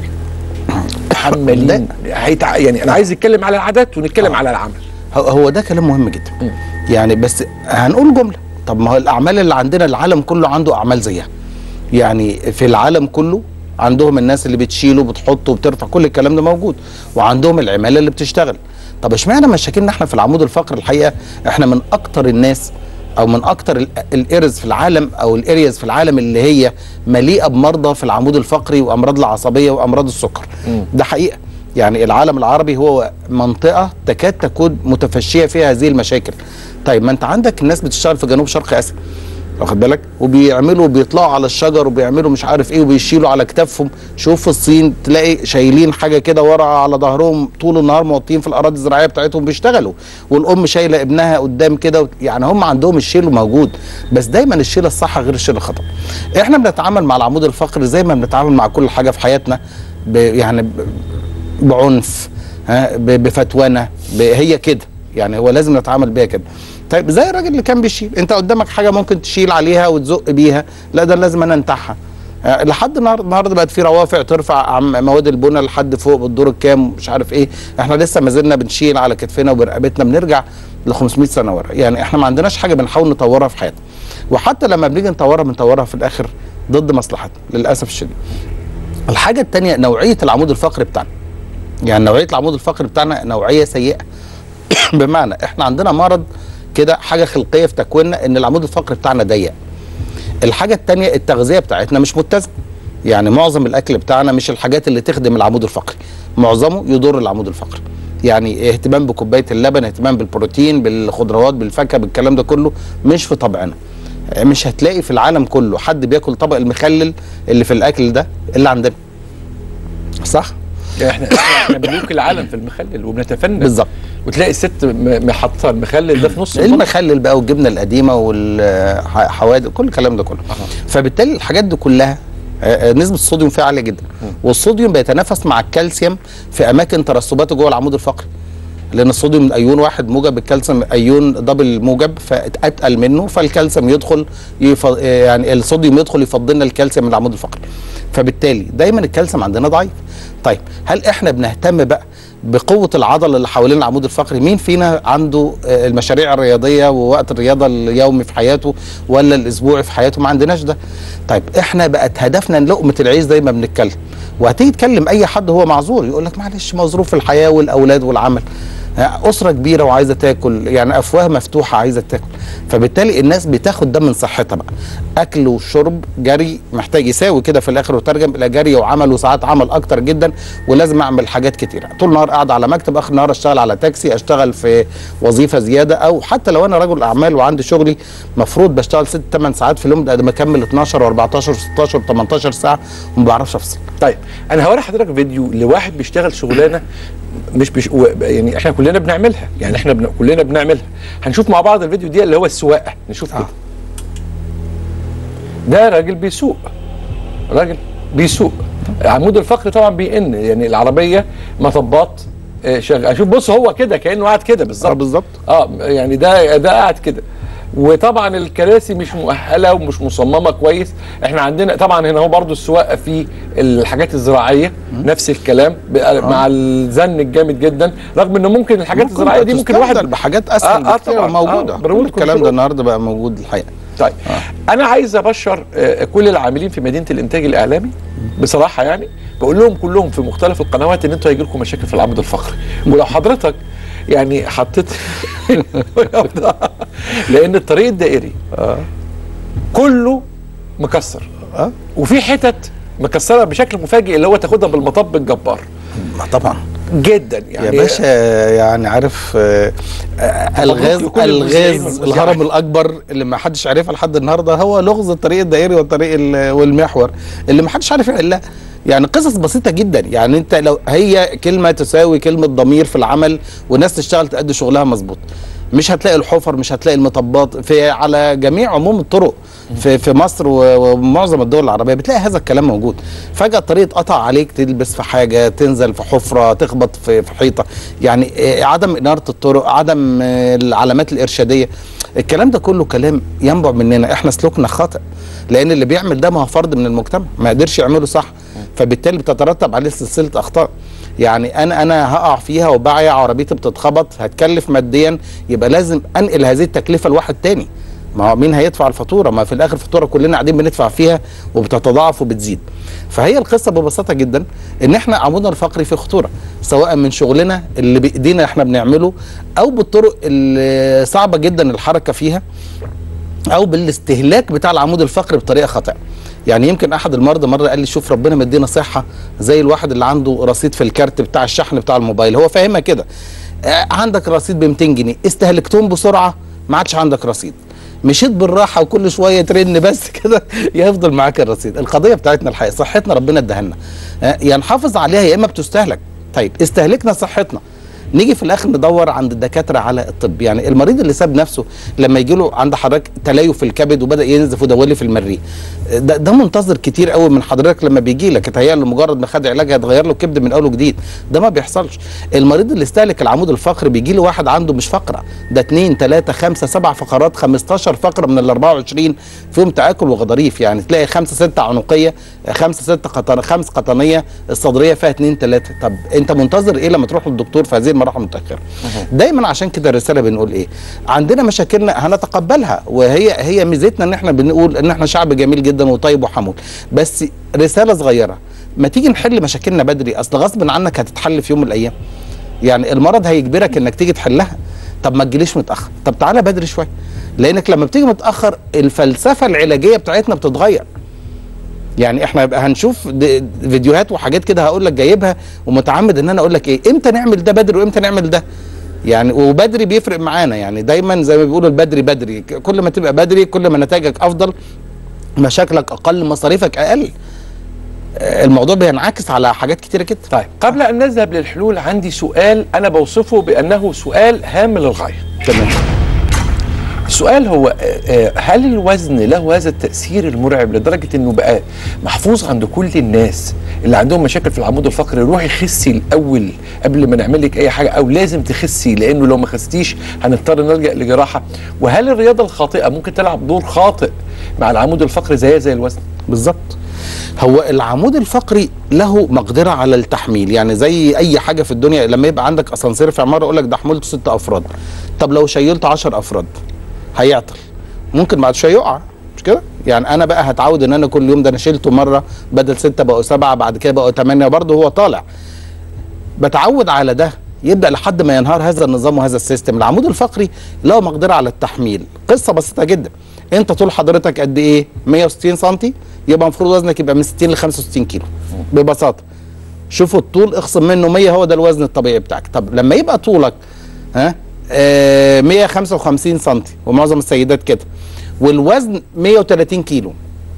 محملين هيتع... يعني انا عايز اتكلم على العادات ونتكلم آه. على العمل. هو ده كلام مهم جدا. م. يعني بس هنقول جمله، طب ما هو الاعمال اللي عندنا العالم كله عنده اعمال زيها. يعني في العالم كله عندهم الناس اللي بتشيل وبتحط وبترفع، كل الكلام ده موجود، وعندهم العماله اللي بتشتغل. طب اشمعنى مشاكلنا احنا في العمود الفقري؟ الحقيقه احنا من اكتر الناس او من اكتر الارز في العالم او الارياز في العالم اللي هي مليئه بمرضى في العمود الفقري وامراض العصبيه وامراض السكر. م. ده حقيقه. يعني العالم العربي هو منطقه تكاد تكون متفشيه فيها هذه المشاكل. طيب ما انت عندك الناس بتشتغل في جنوب شرق اسيا، واخد بالك، وبيعملوا بيطلعوا على الشجر وبيعملوا مش عارف ايه وبيشيلوا على كتافهم. شوف في الصين تلاقي شايلين حاجه كده ورا على ظهرهم طول النهار، موطين في الاراضي الزراعيه بتاعتهم بيشتغلوا، والام شايله ابنها قدام كده. يعني هم عندهم الشيل موجود، بس دايما الشيله الصح غير الشيله الخطا. احنا بنتعامل مع العمود الفقري زي ما بنتعامل مع كل حاجه في حياتنا، يعني بعنف، ها، بفتوانه، هي كده. يعني هو لازم نتعامل بيها كده. طيب زي الراجل اللي كان بيشيل، انت قدامك حاجه ممكن تشيل عليها وتزق بيها، لا ده لازم انا انتحها. لحد النهارده بقت في روافع ترفع مواد البناء لحد فوق بالدور الكام مش عارف ايه. احنا لسه ما زلنا بنشيل على كتفنا وبرقبتنا، بنرجع ل خمسمائة سنه ورا. يعني احنا ما عندناش حاجه بنحاول نطورها في حياتنا، وحتى لما بنيجي نطورها بنطورها في الاخر ضد مصلحتنا للاسف الشديد. الحاجه الثانيه نوعيه العمود الفقري بتاعنا. يعني نوعيه العمود الفقري بتاعنا نوعيه سيئه. بمعنى احنا عندنا مرض كده، حاجه خلقيه في تكويننا، ان العمود الفقري بتاعنا ضيق. الحاجه الثانيه التغذيه بتاعتنا مش متزنه. يعني معظم الاكل بتاعنا مش الحاجات اللي تخدم العمود الفقري، معظمه يضر العمود الفقري. يعني اهتمام بكوبايه اللبن، اهتمام بالبروتين، بالخضروات، بالفاكهه، بالكلام ده كله مش في طبعنا. مش هتلاقي في العالم كله حد بياكل طبق المخلل اللي في الاكل ده اللي عندنا، صح؟ احنا احنا بنوكل العالم في المخلل وبنتفنن بالظبط. وتلاقي الست محطه المخلل ده في نص المخلل بقى والجبنه القديمه والحوادق كل الكلام ده كله. أه. فبالتالي الحاجات دي كلها نسبه الصوديوم فيها عاليه جدا، والصوديوم بيتنافس مع الكالسيوم في اماكن ترسباته جوه العمود الفقري، لان الصوديوم ايون واحد موجب، الكالسيوم ايون دبل موجب، فاتقل منه، فالكالسيوم يدخل يف... يعني الصوديوم يدخل يفضي لنا الكالسيوم من العمود الفقري. فبالتالي دايما الكالسيوم عندنا ضعيف. طيب هل احنا بنهتم بقى بقوه العضله اللي حوالين العمود الفقري؟ مين فينا عنده المشاريع الرياضيه ووقت الرياضه اليومي في حياته ولا الاسبوعي في حياته؟ ما عندناش ده. طيب احنا بقت هدفنا لقمه العيش زي ما بنتكلم، وهتيجي تكلم اي حد هو معذور يقول لك معلش مظروف الحياه والاولاد والعمل. اسره كبيره وعايزه تاكل، يعني افواه مفتوحه عايزه تاكل. فبالتالي الناس بتاخد ده من صحتها بقى، اكل وشرب، جري، محتاج يساوي كده في الاخر وترجم الى جري وعمل وساعات عمل اكتر جدا، ولازم اعمل حاجات كتيره. طول النهار قاعد على مكتب، اخر النهار اشتغل على تاكسي، اشتغل في وظيفه زياده، او حتى لو انا رجل اعمال وعندي شغلي مفروض بشتغل ست ثمان ساعات في اليوم، ده بكمل اتناشر واربعتاشر وستاشر وتمنتاشر ساعه وما بعرفش افصل. طيب انا هوري حضرتك فيديو لواحد بيشتغل شغلانه مش بيش... يعني احنا كلنا بنعملها، يعني احنا بن... كلنا بنعملها. هنشوف مع بعض الفيديو دي اللي هو السواقه، نشوف كده. آه. ده راجل بيسوق، راجل بيسوق عمود الفقري طبعا بيئن، يعني العربيه مطبات شغال. اشوف بص هو كده كانه قاعد كده بالظبط. اه بالظبط. اه يعني ده ده قاعد كده، وطبعا الكراسي مش مؤهله ومش مصممه كويس. احنا عندنا طبعا هنا هو برضو السواقه في الحاجات الزراعيه نفس الكلام مع الزن الجامد جدا، رغم انه ممكن الحاجات ممكن الزراعيه دي ممكن واحد بحاجات اسهل آه بكتير موجوده. آه كل الكلام ده النهارده بقى موجود الحقيقه. طيب آه. انا عايز ابشر آه كل العاملين في مدينه الانتاج الاعلامي بصراحه، يعني بقول لهم كلهم في مختلف القنوات ان انتوا هيجي لكم مشاكل في العمود الفقري، ولو حضرتك يعني حطيت لان الطريق الدائري آه. كله مكسر آه. وفي حتت مكسره بشكل مفاجئ اللي هو تاخدها بالمطب الجبار. طبعا جدا يعني يا باشا. يعني عارف آه الغاز الغاز الهرم الاكبر اللي ما حدش عارفها لحد النهارده هو لغز الطريق الدائري والطريق والمحور اللي ما حدش عارف يحلها. يعني قصص بسيطه جدا. يعني انت لو هي كلمه تساوي كلمه ضمير في العمل والناس تشتغل تأدي شغلها مظبوط، مش هتلاقي الحفر، مش هتلاقي المطبات في على جميع عموم الطرق في في مصر ومعظم الدول العربيه بتلاقي هذا الكلام موجود. فجاه الطريق اتقطع عليك، تلبس في حاجه، تنزل في حفره، تخبط في في حيطه. يعني عدم اناره الطرق، عدم العلامات الارشاديه، الكلام ده كله كلام ينبع مننا احنا، سلوكنا خاطئ، لان اللي بيعمل ده ما هو فرد من المجتمع ما قدرش يعمله صح، فبالتالي بتترتب عليه سلسله اخطاء. يعني انا انا هقع فيها وبعيا، عربيتي بتتخبط، هتكلف ماديا، يبقى لازم انقل هذه التكلفه لواحد تاني. ما هو مين هيدفع الفاتوره؟ ما في الاخر الفاتوره كلنا قاعدين بندفع فيها وبتتضاعف وبتزيد. فهي القصه ببساطه جدا ان احنا عمودنا الفقري في خطوره، سواء من شغلنا اللي بايدينا احنا بنعمله، او بالطرق اللي صعبه جدا الحركه فيها، او بالاستهلاك بتاع العمود الفقري بطريقه خاطئه. يعني يمكن احد المرضى مره قال لي شوف ربنا مدينا صحه زي الواحد اللي عنده رصيد في الكارت بتاع الشحن بتاع الموبايل، هو فاهمها كده. آه عندك رصيد ب مئتين جنيه، استهلكتهم بسرعه ما عادش عندك رصيد، مشيت بالراحه وكل شويه ترن بس كده يفضل معاك الرصيد. القضيه بتاعتنا الحقيقه صحتنا ربنا اداها لنا، آه يا نحافظ عليها يا اما بتستهلك. طيب استهلكنا صحتنا، نيجي في الاخر ندور عند الدكاتره على الطب. يعني المريض اللي ساب نفسه لما يجي له عند حضرتك تليف في الكبد وبدا ينزف ودولي في المريء، ده, ده منتظر كتير قوي من حضرتك لما بيجي لك، اتهيأ له مجرد ما خد علاج هتغير له الكبد من اول وجديد، ده ما بيحصلش. المريض اللي استهلك العمود الفقري بيجي له واحد عنده مش فقره، ده اتنين تلاته خمسه سبع فقرات، خمستاشر فقره من ال اربعه وعشرين فيهم تآكل وغضاريف. يعني تلاقي خمسه سته عنقيه، خمسه سته قطن خمس قطنيه، الصدريه فيها اتنين تلاته. طب انت منتظر ايه لما تروح للدكتور في هذه المراحل المتاخره؟ دايما عشان كده الرساله بنقول ايه؟ عندنا مشاكلنا هنتقبلها، وهي هي ميزتنا ان احنا بنقول ان احنا شعب جميل جدا وطيب وحمول، بس رساله صغيره، ما تيجي نحل مشاكلنا بدري، اصل غصب عنك هتتحل في يوم من الايام. يعني المرض هيجبرك انك تيجي تحلها، طب ما تجيليش متاخر، طب تعالى بدري شويه، لانك لما بتيجي متاخر الفلسفه العلاجيه بتاعتنا بتتغير. يعني احنا يبقى هنشوف فيديوهات وحاجات كده هقول لك جايبها ومتعمد ان انا اقول لك ايه، امتى نعمل ده بدري وامتى نعمل ده. يعني وبدري بيفرق معانا، يعني دايما زي ما بيقولوا البدري بدري، كل ما تبقى بدري كل ما نتائجك افضل، مشاكلك اقل، مصاريفك اقل. الموضوع بينعكس على حاجات كتيره كده. طيب قبل ان نذهب للحلول عندي سؤال انا بوصفه بانه سؤال هام للغايه. تمام. السؤال هو هل الوزن له هذا التأثير المرعب لدرجة انه بقى محفوظ عند كل الناس اللي عندهم مشاكل في العمود الفقري، روحي خسي الاول قبل ما نعمل لك اي حاجة، او لازم تخسي لانه لو ما خستيش هنضطر نلجأ لجراحة؟ وهل الرياضة الخاطئة ممكن تلعب دور خاطئ مع العمود الفقري زي زي الوزن؟ بالظبط. هو العمود الفقري له مقدرة على التحميل، يعني زي اي حاجة في الدنيا، لما يبقى عندك اسانسير في عمارة يقول لك ده حملته ست افراد، طب لو شيلت عشر افراد هيعطل، ممكن بعد شويه يقع، مش كده؟ يعني انا بقى هتعود ان انا كل يوم ده انا شلته مره بدل سته بقوا سبعه، بعد كده بقوا ثمانيه، برضه هو طالع. بتعود على ده، يبدا لحد ما ينهار هذا النظام وهذا السيستم. العمود الفقري له مقدره على التحميل، قصه بسيطه جدا. انت طول حضرتك قد ايه؟ مية وستين سم، يبقى المفروض وزنك يبقى من ستين ل خمسه وستين كيلو ببساطه. شوفوا الطول اخصم منه مية، هو ده الوزن الطبيعي بتاعك. طب لما يبقى طولك ها آه مية وخمسه وخمسين سم، ومعظم السيدات كده، والوزن مية وتلاتين كيلو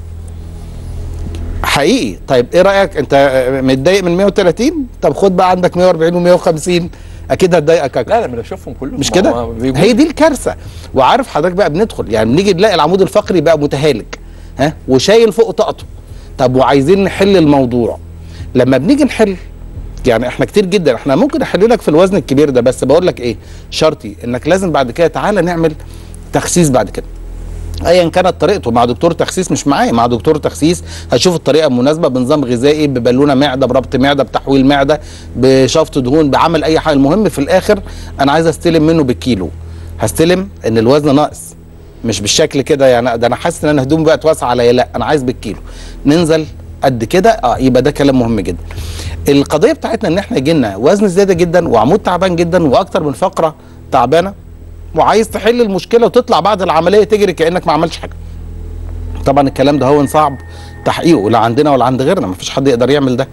حقيقي، طيب ايه رايك؟ انت متضايق من مية وتلاتين؟ طب خد بقى عندك مية واربعين ومية وخمسين، اكيد هتضايقك اكتر. لا لا، ما بشوفهم كلهم مش كده؟ هي دي الكارثه. وعارف حضرتك بقى بندخل يعني بنيجي نلاقي العمود الفقري بقى متهالك، ها، وشايل فوق طاقته. طب وعايزين نحل الموضوع، لما بنيجي نحل يعني احنا كتير جدا احنا ممكن نحل لك في الوزن الكبير ده، بس بقول لك ايه شرطي؟ انك لازم بعد كده تعالى نعمل تخسيس بعد كده، ايا كانت طريقته، مع دكتور تخسيس مش معايا، مع دكتور تخسيس هشوف الطريقه المناسبه بنظام غذائي، ببالونه معده، بربط معده، بتحويل معده، بشفط دهون، بعمل اي حاجه. المهم في الاخر انا عايز استلم منه بالكيلو، هستلم ان الوزن ناقص، مش بالشكل كده يعني ده انا حاسس ان انا هدومي بقت واسعه عليا، لا انا عايز بالكيلو ننزل قد كده. اه يبقى ده كلام مهم جدا. القضيه بتاعتنا ان احنا جينا وزن زياده جدا وعمود تعبان جدا واكتر من فقره تعبانه، وعايز تحل المشكله وتطلع بعد العمليه تجري كانك ما عملتش حاجه. طبعا الكلام ده هو صعب تحقيقه، لا عندنا ولا عند غيرنا، ما فيش حد يقدر يعمل ده.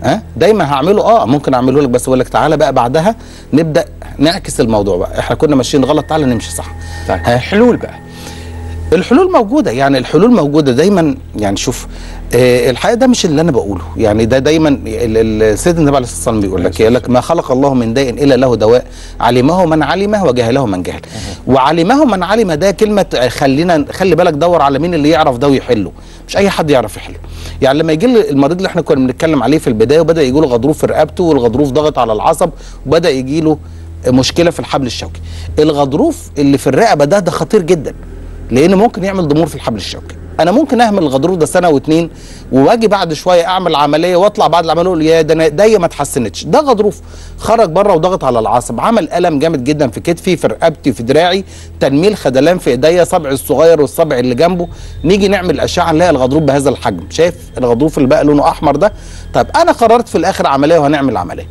ها أه؟ دايما هعمله اه ممكن اعمله لك، بس اقول لك تعالى بقى بعدها نبدا نعكس الموضوع بقى، احنا كنا ماشيين غلط تعالى نمشي صح. طيب الحلول بقى، الحلول موجوده، يعني الحلول موجوده دايما. يعني شوف آه الحقيقه ده مش اللي انا بقوله، يعني ده دايما السيد النبي عليه الصلاه والسلام بيقول لك يقول لك ما خلق الله من داء الا له دواء علمه من علمه وجهله من جهل. وعلمه من علم ده كلمه خلينا خلي بالك دور على مين اللي يعرف ده ويحله، مش اي حد يعرف يحله. يعني لما يجي المريض اللي احنا كنا بنتكلم عليه في البدايه وبدا يجي له غضروف في رقبته والغضروف ضغط على العصب وبدا يجي له مشكله في الحبل الشوكي، الغضروف اللي في الرقبه ده ده خطير جدا، لان ممكن يعمل ضمور في الحبل الشوكي. انا ممكن اهمل الغضروف ده سنه واتنين واجي بعد شويه اعمل عمليه واطلع بعد العمليه اقول يا ده انا ايديا ما اتحسنتش، ده غضروف خرج بره وضغط على العصب، عمل الم جامد جدا في كتفي في رقبتي في دراعي، تنميل خدلان في ايديا، صبعي الصغير والصبع اللي جنبه، نيجي نعمل اشعه نلاقي الغضروف بهذا الحجم، شايف الغضروف اللي بقى لونه احمر ده؟ طب انا قررت في الاخر عمليه وهنعمل عمليه.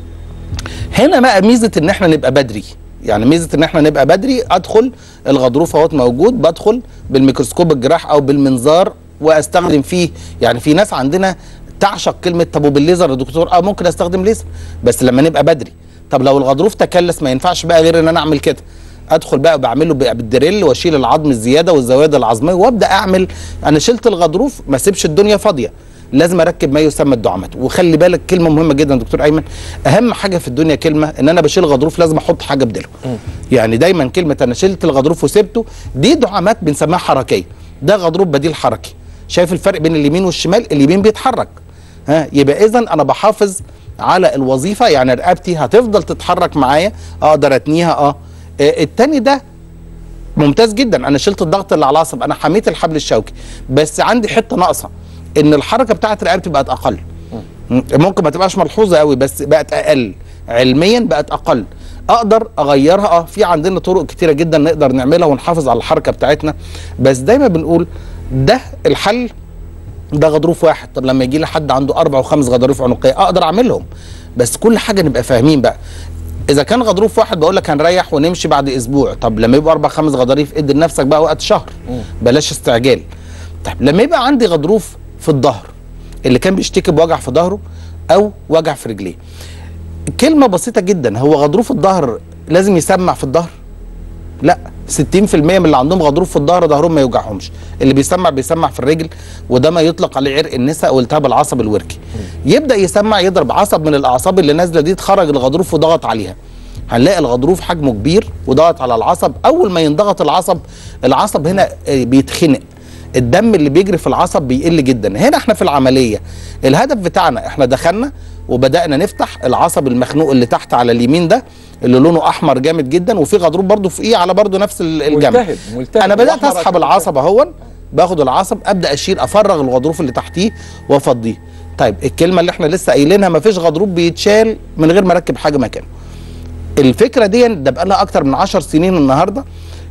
هنا بقى ميزه ان احنا نبقى بدري، يعني ميزه ان احنا نبقى بدري، ادخل الغضروف اهوت موجود، بدخل بالميكروسكوب الجراح او بالمنظار واستخدم فيه. يعني في ناس عندنا تعشق كلمه طب وبالليزر يا دكتور؟ اه ممكن استخدم ليزر بس لما نبقى بدري. طب لو الغضروف تكلس ما ينفعش بقى غير ان انا اعمل كده، ادخل بقى بعمله بالدريل واشيل العظم الزياده والزوايد العظميه وابدا اعمل. انا شلت الغضروف ما اسيبش الدنيا فاضيه، لازم اركب ما يسمى الدعامات. وخلي بالك كلمه مهمه جدا دكتور ايمن، اهم حاجه في الدنيا كلمه ان انا بشيل غضروف لازم احط حاجه بدله. يعني دايما كلمه انا شلت الغضروف وسبته دي دعامات بنسميها حركيه، ده غضروف بديل حركي. شايف الفرق بين اليمين والشمال؟ اليمين بيتحرك، ها يبقى اذا انا بحافظ على الوظيفه، يعني رقبتي هتفضل تتحرك معايا، اقدر اتنيها. اه التاني ده ممتاز جدا، انا شلت الضغط اللي على العصب، انا حميت الحبل الشوكي، بس عندي حته ناقصه ان الحركه بتاعت رقبتي بقت اقل. ممكن ما تبقاش ملحوظه قوي بس بقت اقل، علميا بقت اقل، اقدر اغيرها. اه في عندنا طرق كتيره جدا نقدر نعملها ونحافظ على الحركه بتاعتنا، بس دايما بنقول ده الحل، ده غضروف واحد. طب لما يجي لي حد عنده اربع وخمس غضاريف عنقيه اقدر اعملهم، بس كل حاجه نبقى فاهمين بقى. اذا كان غضروف واحد بقول لك هنريح ونمشي بعد اسبوع، طب لما يبقى اربع خمس غضاريف ادي لنفسك بقى وقت شهر، بلاش استعجال. طب لما يبقى عندي غضروف في الظهر، اللي كان بيشتكي بوجع في ظهره او وجع في رجليه، كلمه بسيطه جدا، هو غضروف الظهر لازم يسمع في الظهر؟ لا، ستين في المية من اللي عندهم غضروف في الظهر ظهرهم ما يوجعهمش، اللي بيسمع بيسمع في الرجل، وده ما يطلق عليه عرق النساء او التهاب العصب الوركي. يبدا يسمع يضرب عصب من الاعصاب اللي نازله دي، تخرج الغضروف وضغط عليها، هنلاقي الغضروف حجمه كبير وضغط على العصب. اول ما ينضغط العصب، العصب هنا بيتخنق، الدم اللي بيجري في العصب بيقل جدا. هنا احنا في العمليه الهدف بتاعنا احنا دخلنا وبدانا نفتح العصب المخنوق اللي تحت على اليمين ده اللي لونه احمر جامد جدا، وفي غضروف برده فوقيه على برده نفس الجنب. ملتهب ملتهب. انا بدات اسحب العصب اهون، باخد العصب ابدا اشيل افرغ الغضروف اللي تحتيه وافضيه. طيب الكلمه اللي احنا لسه قايلينها مفيش غضروف بيتشال من غير ما اركب حاجه مكانه. الفكره دي ده بقى لها اكتر من عشر سنين النهارده،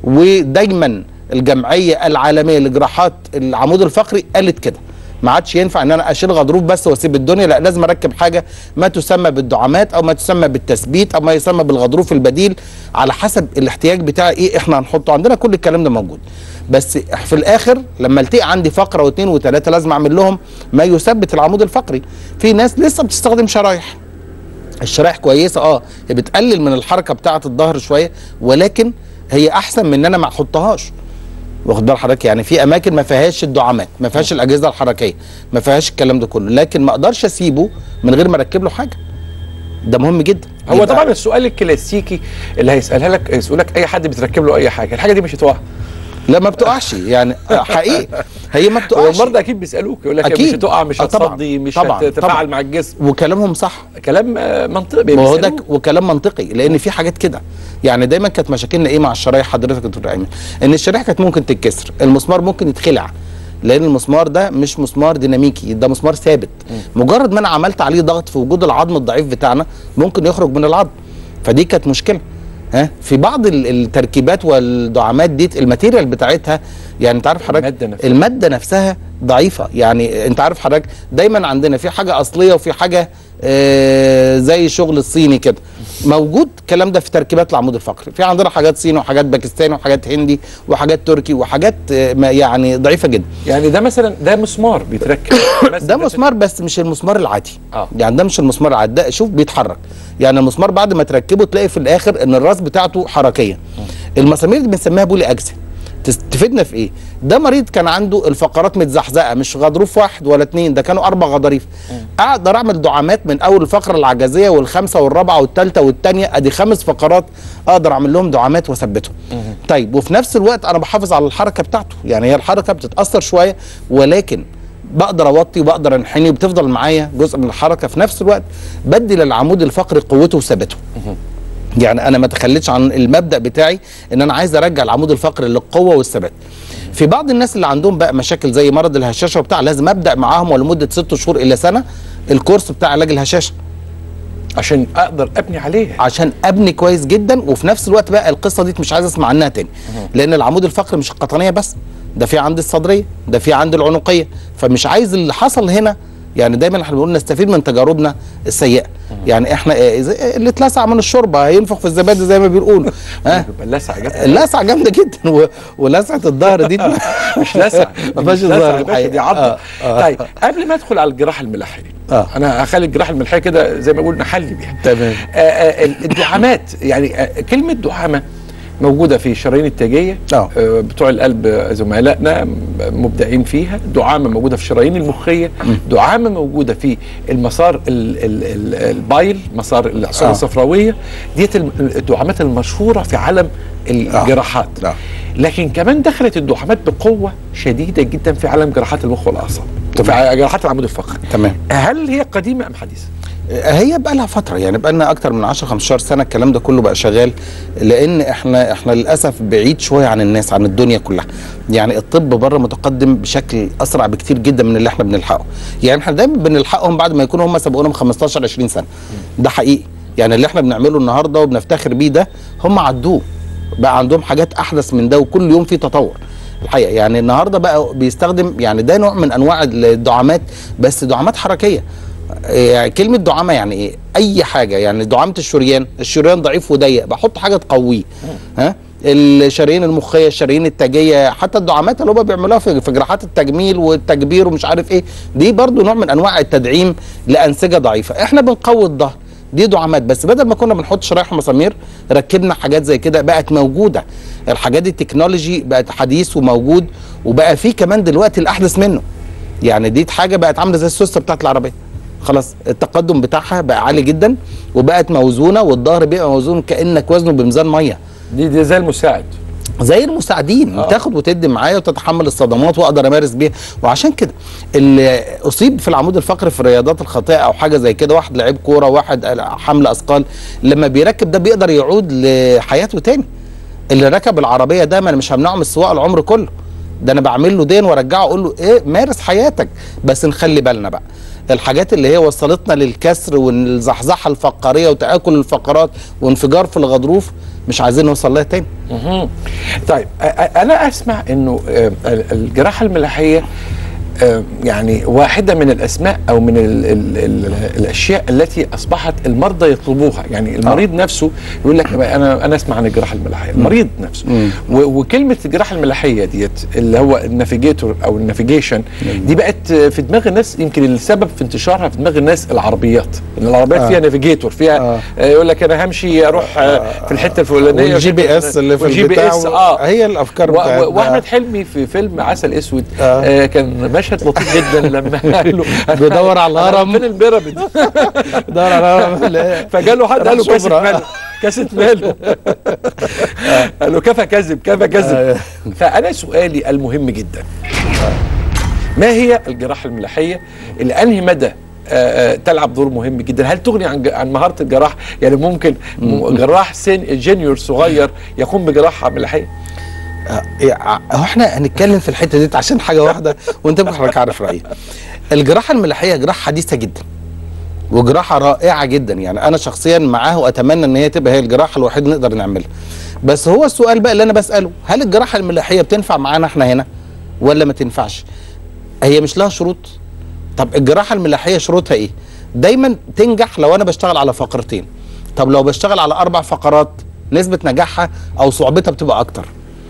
ودايما الجمعيه العالميه لجراحات العمود الفقري قالت كده، ما عادش ينفع ان انا اشيل غضروف بس واسيب الدنيا، لا لازم اركب حاجه ما تسمى بالدعامات او ما تسمى بالتثبيت او ما يسمى بالغضروف البديل، على حسب الاحتياج بتاعي ايه احنا هنحطه. عندنا كل الكلام ده موجود، بس في الاخر لما التقي عندي فقره واثنين وثلاثه لازم اعمل لهم ما يثبت العمود الفقري. في ناس لسه بتستخدم شرايح، الشرايح كويسه اه هي بتقلل من الحركه بتاعه الظهر شويه، ولكن هي احسن من ان انا ما احطهاش. واخد بال حضرتك؟ يعني في اماكن ما فيهاش الدعامات، ما فيهاش الاجهزه الحركيه، ما فيهاش الكلام ده كله، لكن ما اقدرش اسيبه من غير ما اركب له حاجه. ده مهم جدا. هو طبعا السؤال الكلاسيكي اللي هيسالها لك يسالك اي حد بتركب له اي حاجه، الحاجه دي مش هتقع؟ لا ما بتقعش، يعني حقيقي هي ما بتقعش. المرضى اكيد بيسالوك يقول لك مش هتقع، مش هتصدي، مش هتتفاعل مع الجسم، وكلامهم صح، كلام منطقي. ما هو ده وكلام منطقي، لان في حاجات كده. يعني دايما كانت مشاكلنا ايه مع الشرايح حضرتك يا دكتور ايمن؟ ان الشرايح كانت ممكن تتكسر، المسمار ممكن يتخلع، لان المسمار ده مش مسمار ديناميكي، ده مسمار ثابت. م. مجرد ما انا عملت عليه ضغط في وجود العظم الضعيف بتاعنا ممكن يخرج من العظم، فدي كانت مشكله. ها في بعض التركيبات والدعامات دي الماتيريال بتاعتها، يعني انت عارف حضرتك الماده نفسها, المادة نفسها ضعيفه. يعني انت عارف حضرتك دايما عندنا في حاجه اصليه وفي حاجه آه زي زي الشغل الصيني كده موجود. الكلام ده في تركيبات العمود الفقري. في عندنا حاجات صيني وحاجات باكستاني وحاجات هندي وحاجات تركي وحاجات يعني ضعيفه جدا. يعني ده مثلا ده مسمار بيتركب ده مسمار بس مش المسمار العادي. آه. يعني ده مش المسمار العادي، ده شوف بيتحرك. يعني المسمار بعد ما تركبه تلاقي في الاخر ان الراس بتاعته حركيه. المسامير دي بنسميها بولي اجزاء. تفيدنا في ايه؟ ده مريض كان عنده الفقرات متزحزقه، مش غضروف واحد ولا اتنين، ده كانوا اربع غضاريف. اقدر اعمل دعامات من اول الفقره العجزيه والخامسه والرابعه والثالثه والثانيه، ادي خمس فقرات اقدر اعمل لهم دعامات واثبتهم. طيب وفي نفس الوقت انا بحافظ على الحركه بتاعته، يعني هي الحركه بتتاثر شويه ولكن بقدر اوطي وبقدر انحني وبتفضل معايا جزء من الحركه. في نفس الوقت بدي للعمود الفقري قوته وثباته. يعني انا ما تخليتش عن المبدا بتاعي ان انا عايز ارجع العمود الفقري للقوه والثبات. في بعض الناس اللي عندهم بقى مشاكل زي مرض الهشاشه وبتاع، لازم ابدا معاهم ولمده ست شهور الى سنه الكورس بتاع علاج الهشاشه عشان اقدر ابني عليه، عشان ابني كويس جدا. وفي نفس الوقت بقى القصه دي مش عايز اسمع عنها تاني، لان العمود الفقري مش القطنيه بس، ده في عندي الصدريه، ده في عندي العنقيه. فمش عايز اللي حصل هنا. يعني دايما احنا بنقول نستفيد من تجاربنا السيئه. يعني احنا اللي اتلسع من الشوربه هينفخ في الزبادي زي ما بيقولوا. ها اللسعه جامده، اللسعه جامده جدا. ولسعه الظهر دي مش لسعه، ما فيهاش الظهر، دي عضه. آه آه طيب قبل ما ادخل على الجراحه الملاحيه، آه. انا هخلي الجراحه الملاحيه كده زي ما بقول نحلي بيها. تمام. الدعامات، يعني آه كلمه دعامه موجوده في الشرايين التاجيه. آه. آه بتوع القلب زملائنا مبدعين فيها. دعامه موجوده في الشرايين المخيه. م. دعامه موجوده في المسار ال ال ال البايل، مسار العصاره آه. الصفراويه. ديت الدعامات المشهوره في عالم الجراحات. آه. آه. لكن كمان دخلت الدعامات بقوه شديده جدا في عالم جراحات المخ والاعصاب وفي جراحات العمود الفقري. تمام. هل هي قديمه ام حديثه؟ هي بقى لها فتره، يعني بقى لنا اكتر من عشرة خمستاشر سنه الكلام ده كله بقى شغال، لان احنا احنا للاسف بعيد شويه عن الناس، عن الدنيا كلها. يعني الطب بره متقدم بشكل اسرع بكتير جدا من اللي احنا بنلحقه. يعني احنا دايما بنلحقهم بعد ما يكونوا هم سبقونا ب خمستاشر عشرين سنه. ده حقيقي. يعني اللي احنا بنعمله النهارده وبنفتخر بيه ده هم عدوه، بقى عندهم حاجات احدث من ده وكل يوم في تطور الحقيقه. يعني النهارده بقى بيستخدم، يعني ده نوع من انواع الدعامات بس دعامات حركيه. يعني كلمه دعامه يعني ايه؟ اي حاجه. يعني دعامه الشريان، الشريان ضعيف وضيق بحط حاجه تقويه. ها الشرايين المخيه، الشرايين التاجيه، حتى الدعامات اللي هم بيعملوها في جراحات التجميل والتكبير ومش عارف ايه، دي برضو نوع من انواع التدعيم لانسجه ضعيفه. احنا بنقوي الظهر، دي دعامات. بس بدل ما كنا بنحط شرايح ومسامير ركبنا حاجات زي كده بقت موجوده. الحاجات دي التكنولوجي بقت حديث وموجود، وبقى في كمان دلوقتي الاحدث منه. يعني دي حاجه بقت عامله زي السوسته بتاعت العربيه. خلاص التقدم بتاعها بقى عالي جدا وبقت موزونه، والظهر بيبقى موزون كانك وزنه بميزان ميه. دي دي زي المساعد، زي المساعدين. آه. تاخد وتدي معايا وتتحمل الصدمات واقدر امارس بيها. وعشان كده اللي اصيب في العمود الفقري في الرياضات الخاطئه او حاجه زي كده، واحد لعيب كوره، واحد حمل اثقال، لما بيركب ده بيقدر يعود لحياته تاني. اللي ركب العربيه ده ما انا مش همنعه من السواقه العمر كله، ده انا بعمل له دين وارجعه اقول له ايه مارس حياتك. بس نخلي بالنا بقى الحاجات اللي هي وصلتنا للكسر والزحزحه الفقريه وتاكل الفقرات وانفجار في الغضروف مش عايزين نوصل لها تاني. طيب انا اسمع انه الجراحه الملاحيه يعني واحدة من الأسماء أو من ال ال ال الأشياء التي أصبحت المرضى يطلبوها. يعني المريض آه. نفسه يقول لك أنا أنا أسمع عن الجراحة الملاحية، المريض نفسه. وكلمة الجراحة الملاحية ديت اللي هو النافيجيتور أو النافيجيشن دي بقت في دماغ الناس، يمكن السبب في انتشارها في دماغ الناس العربيات، إن العربيات آه. فيها نافيجيتور، فيها آه. يقول لك أنا همشي أروح آه. في الحتة الفلانية، والجي بي إس اللي في البتاع آه. هي الأفكار بتاعتنا. وأحمد حلمي في فيلم عسل أسود آه. آه كان مشهد لطيف جدا لما قال له بيدور على الهرم فين البيراميد، بيدور على الهرم، فجاله حد قال له كاسة ماله، كاسة ماله، قال له كفى كذب كفى كذب. فأنا سؤالي المهم جدا، ما هي الجراحة الملاحية اللي أنهي مدى آآ آآ تلعب دور مهم جدا؟ هل تغني عن عن مهارة الجراح؟ يعني ممكن جراح سن جونيور صغير يقوم بجراحة ملاحية؟ هو احنا هنتكلم في الحته دي عشان حاجه واحده وانت حضرتك عارف رايي. الجراحه الملاحيه جراحه حديثه جدا وجراحه رائعه جدا، يعني انا شخصيا معاه واتمنى ان هي تبقى هي الجراحه الوحيده اللي نقدر نعملها. بس هو السؤال بقى اللي انا بساله، هل الجراحه الملاحيه بتنفع معانا احنا هنا ولا ما تنفعش؟ هي مش لها شروط؟ طب الجراحه الملاحيه شروطها ايه؟ دايما تنجح لو انا بشتغل على فقرتين. طب لو بشتغل على اربع فقرات نسبه نجاحها او صعوبتها بتبقى اكتر.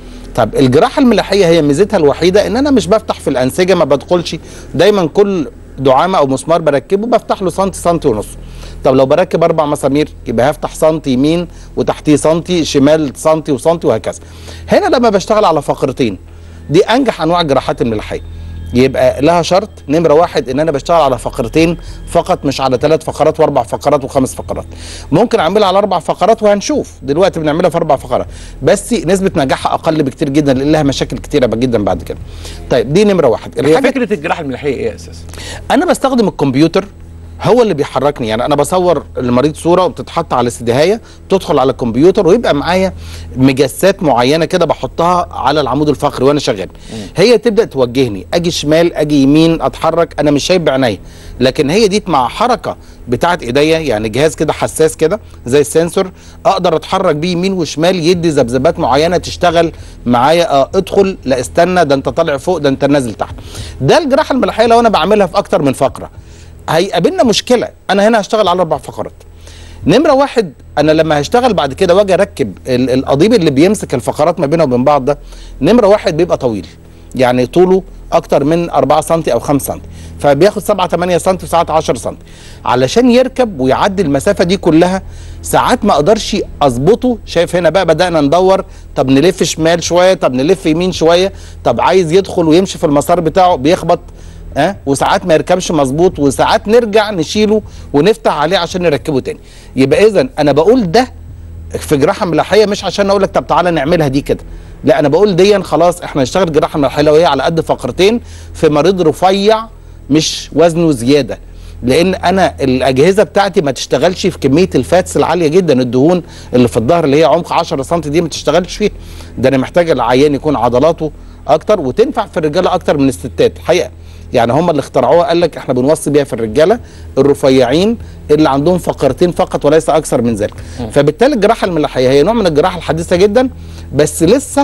طب الجراحه الملاحيه هي ميزتها الوحيده ان انا مش بفتح في الانسجه، ما بدخلش دايما كل دعامه او مسمار بركبه بفتح له سنتي سنتي ونص. طب لو بركب اربع مسامير يبقى هفتح سنتي يمين وتحتيه سنتي شمال سنتي وسنتي وهكذا. هنا لما بشتغل على فقرتين دي انجح انواع الجراحات الملاحيه. يبقى لها شرط نمره واحد ان انا بشتغل على فقرتين فقط، مش على ثلاث فقرات واربع فقرات وخمس فقرات. ممكن اعملها على اربع فقرات وهنشوف دلوقتي بنعملها في اربع فقرات، بس نسبه نجاحها اقل بكتير جدا لان لها مشاكل كتيره جدا بعد كده. طيب دي نمره واحد. هي فكره الجراحه الملاحيه ايه اساسا؟ انا بستخدم الكمبيوتر هو اللي بيحركني. يعني انا بصور المريض صوره وبتتحط على سدهايه تدخل على الكمبيوتر ويبقى معايا مجسات معينه كده بحطها على العمود الفقري وانا شغال. هي تبدا توجهني اجي شمال اجي يمين اتحرك، انا مش شايف بعينيا لكن هي دي مع حركه بتاعت ايديا، يعني جهاز كده حساس كده زي السنسور اقدر اتحرك بيه يمين وشمال يدي ذبذبات معينه تشتغل معايا. اه ادخل، لا استنى، ده انت طالع فوق، ده انت نازل تحت. ده الجراحه الملاحيه لو انا بعملها في اكتر من فقره هيقابلنا مشكله. انا هنا هشتغل على اربع فقرات. نمره واحد انا لما هشتغل بعد كده واجي اركب القضيب اللي بيمسك الفقرات ما بينها وبين بعض ده، نمره واحد بيبقى طويل، يعني طوله اكتر من أربعة سنتي او خمسة سنتي، فبياخد سبعة ثمانية سنتي وساعات عشرة سنتي. علشان يركب ويعدي المسافه دي كلها ساعات ما اقدرش اظبطه. شايف هنا بقى بدانا ندور، طب نلف شمال شويه، طب نلف يمين شويه، طب عايز يدخل ويمشي في المسار بتاعه بيخبط أه؟ وساعات ما يركبش مظبوط، وساعات نرجع نشيله ونفتح عليه عشان نركبه تاني. يبقى اذا انا بقول ده في جراحه ملاحيه مش عشان اقول لك طب تعالى نعملها دي كده، لا انا بقول دي خلاص احنا نشتغل جراحه ملاحيه لو هي على قد فقرتين في مريض رفيع مش وزنه زياده، لان انا الاجهزه بتاعتي ما تشتغلش في كميه الفاتس العاليه جدا، الدهون اللي في الظهر اللي هي عمق عشرة سنتي دي ما تشتغلش فيها. ده انا محتاج العيان يكون عضلاته اكتر، وتنفع في الرجاله اكتر من الستات حقيقه. يعني هم اللي اخترعوها قال لك احنا بنوصي بيها في الرجاله الرفيعين اللي عندهم فقرتين فقط وليس اكثر من ذلك. فبالتالي الجراحه الملاحيه هي نوع من الجراحه الحديثه جدا، بس لسه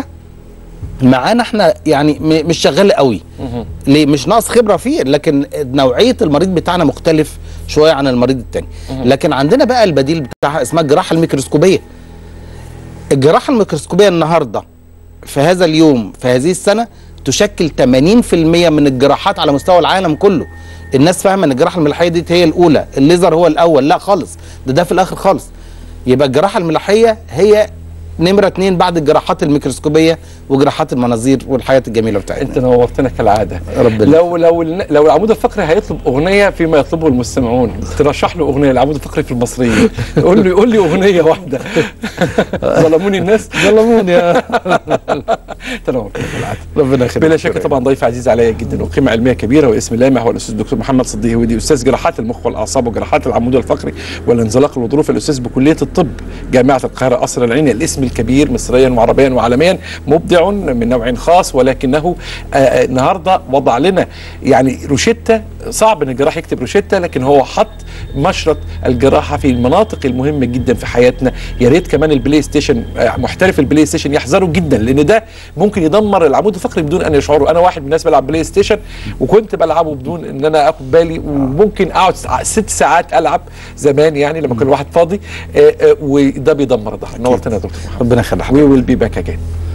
معانا احنا يعني مش شغال قوي. ليه؟ مش ناقص خبره فيه، لكن نوعيه المريض بتاعنا مختلف شويه عن المريض الثاني. لكن عندنا بقى البديل بتاعها اسمها الجراحه الميكروسكوبيه. الجراحه الميكروسكوبيه النهارده في هذا اليوم في هذه السنه تشكل ثمانين بالمئة من الجراحات على مستوى العالم كله. الناس فاهمه ان الجراحه الملاحيه دي هي الاولى، الليزر هو الاول، لا خالص، ده ده في الاخر خالص. يبقى الجراحه الملاحيه هي نمره اتنين بعد الجراحات الميكروسكوبيه وجراحات المناظير والحياه الجميله بتاعتنا. انت نورتنا كالعاده. ربنا لو لو لو العمود الفقري هيطلب اغنيه فيما يطلبه المستمعون، ترشح له اغنيه العمود الفقري في المصريين، قول له قول لي اغنيه واحده. ظلموني الناس، ظلموني يا تنورتنا كالعاده. ربنا يخليك. بلا شك طبعا ضيف عزيز عليا جدا وقيمه علميه كبيره واسم لامع، هو الاستاذ الدكتور محمد صديق هويدي، استاذ جراحات المخ والاعصاب وجراحات العمود الفقري والانزلاق الغضروفي، الاستاذ بكليه الطب جامعه القاهره قصر العيني، الاسم الكبير مصريا وعربيا وعالميا، مبدع من نوع خاص، ولكنه آه النهارده وضع لنا يعني روشته. صعب ان الجراح يكتب روشته، لكن هو حط مشرط الجراحه في المناطق المهمه جدا في حياتنا. يا ريت كمان البلاي ستيشن، آه محترف البلاي ستيشن يحذروا جدا، لان ده ممكن يدمر العمود الفقري بدون ان يشعروا. انا واحد من الناس بلعب بلاي ستيشن وكنت بلعبه بدون ان انا اخد بالي، وممكن اقعد ست ساعات العب زمان يعني لما كان الواحد فاضي، آه آه وده بيدمر الظهر. نورتنا يا دكتور محمد. ربنا يخليك. وي ويل بي باك اجين.